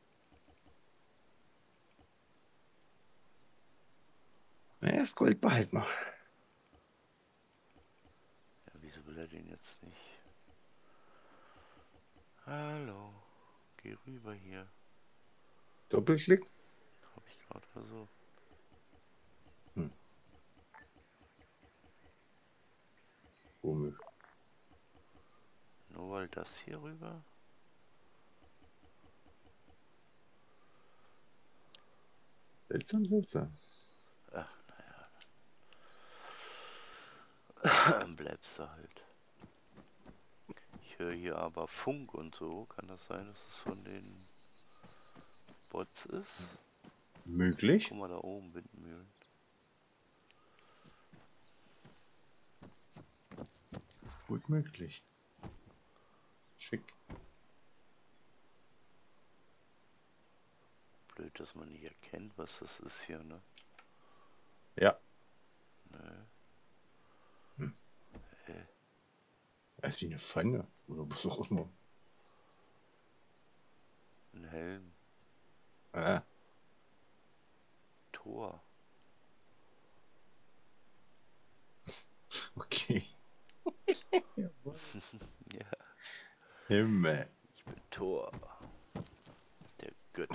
Ja, das Gold behalten wir. Ja, wieso will er den jetzt nicht? Hallo. Geh rüber hier. Doppelklick. Hab ich gerade versucht. Komisch. Nur weil das hier rüber? Seltsam, seltsam. Ach, naja. Bleibst du halt. Ich höre hier aber Funk und so. Kann das sein, dass es von den Bots ist? Möglich. Guck mal da oben, Windmühlen. Ist gut möglich. Schick. Blöd, dass man nicht erkennt, was das ist hier, ne? Ja. Ne. Er ist wie eine Pfanne. Oder was auch immer. Ein Helm. Ah. Tor. Okay. Ja. Himmel. Ich bin Thor. Der Götter.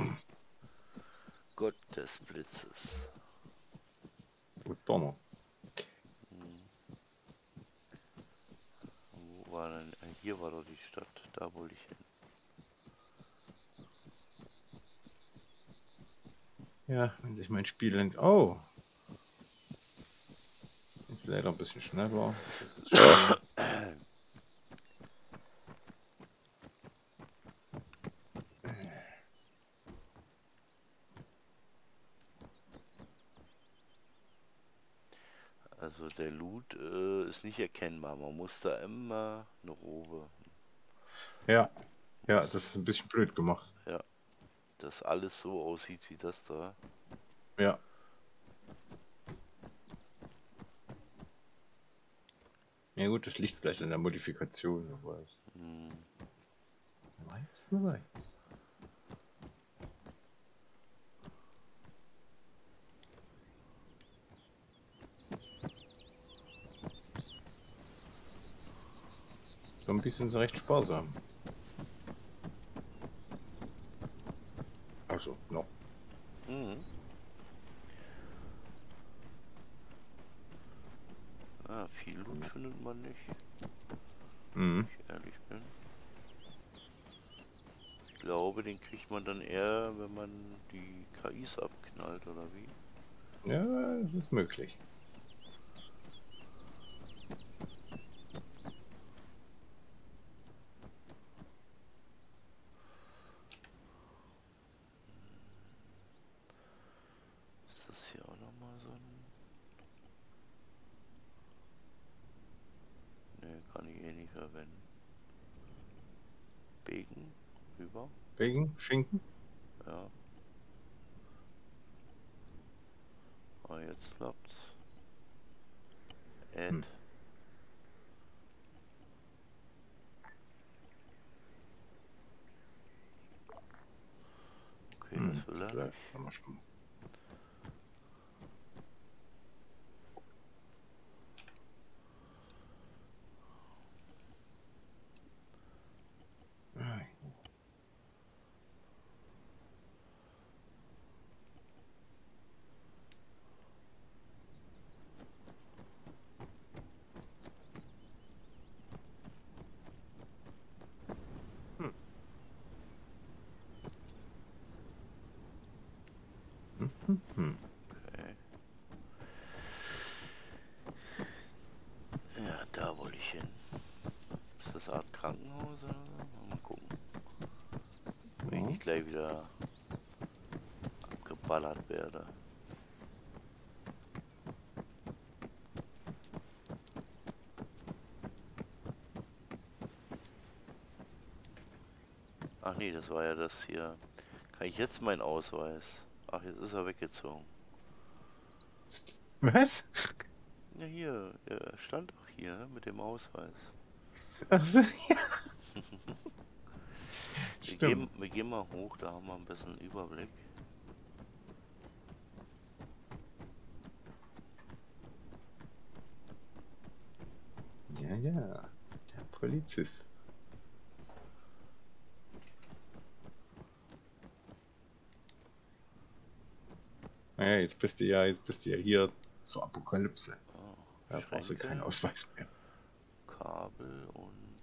Gott des Blitzes. Und Donners. Wo war denn? Hier war doch die Stadt. Da wollte ich hin. Ja, wenn sich mein Spiel Oh. Jetzt leider ein bisschen schneller. Das ist schön. Also der Loot ist nicht erkennbar. Man muss da immer eine Robe. Ja. Ja, das ist ein bisschen blöd gemacht. Ja. Dass alles so aussieht wie das da. Ja. Ja gut, das liegt vielleicht in der Modifikation, wer weiß. Wer weiß, wer weiß. Zombies sind sie recht sparsam. Also, noch. Viel Loot findet man nicht. Mhm. Wenn ich ehrlich bin. Ich glaube, den kriegt man dann eher, wenn man die KIs abknallt, oder wie? Ja, das ist möglich. Ist das hier auch nochmal so ein... Ne, kann ich eh nicht verwenden. Bacon? Rüber? Bacon, Schinken? Ja. Ah, jetzt klappt's. Add. Okay, das will er nicht. Haben wir schon. Hm. Okay. Ja, da wollte ich hin. Ist das eine Art Krankenhaus oder so? Mal gucken. Wenn ich nicht gleich wieder abgeballert werde. Ach nee, das war ja das hier. Kann ich jetzt meinen Ausweis? Ach, jetzt ist er weggezogen. Was? Ja, hier, er stand doch hier ne, mit dem Ausweis. Achso, ja. Stimmt. Wir gehen mal hoch, da haben wir ein bisschen Überblick. Ja, ja. Der Polizist. Naja, jetzt bist du ja hier zur Apokalypse. Oh, Da brauchst du keinen Schränke, Ausweis mehr. Kabel und...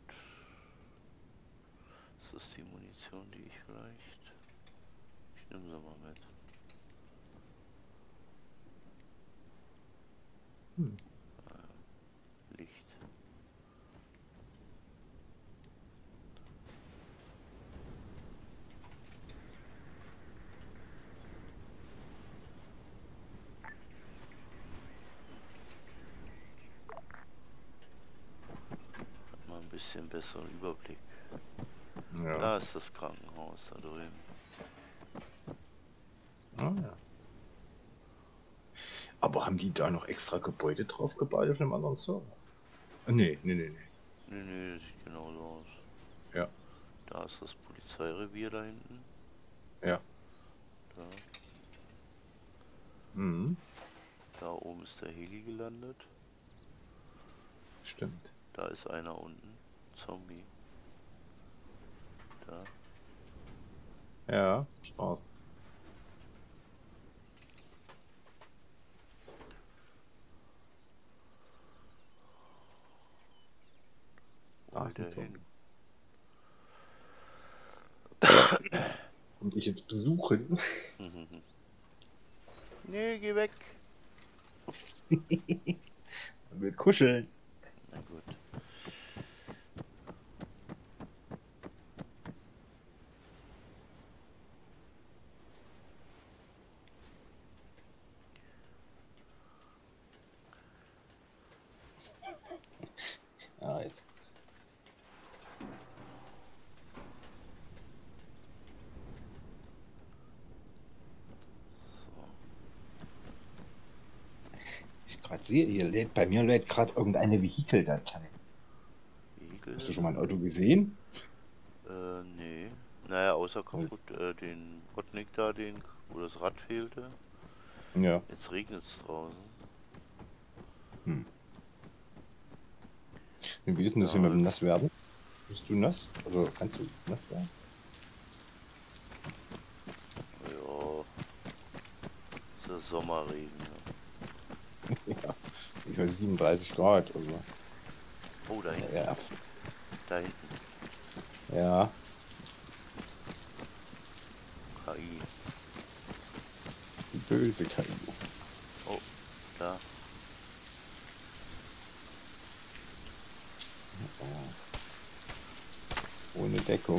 Ist das die Munition, die ich vielleicht... Ich nehme sie mal mit. Hm. Licht. Hat mal ein bisschen besseren Überblick. Ja. Da ist das Krankenhaus da drüben. Ah, ja. Aber haben die da noch extra Gebäude drauf gebaut auf einem anderen Server? Nee. Nee, nee, das sieht genauso aus. Ja. Da ist das Polizeirevier da hinten. Ja. Da. Mhm. Da oben ist der Heli gelandet. Stimmt. Da ist einer unten. Zombie. Da. Ja, Straße. Wo Da will ist ein der hin? Kommt dich jetzt besuchen? Nee, geh weg. Will kuscheln. Na gut. Ah, jetzt. So. Ich gerade sehe, bei mir lädt gerade irgendeine Vehikeldatei. Vehikel? Hast du schon mal ein Auto gesehen? Nee. Naja, außer kaputt, den Rotnik da, wo das Rad fehlte. Ja. Jetzt regnet es draußen. Wie ist denn das hier mit dem Nasswerden? Bist du nass? Also kannst du nass werden? Ja. Das ist Sommerregen. Ja. Ja. Ich weiß 37 Grad. Also. Oh, da hinten. Ja. Da hinten. Ja. KI. Die böse KI. Oh, da. Ohne Deckung.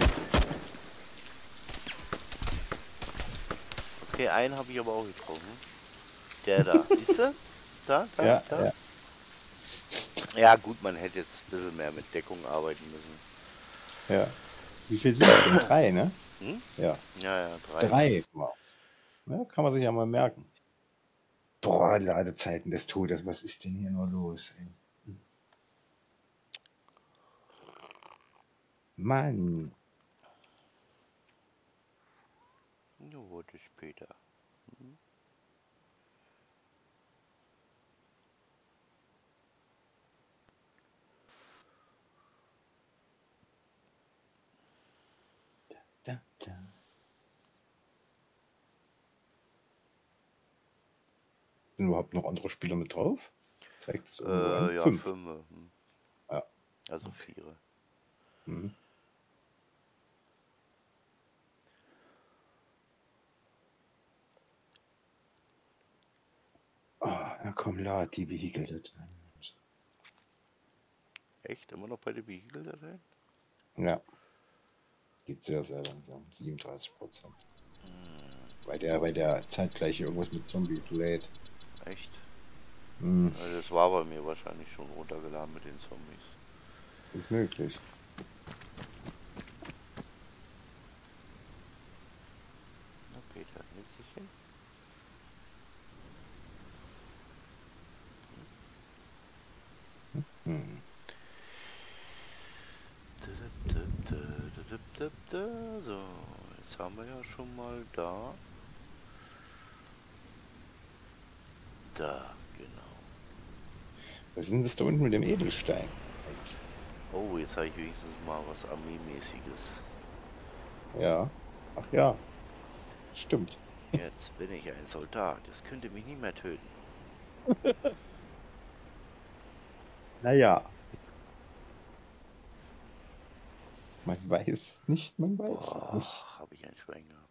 Okay, einen habe ich aber auch getroffen. Der da. Siehst du? Da, Ja, da. ja. Ja gut, man hätte jetzt ein bisschen mehr mit Deckung arbeiten müssen. Ja. Wie viel sind es denn? 3, ne? Hm? Ja. Ja, 3. 3 war's. Ja, kann man sich ja mal merken. Boah, Ladezeiten des Todes. Was ist denn hier nur los, ey? Mann. Nur wurde später. Hm? Da, da. Sind überhaupt noch andere Spieler mit drauf? Zeigt es irgendwo an? Ja, 5. 5. Hm. Ja. Also Okay. 4. Mhm. komm, lad die Vehikeldateien. Echt? Immer noch bei der Vehikeldatei? Ja. Geht sehr, sehr langsam. 37%. Hm, Weil der zeitgleich irgendwas mit Zombies lädt. echt? Hm, Ja, das war bei mir wahrscheinlich schon runtergeladen mit den Zombies. ist möglich. Na Peter, Nützchen? Hm. So, jetzt haben wir ja schon mal da. Da, genau. Was ist denn das da unten mit dem Edelstein? Oh, jetzt habe ich wenigstens mal was Armeemäßiges. Ja. Ach ja. Stimmt. Jetzt bin ich ein Soldat. Das könnte mich nie mehr töten. Naja. Man weiß nicht, man weiß es nicht. Boah, habe ich ein Schwein gehabt.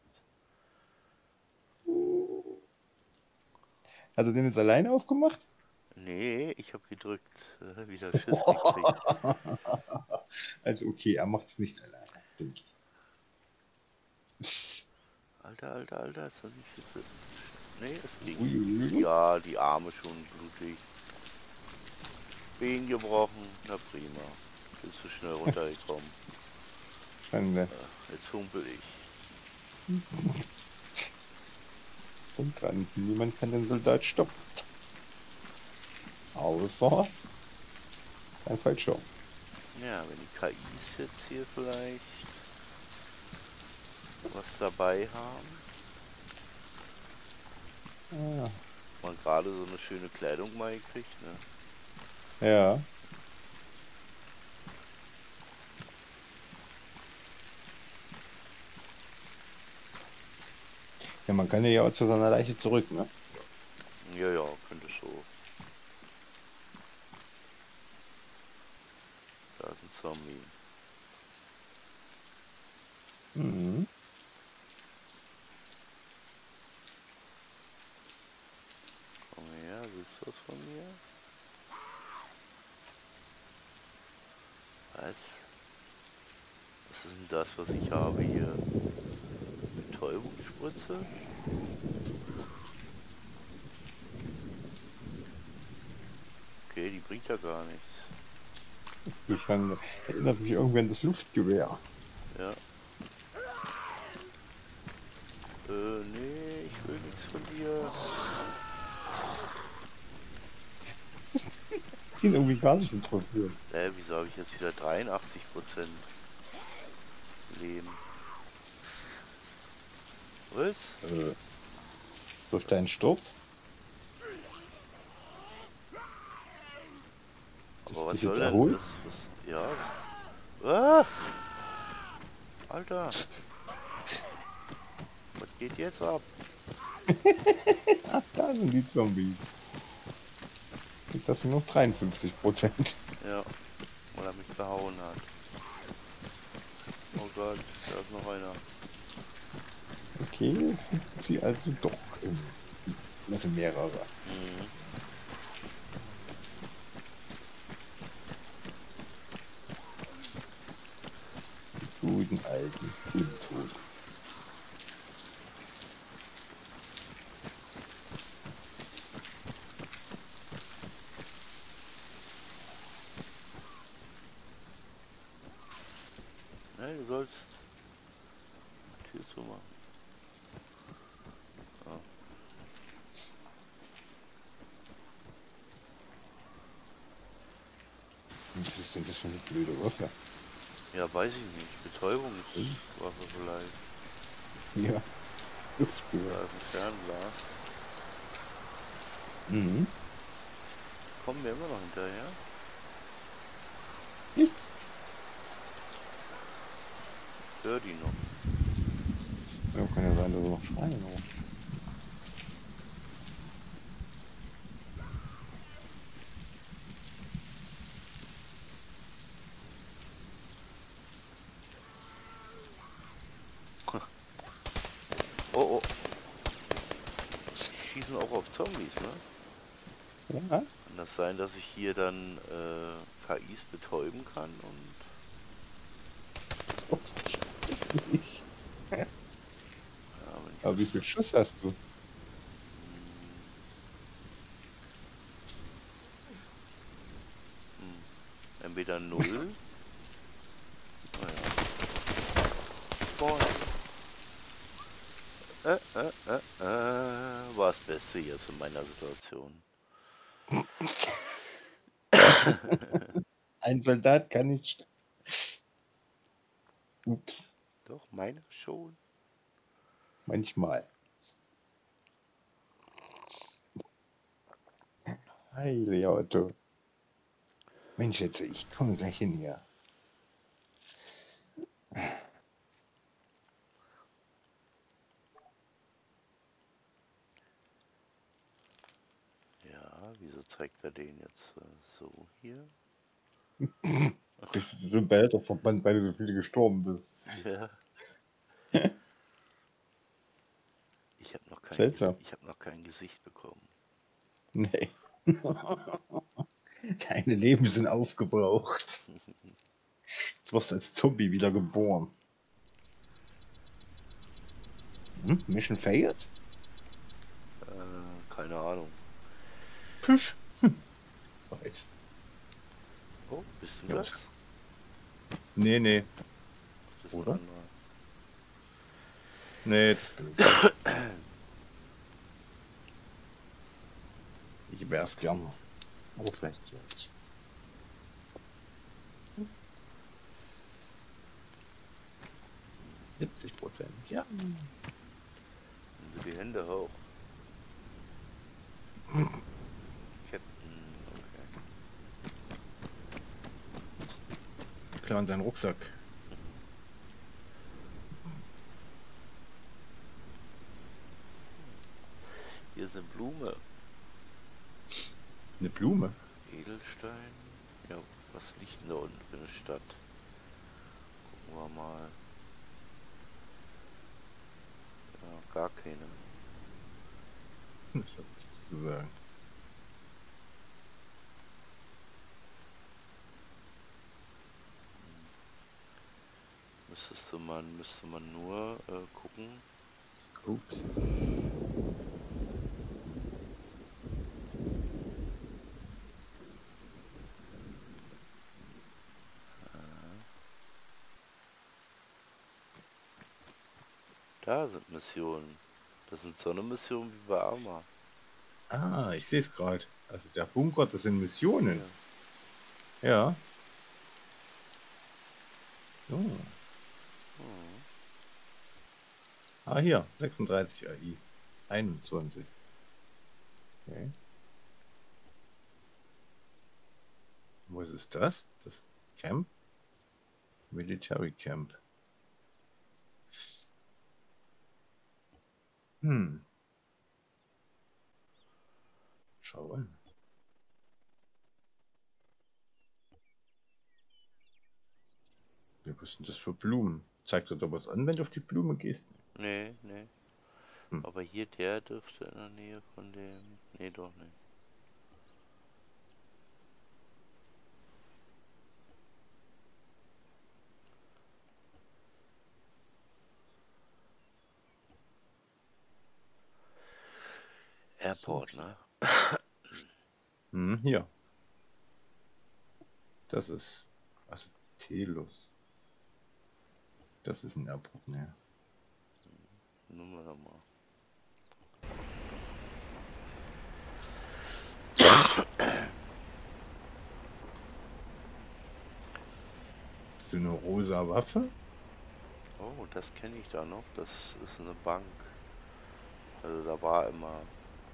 Hat er den jetzt alleine aufgemacht? Nee, ich habe gedrückt. Wieder Schiss gekriegt. Also okay, er macht es nicht alleine, denke ich. Alter, Alter, Alter, ist das nicht viel zu... Nee, es ging. Uiuiui. Ja, die Arme schon blutig. Bein gebrochen. Na prima. Bin zu schnell runtergekommen. Schande. Jetzt humpel ich. Und dran, niemand kann den Soldat stoppen. Außer ein Fallschirm. Ja, wenn die KIs jetzt hier vielleicht was dabei haben. Ja. Man gerade so eine schöne Kleidung mal gekriegt, ne? Ja. Ja, man kann ja auch zu seiner Leiche zurück, ne? Ja, ja, könnte so. Da ist ein Zombie. Mhm. Komm her, willst du was von mir? Was? Was ist denn das, was ich habe hier? Betäubungsspritze? Okay, die bringt ja gar nichts. Die Schande. Erinnert mich irgendwie an das Luftgewehr. Ja. Nee, ich will nichts von dir. Die ihn irgendwie gar nicht interessiert. Wieso habe ich jetzt wieder 83% Leben? Was? Durch deinen Sturz? Dass Aber du was dich soll jetzt denn erholt? das? Ja. Ah! Alter! Was geht jetzt ab? Ach, da sind die Zombies. Jetzt hast du noch 53%. Ja, weil er mich behauen hat. Oh Gott, da ist noch einer. Okay, es gibt sie also doch. Das sind mehrere. Mhm. Guten alten Blindtod. Ne, du sollst die Tür zumachen. So. Was ist denn das für eine blöde Waffe? Ja, weiß ich nicht. Betäubungswaffe vielleicht. Ja, Da Luftgewehr. ist ein Fernglas. Mhm. Kommen wir immer noch hinterher? Nicht? Hör die noch. Ja, kann ja sein, dass sie noch schreien. Aber. Oh, oh. Die schießen auch auf Zombies, ne? Ja, Kann das sein, dass ich hier dann KIs betäuben kann und ich. ja, wenn ich Aber wie das, viel Schuss hast du? entweder 0, naja, Boing. War das Beste jetzt in meiner Situation. Ein Soldat kann nicht. Ups, Doch, meine schon. manchmal. Heile Otto. Mensch, jetzt, ich komme gleich hin hier. Ja, wieso zeigt er den jetzt so hier? Bist du so ein Behälterverband, weil du so viele gestorben bist. Ja. Ich habe noch Seltsam. kein Gesicht bekommen. Nee. Deine Leben sind aufgebraucht. Jetzt wirst du als Zombie wieder geboren. Mission failed? Keine Ahnung. Püsch. Weiß. Oh, bist du Ja, das? Nee, nee. Das ist Oder? ein anderer. Nee, das bin ich. Ich wär's gern. Aber vielleicht gleich. 70%. Ja. Nehmen Sie die Hände hoch. Captain, okay. Klauen seinen Rucksack. Hier ist eine Blume. Eine Blume. Edelstein. Ja, was liegt denn da unten für eine Stadt? Gucken wir mal. Ja, gar keine. Das hat nichts zu sagen. Müsste man nur gucken. Scopes. Da sind Missionen. Das sind so eine Mission wie bei Arma. Ah, ich sehe es gerade. Also der Bunker, das sind Missionen. Ja. So. Ah, hier. 36 AI. 21. Okay. Was ist das? Das Camp? Military Camp. Schau an. Ja, was sind das für Blumen? Zeigt dir da was an, wenn du auf die Blume gehst? Nee, nee. Hm. Aber hier, der dürfte in der Nähe von dem... Nee, doch nicht. Airport, ne? Hier. Das ist... Also Telos. Das ist ein Airport, ne? Nummer nochmal. Hast du eine rosa Waffe? Oh, das kenne ich da noch. Das ist eine Bank. Also da war immer...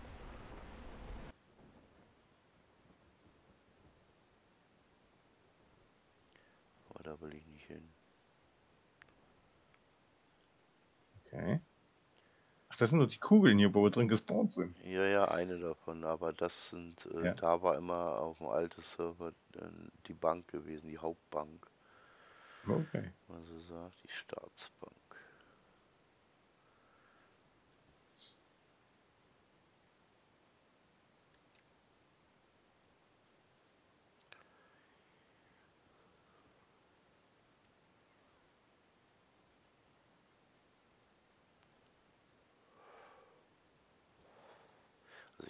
Aber da will ich nicht hin. Okay. Ach, das sind nur die Kugeln hier, wo wir drin gespawnt sind. Ja, ja, eine davon. Aber das sind... Ja. Da war immer auf dem alten Server die Bank gewesen, die Hauptbank. Okay. Also sagt die Staatsbank.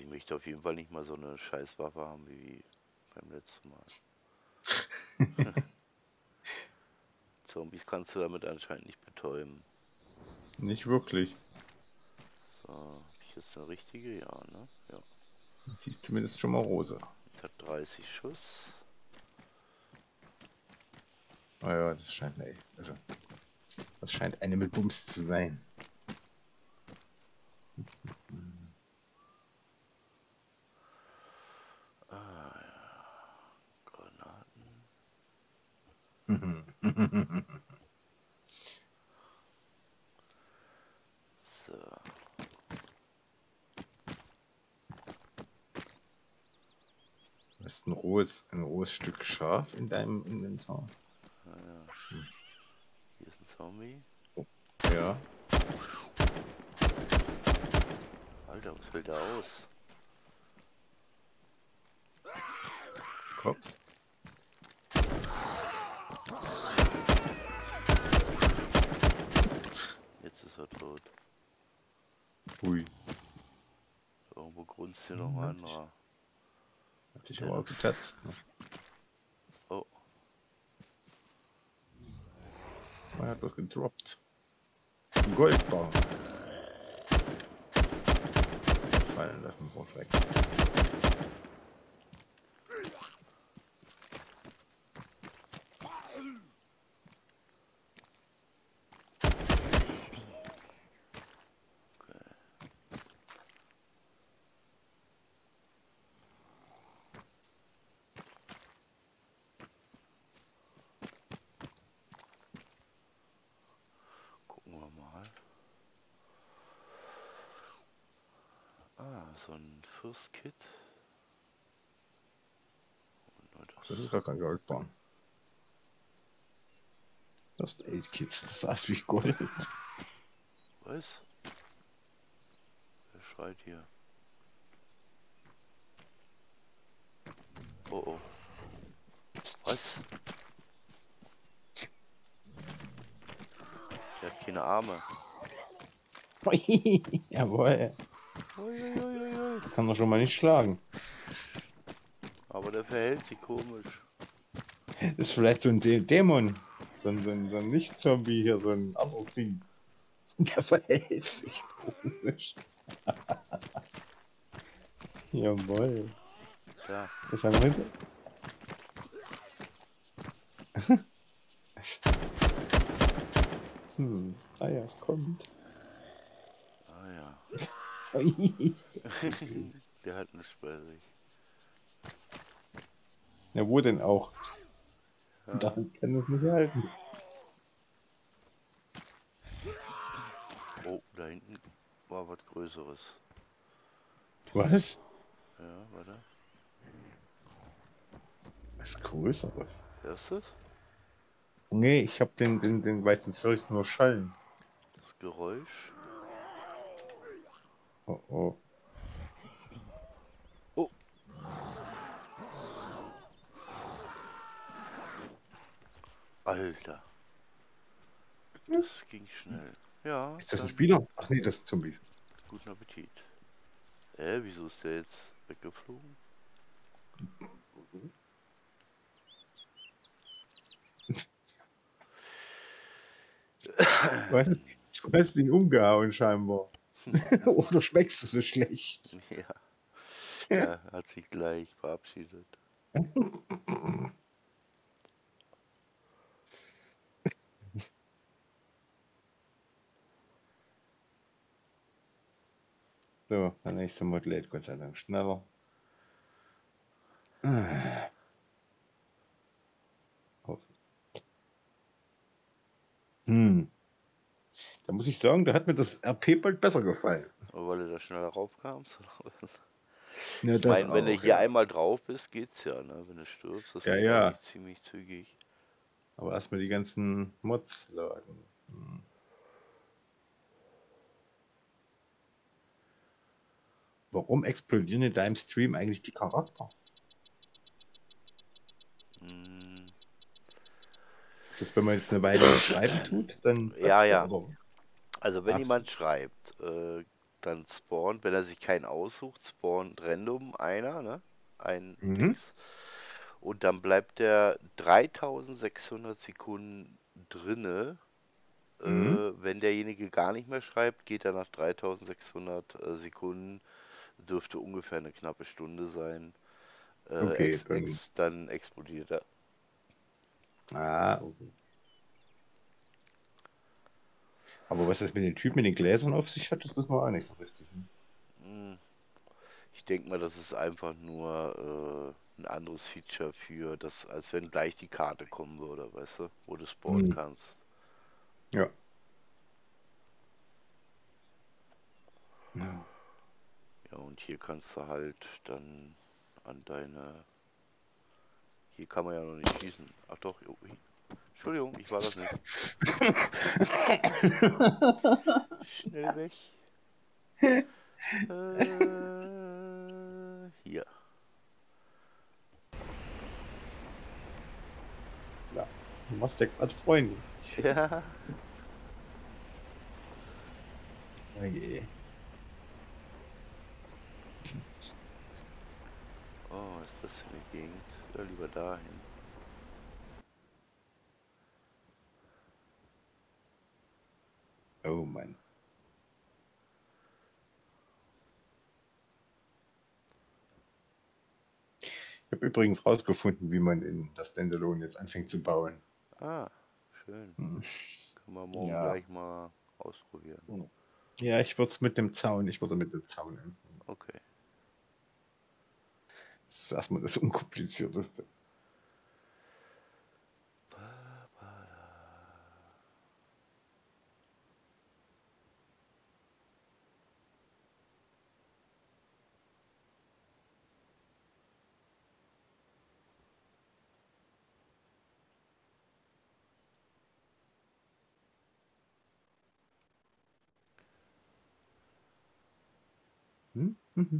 möchte auf jeden Fall nicht mal so eine Scheißwaffe haben wie beim letzten Mal. Zombies kannst du damit anscheinend nicht betäuben. Nicht wirklich. So, hab ich jetzt eine richtige? Ja, ne? Ja. Die ist zumindest schon mal rosa. Die hat 30 Schuss. Naja, das scheint das scheint eine mit Bums zu sein. Ah ja. Granaten. So. Du hast ein rohes Stück Schaf in deinem Inventar. Ah, ja. Hier ist ein Zombie. Ja. Alter, was fällt da aus? Kopf. Jetzt ist er tot. Hui. Irgendwo grunzt hier noch ein anderer. Hat dich aber auch getatzt. Ne? Oh, Er hat was gedroppt. Ein Goldbaum. Fallen lassen vor Schreck. okay. Gucken wir mal. Ah, so ein First Kit. Und Ach, das ist gar kein Goldbaum. Das ist 8 Kids. Das saß wie Gold. was? Wer schreit hier? Oh oh. Was? Der hat keine Arme. Jawohl. Uiuiuiui. Kann man schon mal nicht schlagen. Aber der verhält sich komisch. Das ist vielleicht so ein Dämon. So ein Nicht-Zombie hier, so ein anderes Ding. Der verhält sich komisch. Jawohl. Da. Ist er noch hinter? Ah ja, es kommt. Ah ja. Ui. Der hat eine Sperre. Na, wo denn auch? Ja. Da kann es nicht halten. Oh, da hinten war was Größeres. Was? Ja, warte. Was Größeres? Hörst du es? Nee, ich hab den weißen Zeugs nur Schallen. Das Geräusch. Oh oh. Oh. Alter. Das ging schnell. Ja, Ist das ein dann Spieler? Ach nee, das sind Zombies. guten Appetit. Wieso ist der jetzt weggeflogen? Du hast ihn umgehauen scheinbar. Oder schmeckst du so schlecht? Ja. Er hat sich gleich verabschiedet. So, der nächste Mod lädt Gott sei Dank schneller. Ah. Da muss ich sagen, da hat mir das RP bald besser gefallen. Aber weil du da schneller raufkamst? Ja, Ich das meine, wenn du auch, hier ja. einmal drauf bist, geht's ja, ne? Wenn du stirbst, das Ja, geht ja. eigentlich ziemlich zügig. Aber erstmal die ganzen Mods laden. Warum explodieren in deinem Stream eigentlich die Charakter? Hm, Ist das, wenn man jetzt eine Weile nicht schreiben tut, dann Ja, platzt der, ja. oder? Also wenn Ach so. jemand schreibt, dann spawnt, wenn er sich keinen aussucht, spawnt random einer, ne? Ein Mhm. Dings. Und dann bleibt der 3600 Sekunden drinne. Mhm. Wenn derjenige gar nicht mehr schreibt, geht er nach 3600 Sekunden, dürfte ungefähr eine knappe Stunde sein, Okay, dann. dann explodiert er. Ah, okay. Aber was das mit dem Typ mit den Gläsern auf sich hat, das wissen wir auch nicht so richtig. Ne? Hm, Ich denke mal, das ist einfach nur ein anderes Feature für das, als wenn gleich die Karte kommen würde, weißt du, wo du spawnen Mhm. kannst. Ja. Ja. Ja, und hier kannst du halt dann an deine. Hier kann man ja noch nicht schießen. Ach doch, Entschuldigung, ich war das nicht. Schnell weg. Hier. Ja. Du machst ja gerade Freunde. Ja. Okay. Oh, was ist das für eine Gegend? Ja, lieber dahin. Oh Mann. Ich habe übrigens rausgefunden, wie man in das Standalone jetzt anfängt zu bauen. Ah, schön. Hm. Können wir morgen Ja. gleich mal ausprobieren. Ja, ich würde es mit dem Zaun, ich würde mit dem Zaun anfangen. Okay. Das ist erstmal das Unkomplizierteste. Hm?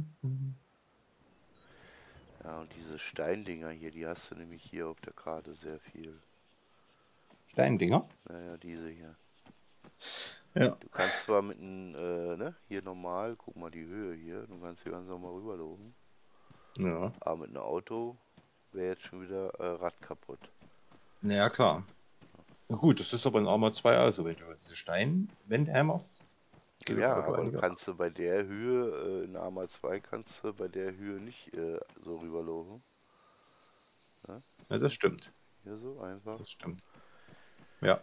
Ja, und diese Steindinger hier, die hast du nämlich hier auf der Karte sehr viel. Steindinger? Naja, diese hier. Ja. Du kannst zwar mit einem, ne, hier normal, guck mal die Höhe hier, du kannst hier ganz normal rüberlaufen. Ja. Aber mit einem Auto wäre jetzt schon wieder Rad kaputt. Ja, klar. Na gut, das ist aber in Arma 2 also, wenn du diese Steinwände hämmerst, geht das Ja, Auto aber du einigermaßen. kannst du bei der Höhe, in Arma 2 kannst du bei der Höhe nicht so rüberlaufen. Ne? Ja, das stimmt. Hier so einfach. Das stimmt. Ja.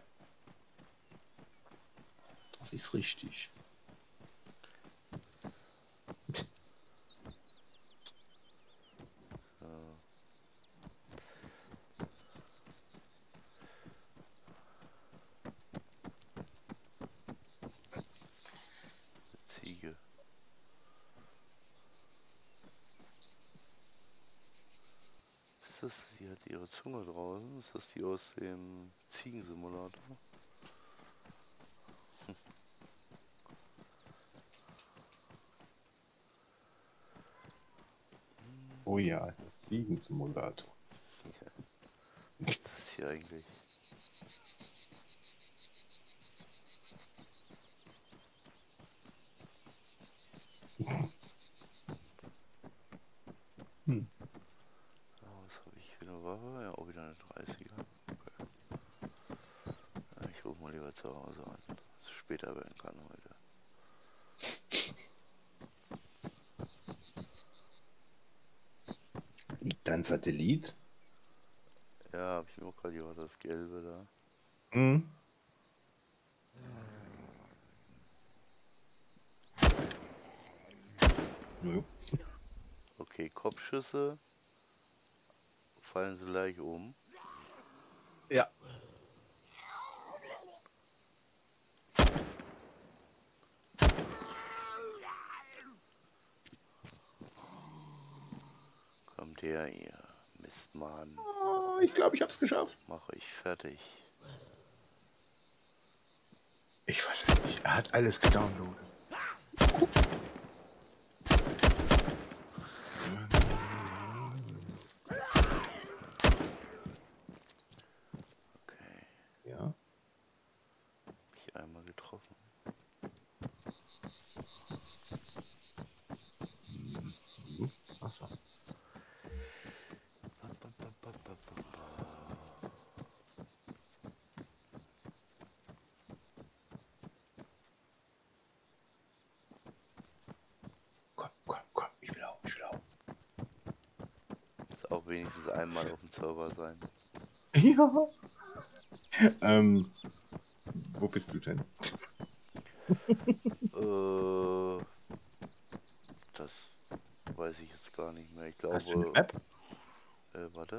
Das ist richtig. So. Ziege. Ist das? Sie hat ihre Zunge draußen. Ist das die aus dem Ziegensimulator? Oh ja, der Ziegensimulator. Was ist das hier eigentlich? Hm. Was habe ich für eine Waffe? Ja, auch wieder eine 30er. Okay. Ja, ich rufe mal lieber zu Hause an, dass es später werden kann heute. Liegt da ein Satellit? Ja, habe ich mir auch gerade gehört, das Gelbe da. Hm. Nö. Okay, Kopfschüsse fallen sie gleich um. Ja. Kommt her, ihr Mistmann. Oh, ich glaube, ich habe es geschafft. Mach ich fertig. Ich weiß es nicht. Er hat alles gedownloadet. Okay, Ja. mich einmal getroffen. Wasser. Komm, ich will auch. Ist auch wenigstens einmal auf dem Server sein. Ja. Wo bist du denn? Das weiß ich jetzt gar nicht mehr. Ich Hast du eine glaube, Map? warte.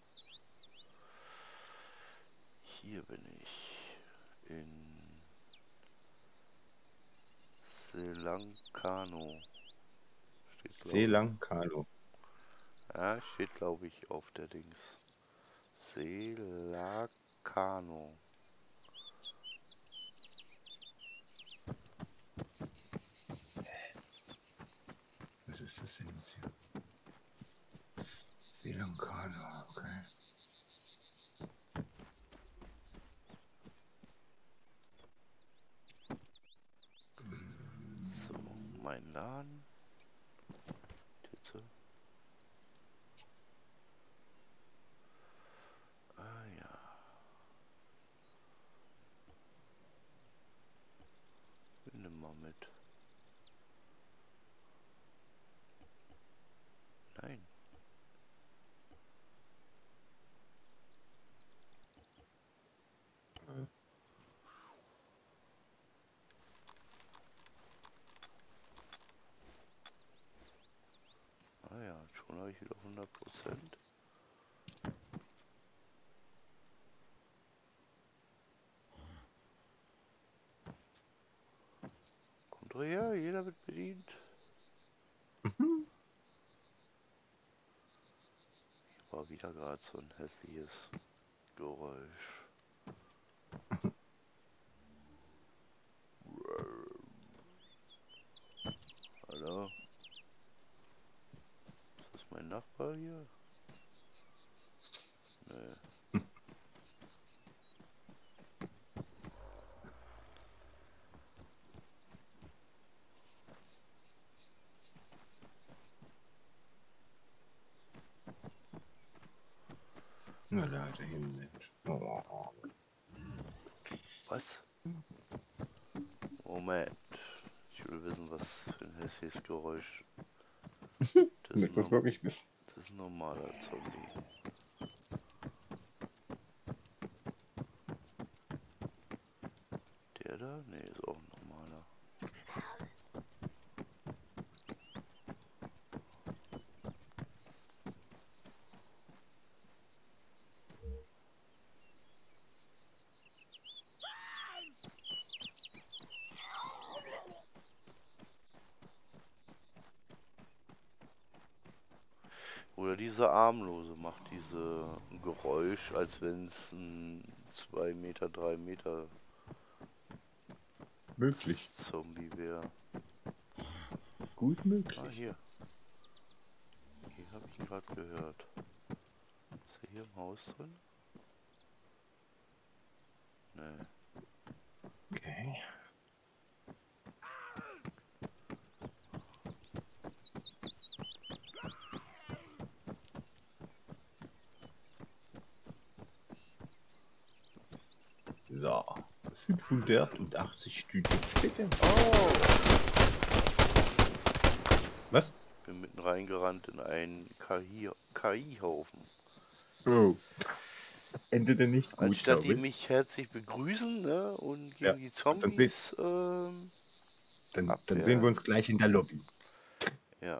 Hier bin ich. In Selankano. Steht, glaube ich. Selankano. Ja, steht, glaube ich, auf der Dings. Selakano. Was ist das denn jetzt hier? Selankano, okay. So, mein Laden. Titze. Ah ja. Nimm mal mit. Nein. Ah ja, schon habe ich wieder 100%. Kommt doch her, jeder wird bedient. Mhm. War wieder gerade so ein hässliches Geräusch. Hallo? Ist das mein Nachbar hier? Nee. Na, da hat er hin, Mensch. Oh. Was? Moment. Ich will wissen, was für ein hässliches Geräusch. Das Willst du das wirklich wissen? Das ist ein normaler Zombie. Der da? Nee, ist auch ein normaler. Oder dieser Armlose macht diese Geräusch, als wenn es ein 2 Meter, 3 Meter Möglich. Zombie wäre. Gut Ah, möglich. hier. Hier habe ich ihn gerade gehört. Ist er hier im Haus drin? Nee. Okay. So. 580 Stühle. Steht denn? Oh! Was? Bin mitten reingerannt in einen KI-Haufen. Oh. Endete nicht gut, Anstatt glaube die ich. mich herzlich begrüßen, ne, und Ja, gegen die dann Zombies Dann sehen wir abwehren. uns gleich in der Lobby. Ja.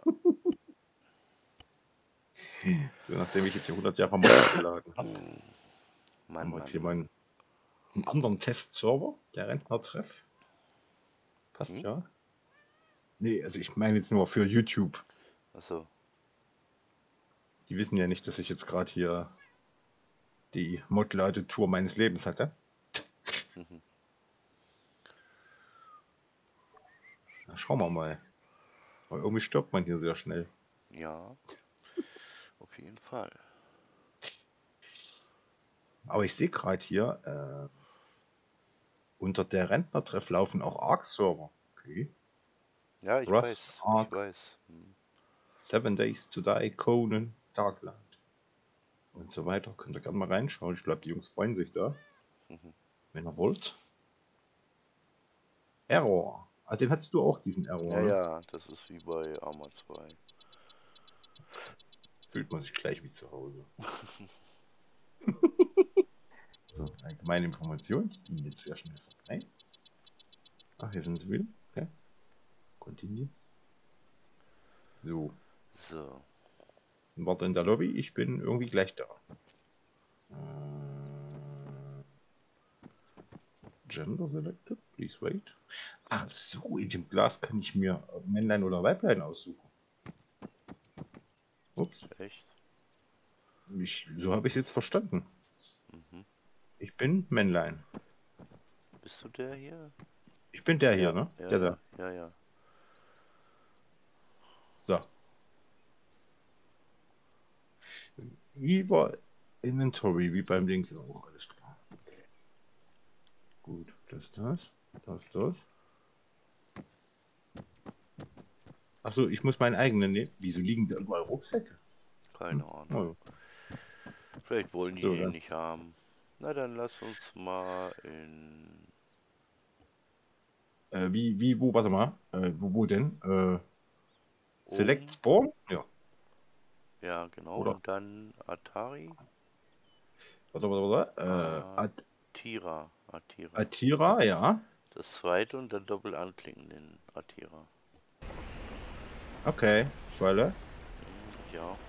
So, nachdem ich jetzt hier 100 Jahre Mods geladen habe, Mann, haben wir jetzt hier Mann. mal einen anderen Testserver, der Rentnertreff. Passt ja. Nee, also ich meine jetzt nur für YouTube. Achso. Die wissen ja nicht, dass ich jetzt gerade hier die Mod-Ladetour meines Lebens hatte. Na, schauen wir mal. Aber irgendwie stirbt man hier sehr schnell. Ja. Auf jeden Fall. Aber ich sehe gerade hier, unter der Rentnertreff laufen auch Arc-Server. Okay. Ja, ich Rust, weiß. Ich Arc. weiß. Seven Days to Die, Conan, Darkland und so weiter. Könnt ihr gerne mal reinschauen. Ich glaube, die Jungs freuen sich da, Mhm. wenn ihr wollt. Error. Ah, den hattest du auch, diesen Error. Ja, Ne? ja, das ist wie bei Arma 2. Fühlt man sich gleich wie zu Hause. So, allgemeine Informationen. Die gehen jetzt sehr schnell vorbei. Ach, hier sind sie wieder. Okay. Continue. So. So, Warte in der Lobby. Ich bin irgendwie gleich da. Gender selected. Please wait. Ach so, in dem Glas kann ich mir Männlein oder Weiblein aussuchen. Ups. echt? So habe ich es jetzt verstanden. Mhm. Ich bin Männlein. Bist du der hier? Ich bin der Ja, hier, ne? ja, Der ja, da. ja, ja. So. Über Inventory, wie beim Links auch. Alles klar. Okay. Gut, das. Achso, ich muss meinen eigenen nehmen. Wieso liegen da überall Rucksäcke? Keine Ahnung. Oh, Vielleicht wollen die so, den dann. nicht haben. Na, dann lass uns mal in... Warte mal. Wo denn? Select Spawn? Ja. Ja, genau. Oder? Und dann Atari. Warte. Atira. Atira. Atira, ja. Das zweite und dann doppelt anklicken den Atira. Okay. Falle. Ja.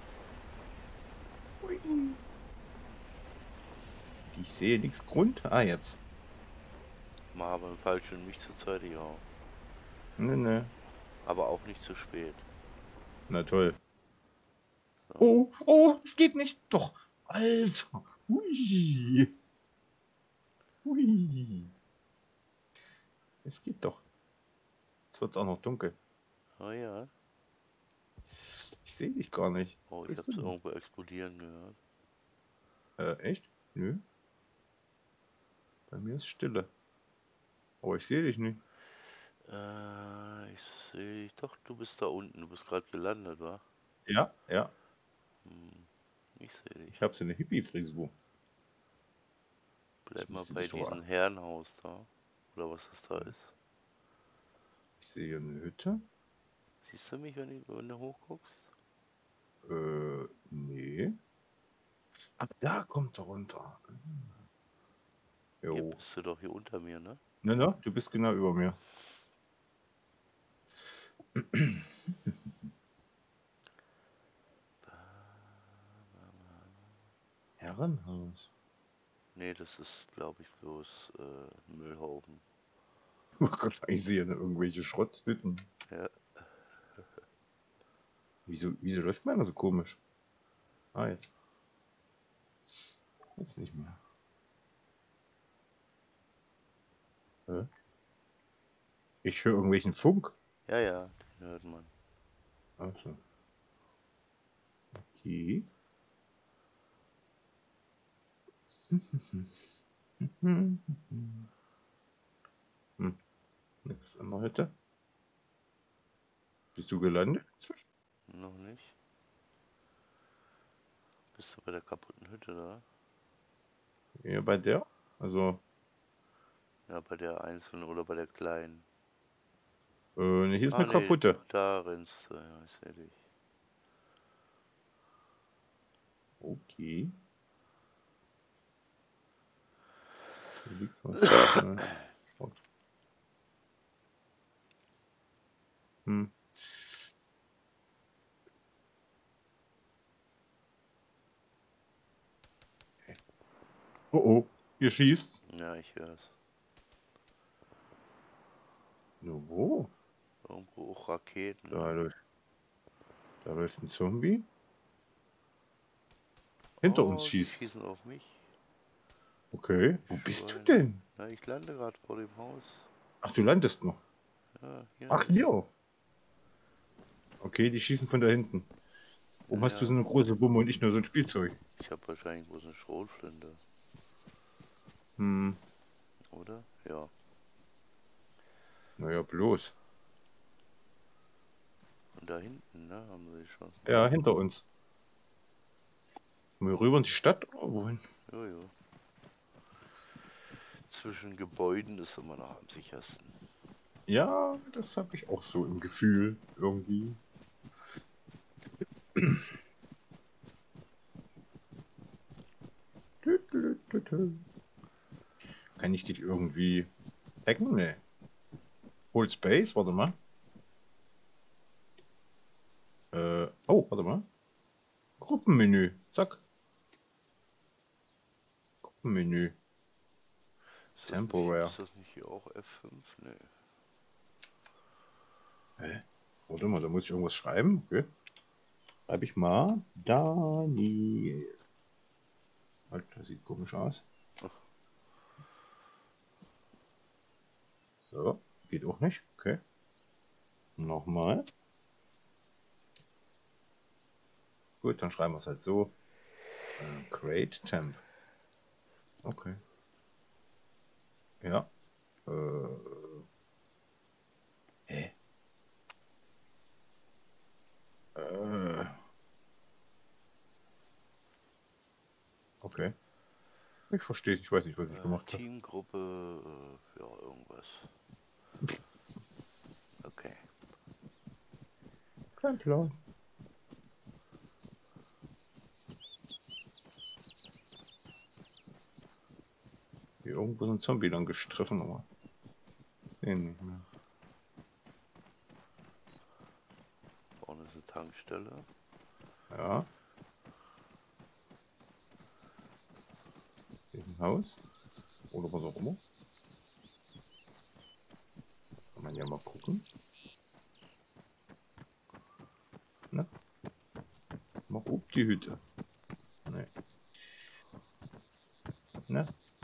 Ich sehe nichts Grund. Ah, jetzt. Mal aber im Fallschirm nicht zur Zeit, ja. Ne. Aber auch nicht zu spät. Na toll. So. Oh, es geht nicht. Doch. Alter. Hui. Hui. Es geht doch. Jetzt wird es auch noch dunkel. Oh ja. Ich sehe dich gar nicht. Oh, ich Bist hab's du denn? irgendwo explodieren gehört. Echt? Nö. Bei mir ist Stille. Aber ich sehe dich nicht. Ich sehe dich. Doch, du bist da unten. Du bist gerade gelandet, wa? Ja. Ich sehe dich. Ich habe so eine Hippie-Frisur. Bleib Ich mal müsste bei dich doch. diesem Herrenhaus da. Oder was das da ist. Ich sehe eine Hütte. Siehst du mich, wenn du hochguckst? Nee. Ach, da kommt er runter. Hier Jo. bist du doch hier unter mir, ne? Ne, du bist genau über mir. Herrenhaus. Nee, das ist, glaube ich, bloß Müllhaufen. Oh Gott, ich sehe irgendwelche Schrotthütten. Ja. Wieso läuft meiner so komisch? Ah, jetzt. Jetzt nicht mehr. Ich höre irgendwelchen Funk. Ja, ja, den hört man. Also. Okay. Nichts an der Hütte. Bist du gelandet? Noch nicht. Bist du bei der kaputten Hütte da? Ja, bei der? Also, Ja, bei der einzelnen oder bei der kleinen? ne, hier ist eine Nee, kaputte. da rennst du. Ja, ich sehe dich. Okay. Hier liegt was. Schrott. Oh, hier schießt. Ja, ich hör's. No, wo? Irgendwo auch Raketen. Da Ne? läuft ein Zombie. Hinter uns Oh, die schießt. schießen auf mich. Okay, wo bist du Schweine. denn? Na, ich lande gerade vor dem Haus. Ach, du landest noch. Ja, hier. Ach, hier. Okay, die schießen von da hinten. Warum hast du so eine große Bombe und ich nur so ein Spielzeug? Ich habe wahrscheinlich bloß eine Schrotflinte. Oder? Ja. Naja, bloß. Und da da hinten, ne? Haben sie schon. Ja, hinter uns. Wollen wir rüber in die Stadt oder wohin? Jojo. Zwischen Gebäuden ist immer noch am sichersten. Ja, das habe ich auch so im Gefühl irgendwie. Kann ich dich irgendwie hacken? Nee. Hold Space, warte mal. Oh, warte mal. Gruppenmenü, zack. Gruppenmenü. Ist Temporary. Ist das nicht hier auch F5? Nee. Hä? Warte mal, da muss ich irgendwas schreiben. Okay. Schreibe ich mal Daniel. Halt, das sieht komisch aus. So, geht auch nicht. Okay. Nochmal. Gut, dann schreiben wir es halt so. Create Temp. Okay. Ja. Hä? Okay. Ich verstehe es. Ich weiß nicht, was ich gemacht habe. Teamgruppe, ja, irgendwas. Okay. Kein Plan. Hier irgendwo ist ein Zombie dann gestriffen, aber sehen nicht mehr. Vorne ist eine Tankstelle. Ja. Hier ist ein Haus. Oder was auch immer. Kann man ja mal gucken. Na? Mach ob die Hütte. Nee. Na?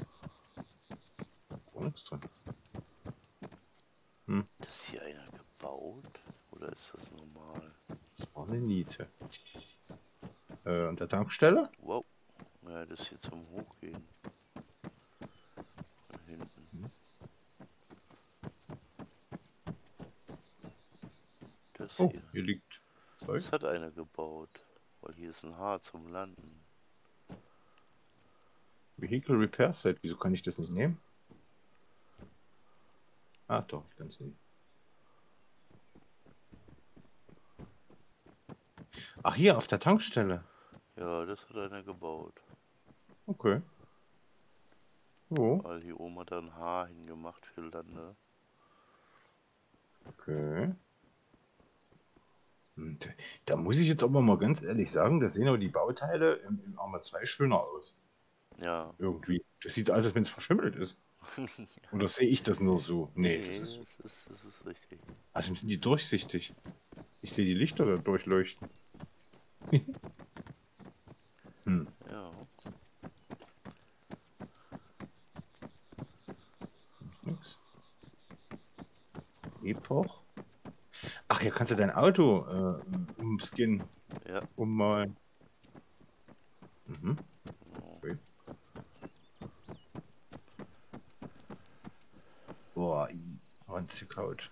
Auch nichts drin. Ist hier einer gebaut? Oder ist das normal? Das war eine Niete. An der Tankstelle? Wow. Ja, das ist hier zum Hochgehen. Von hinten. Das Oh, hier. hier liegt Zeug. Das hat einer gebaut. Weil hier ist ein Haar zum Landen. Vehicle Repair Set. Wieso kann ich das nicht nehmen? Ah, doch, ich kann es nehmen. Ach, hier auf der Tankstelle. Ja, das hat einer gebaut. Okay. Wo? Weil hier oben hat er ein Haar hingemacht für Lande. Okay. Da muss ich jetzt aber mal ganz ehrlich sagen, da sehen aber die Bauteile im Arma 2 schöner aus. Ja. Irgendwie. Das sieht aus, als wenn es verschimmelt ist. Oder sehe ich das nur so? Nee, Nee, das ist so. das ist richtig. Also sind die durchsichtig. Ich sehe die Lichter da durchleuchten. Ja. Nix. Epoch. Ach, hier kannst du dein Auto umskinnen. Ja. Ummalen. Mhm. Genau. Okay. Boah, Anziehcouch.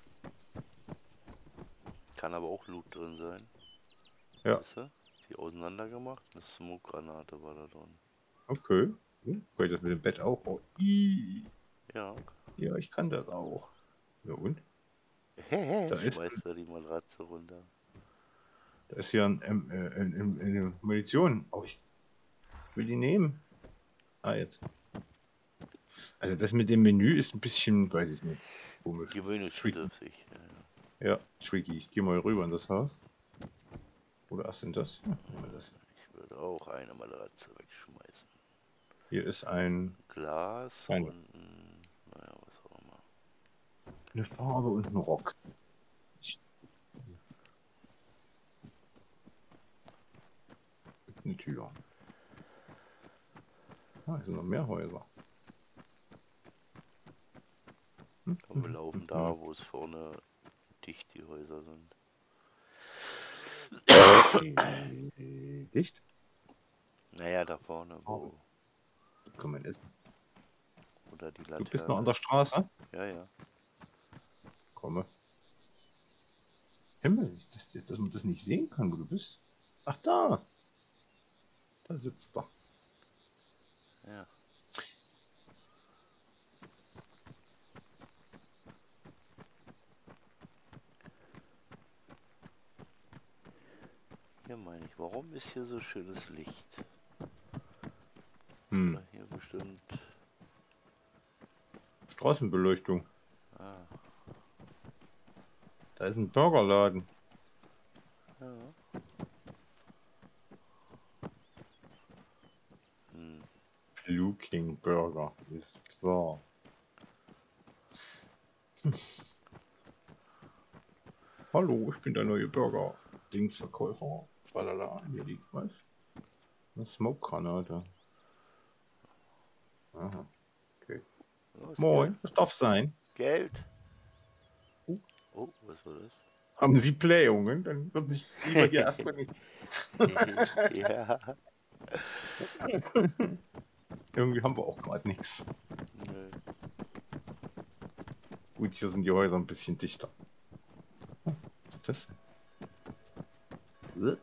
Kann aber auch Loot drin sein. Ja. Weißt du? Die auseinander gemacht. Eine Smoke-Granate war da drin. Okay. Kann ich das mit dem Bett auch? Oh, Ja. ja, ich kann das auch. Ja und? Da ist, Schmeißt er die Matratze runter. da ist ja eine Munition. Oh, ich will die nehmen. Ah, jetzt. Also das mit dem Menü ist ein bisschen, weiß ich nicht, komisch. Tricky. Gewöhnungsbedürftig. Ja, tricky. Ich gehe mal rüber in das Haus. Oder erst in das? Ja, nehmen wir das. Ich würde auch eine Matratze wegschmeißen. Hier ist ein Glas Nein. und ein, naja, was auch immer. eine Farbe und ein Rock. Eine Tür. Ah, hier sind noch mehr Häuser. Komm, wir laufen da, wo es vorne dicht die Häuser sind. Dicht? Naja, da vorne, wo. Kann man essen. Oder die Du bist noch an Laterne. der Straße? Ja, ja. Komme. Himmel, dass man das nicht sehen kann, wo du bist. Ach, da. Da sitzt er. Ja. Hier meine ich, warum ist hier so schönes Licht? Hm. Hier bestimmt. Straßenbeleuchtung. Ah, Da ist ein Burgerladen. ja. Hm. Blue King Burger, ist klar. Hallo, ich bin der neue Burger-Dingsverkäufer. Tralala, hier liegt was. Eine Smoke-Granate. Aha. Okay. Was Moin, was darf sein? Geld? Oh. Oh, was war das? Haben Sie Blähungen? Dann würde ich lieber hier erstmal nicht. Ja. Irgendwie haben wir auch gerade nichts. Nö. Gut, hier sind die Häuser ein bisschen dichter. Oh, was ist das denn? Was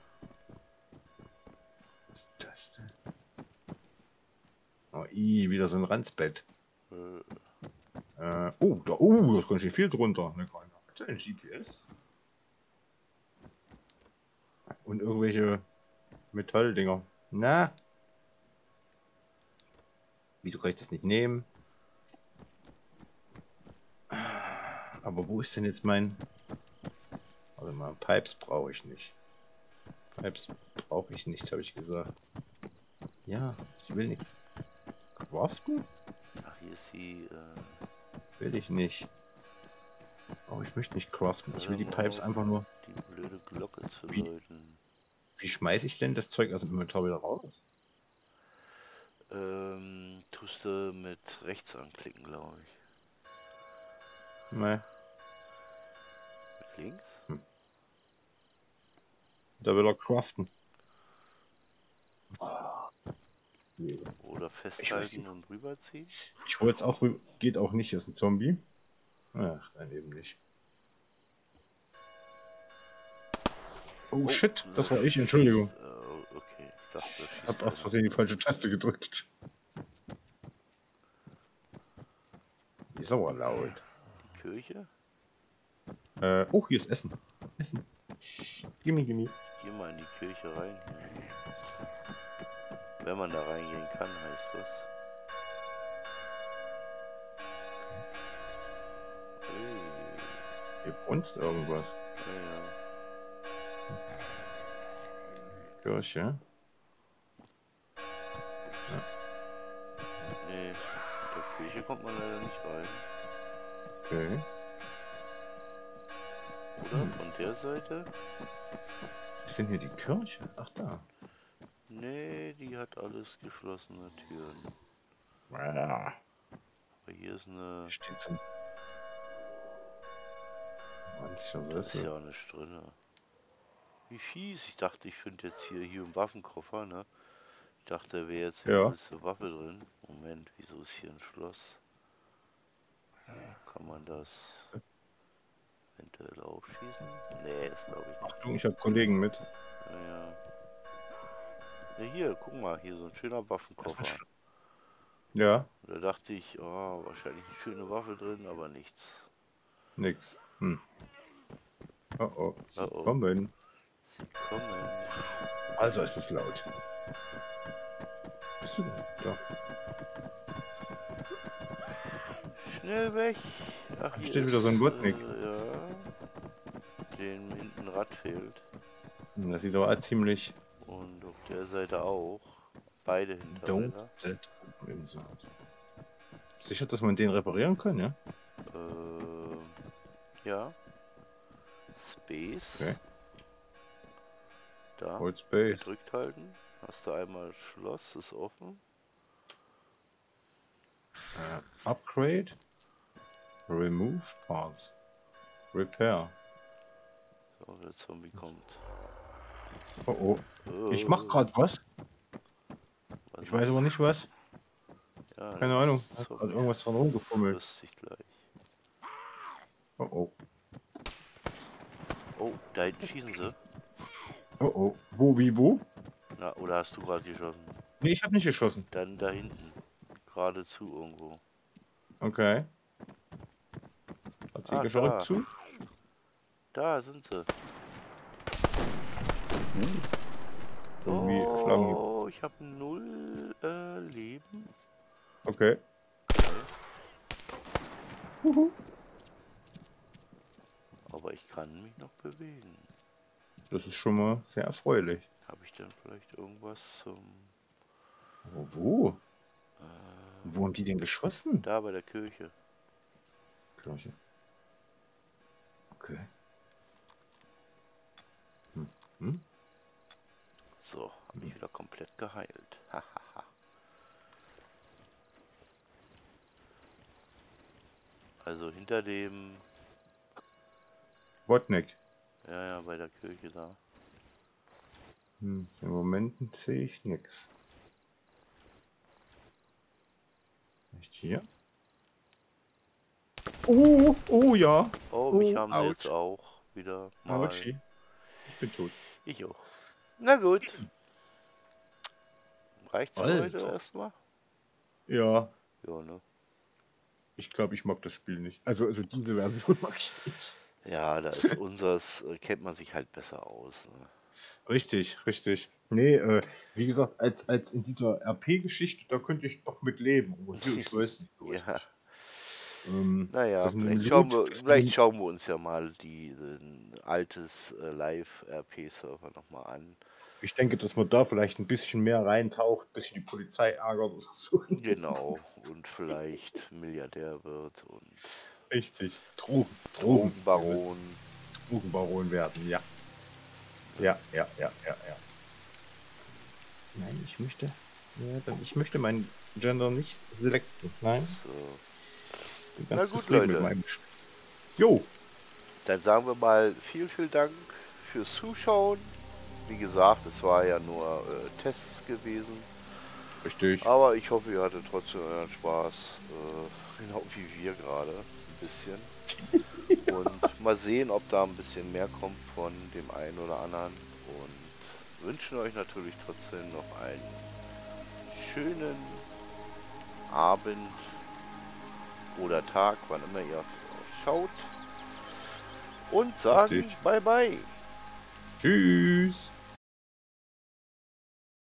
ist das denn? Oh, wieder so ein Ranzbett. Oh, da ist ganz schön viel drunter. Eine Granate, ein GPS. Und irgendwelche Metalldinger. Na? Wieso kann ich das nicht nehmen? Aber wo ist denn jetzt mein... Warte mal, Pipes brauche ich nicht. Pipes brauche ich nicht, habe ich gesagt. Ja, ich will nichts. Craften? Ach, hier ist die. Will ich nicht. Oh, ich möchte nicht craften. Ich will die Pipes einfach nur... Die blöde Glocke zu Wie? läuten. Wie schmeiße ich denn das Zeug aus dem Inventar wieder raus? Tust du mit rechts anklicken, glaube ich. Ne, Mit links? da will er craften. Oder festhalten und rüberziehen? Ich wollte es auch rüber... Geht auch nicht, ist ein Zombie. Ach, nein, eben nicht. Oh, shit, das war ich, Entschuldigung. Okay, ich dachte, da Ich hab schießt aus einer. Versehen die falsche Taste gedrückt. Die ist aber laut. Die Kirche? Oh, hier ist Essen. Essen. Gimme, gimme. Geh mal in die Kirche rein hier. Wenn man da reingehen kann, heißt das. Hey. Hier brunst irgendwas. Ja. Kirche. Nee, in der Kirche kommt man leider nicht rein. Okay. Oder? Von der Seite? Was ist denn hier die Kirche? Ach, da. Nee, die hat alles geschlossene Türen. Ah, Aber hier ist eine. hier steht so ein 90er Da ist Sessel. ja auch nicht drin. Wie fies. Ich dachte, ich finde jetzt hier einen Waffenkoffer, ne? Ich dachte, da wäre jetzt die Ja. größte Waffe drin. Moment, wieso ist hier ein Schloss? Kann man das eventuell aufschießen? Nee, das glaube ich nicht. Achtung, ich habe Kollegen mit. Naja. Ja, hier, guck mal, hier so ein schöner Waffenkoffer. Ja, Da dachte ich, oh, wahrscheinlich eine schöne Waffe drin, aber nichts. nix. Oh oh, sie Oh oh. kommen. Sie kommen. Also ist es laut. Bist du denn? Da. Schnell weg. Ach, hier steht wieder so ein ist, Wodnik. Ja. Den hinten Rad fehlt. Das sieht aber ziemlich... Und auf der Seite auch. Beide Hinterräder. Sicher, dass man den reparieren kann, ja? Ja. Space. Okay. Da. Hold Space. Gedrückt halten. Hast du einmal Schloss, ist offen. Upgrade. Remove Parts. Repair. So, der Zombie kommt. Oh oh. Oh, Ich mach grad was. was Ich weiß aber nicht was. Ja, Keine das Ahnung. ist Hat so grad irgendwas dran rumgefummelt. lustig gleich. Oh oh. Oh, da hinten schießen sie. Oh oh. Wo, wie, wo? Na, oder hast du gerade geschossen? Nee, ich habe nicht geschossen. Dann da hinten. Geradezu irgendwo. Okay. Hat sie Ah, geschaut da. zu? Da sind sie. Irgendwie schlagen. Oh, ich habe 0 Leben. Okay. Huhu. Aber ich kann mich noch bewegen. Das ist schon mal sehr erfreulich. Habe ich denn vielleicht irgendwas zum... Aber wo? Äh, Wo haben die denn geschossen? da bei der Kirche. Kirche. Okay. Hm? So, hab mich wieder komplett geheilt. Hahaha. Also hinter dem... Wodnik. Ja, bei der Kirche da. Im Moment sehe ich nichts. Nicht hier? Oh, oh ja. Oh, mich Oh, haben sie jetzt ouch. auch wieder mal. Ouchie. Ich bin tot. Ich auch. Na gut. Reicht's für heute Alter. erstmal? Ja, Ja, ne? ich glaube, ich mag das Spiel nicht. Also diese Version mag ich nicht. Ja, da ist unseres, kennt man sich halt besser aus. Ne? Richtig, richtig. Nee, wie gesagt, als in dieser RP-Geschichte, da könnte ich doch mit leben. Aber hier, ich weiß nicht so Ja, richtig. naja, Das Melod, vielleicht schauen wir uns ja mal ein altes Live-RP-Server nochmal an. ich denke, dass man da vielleicht ein bisschen mehr reintaucht, ein bisschen die Polizei ärgert oder so. Genau, und vielleicht Milliardär wird und Richtig. Drogenbaron. Drogenbaron werden, ja. Ja. Nein, ich möchte meinen Gender nicht selecten. Nein, So. bin Na ganz gut, zufrieden mit Leute. meinem Jo, Dann sagen wir mal vielen Dank fürs Zuschauen. Wie gesagt, es war ja nur Tests gewesen. richtig. Aber ich hoffe, ihr hattet trotzdem euren Spaß. Genau wie wir gerade. Ein bisschen. Und mal sehen, ob da ein bisschen mehr kommt von dem einen oder anderen. Und wünschen euch natürlich trotzdem noch einen schönen Abend oder Tag, wann immer ihr schaut. Und sagen Richtig. Bye Bye. Tschüss.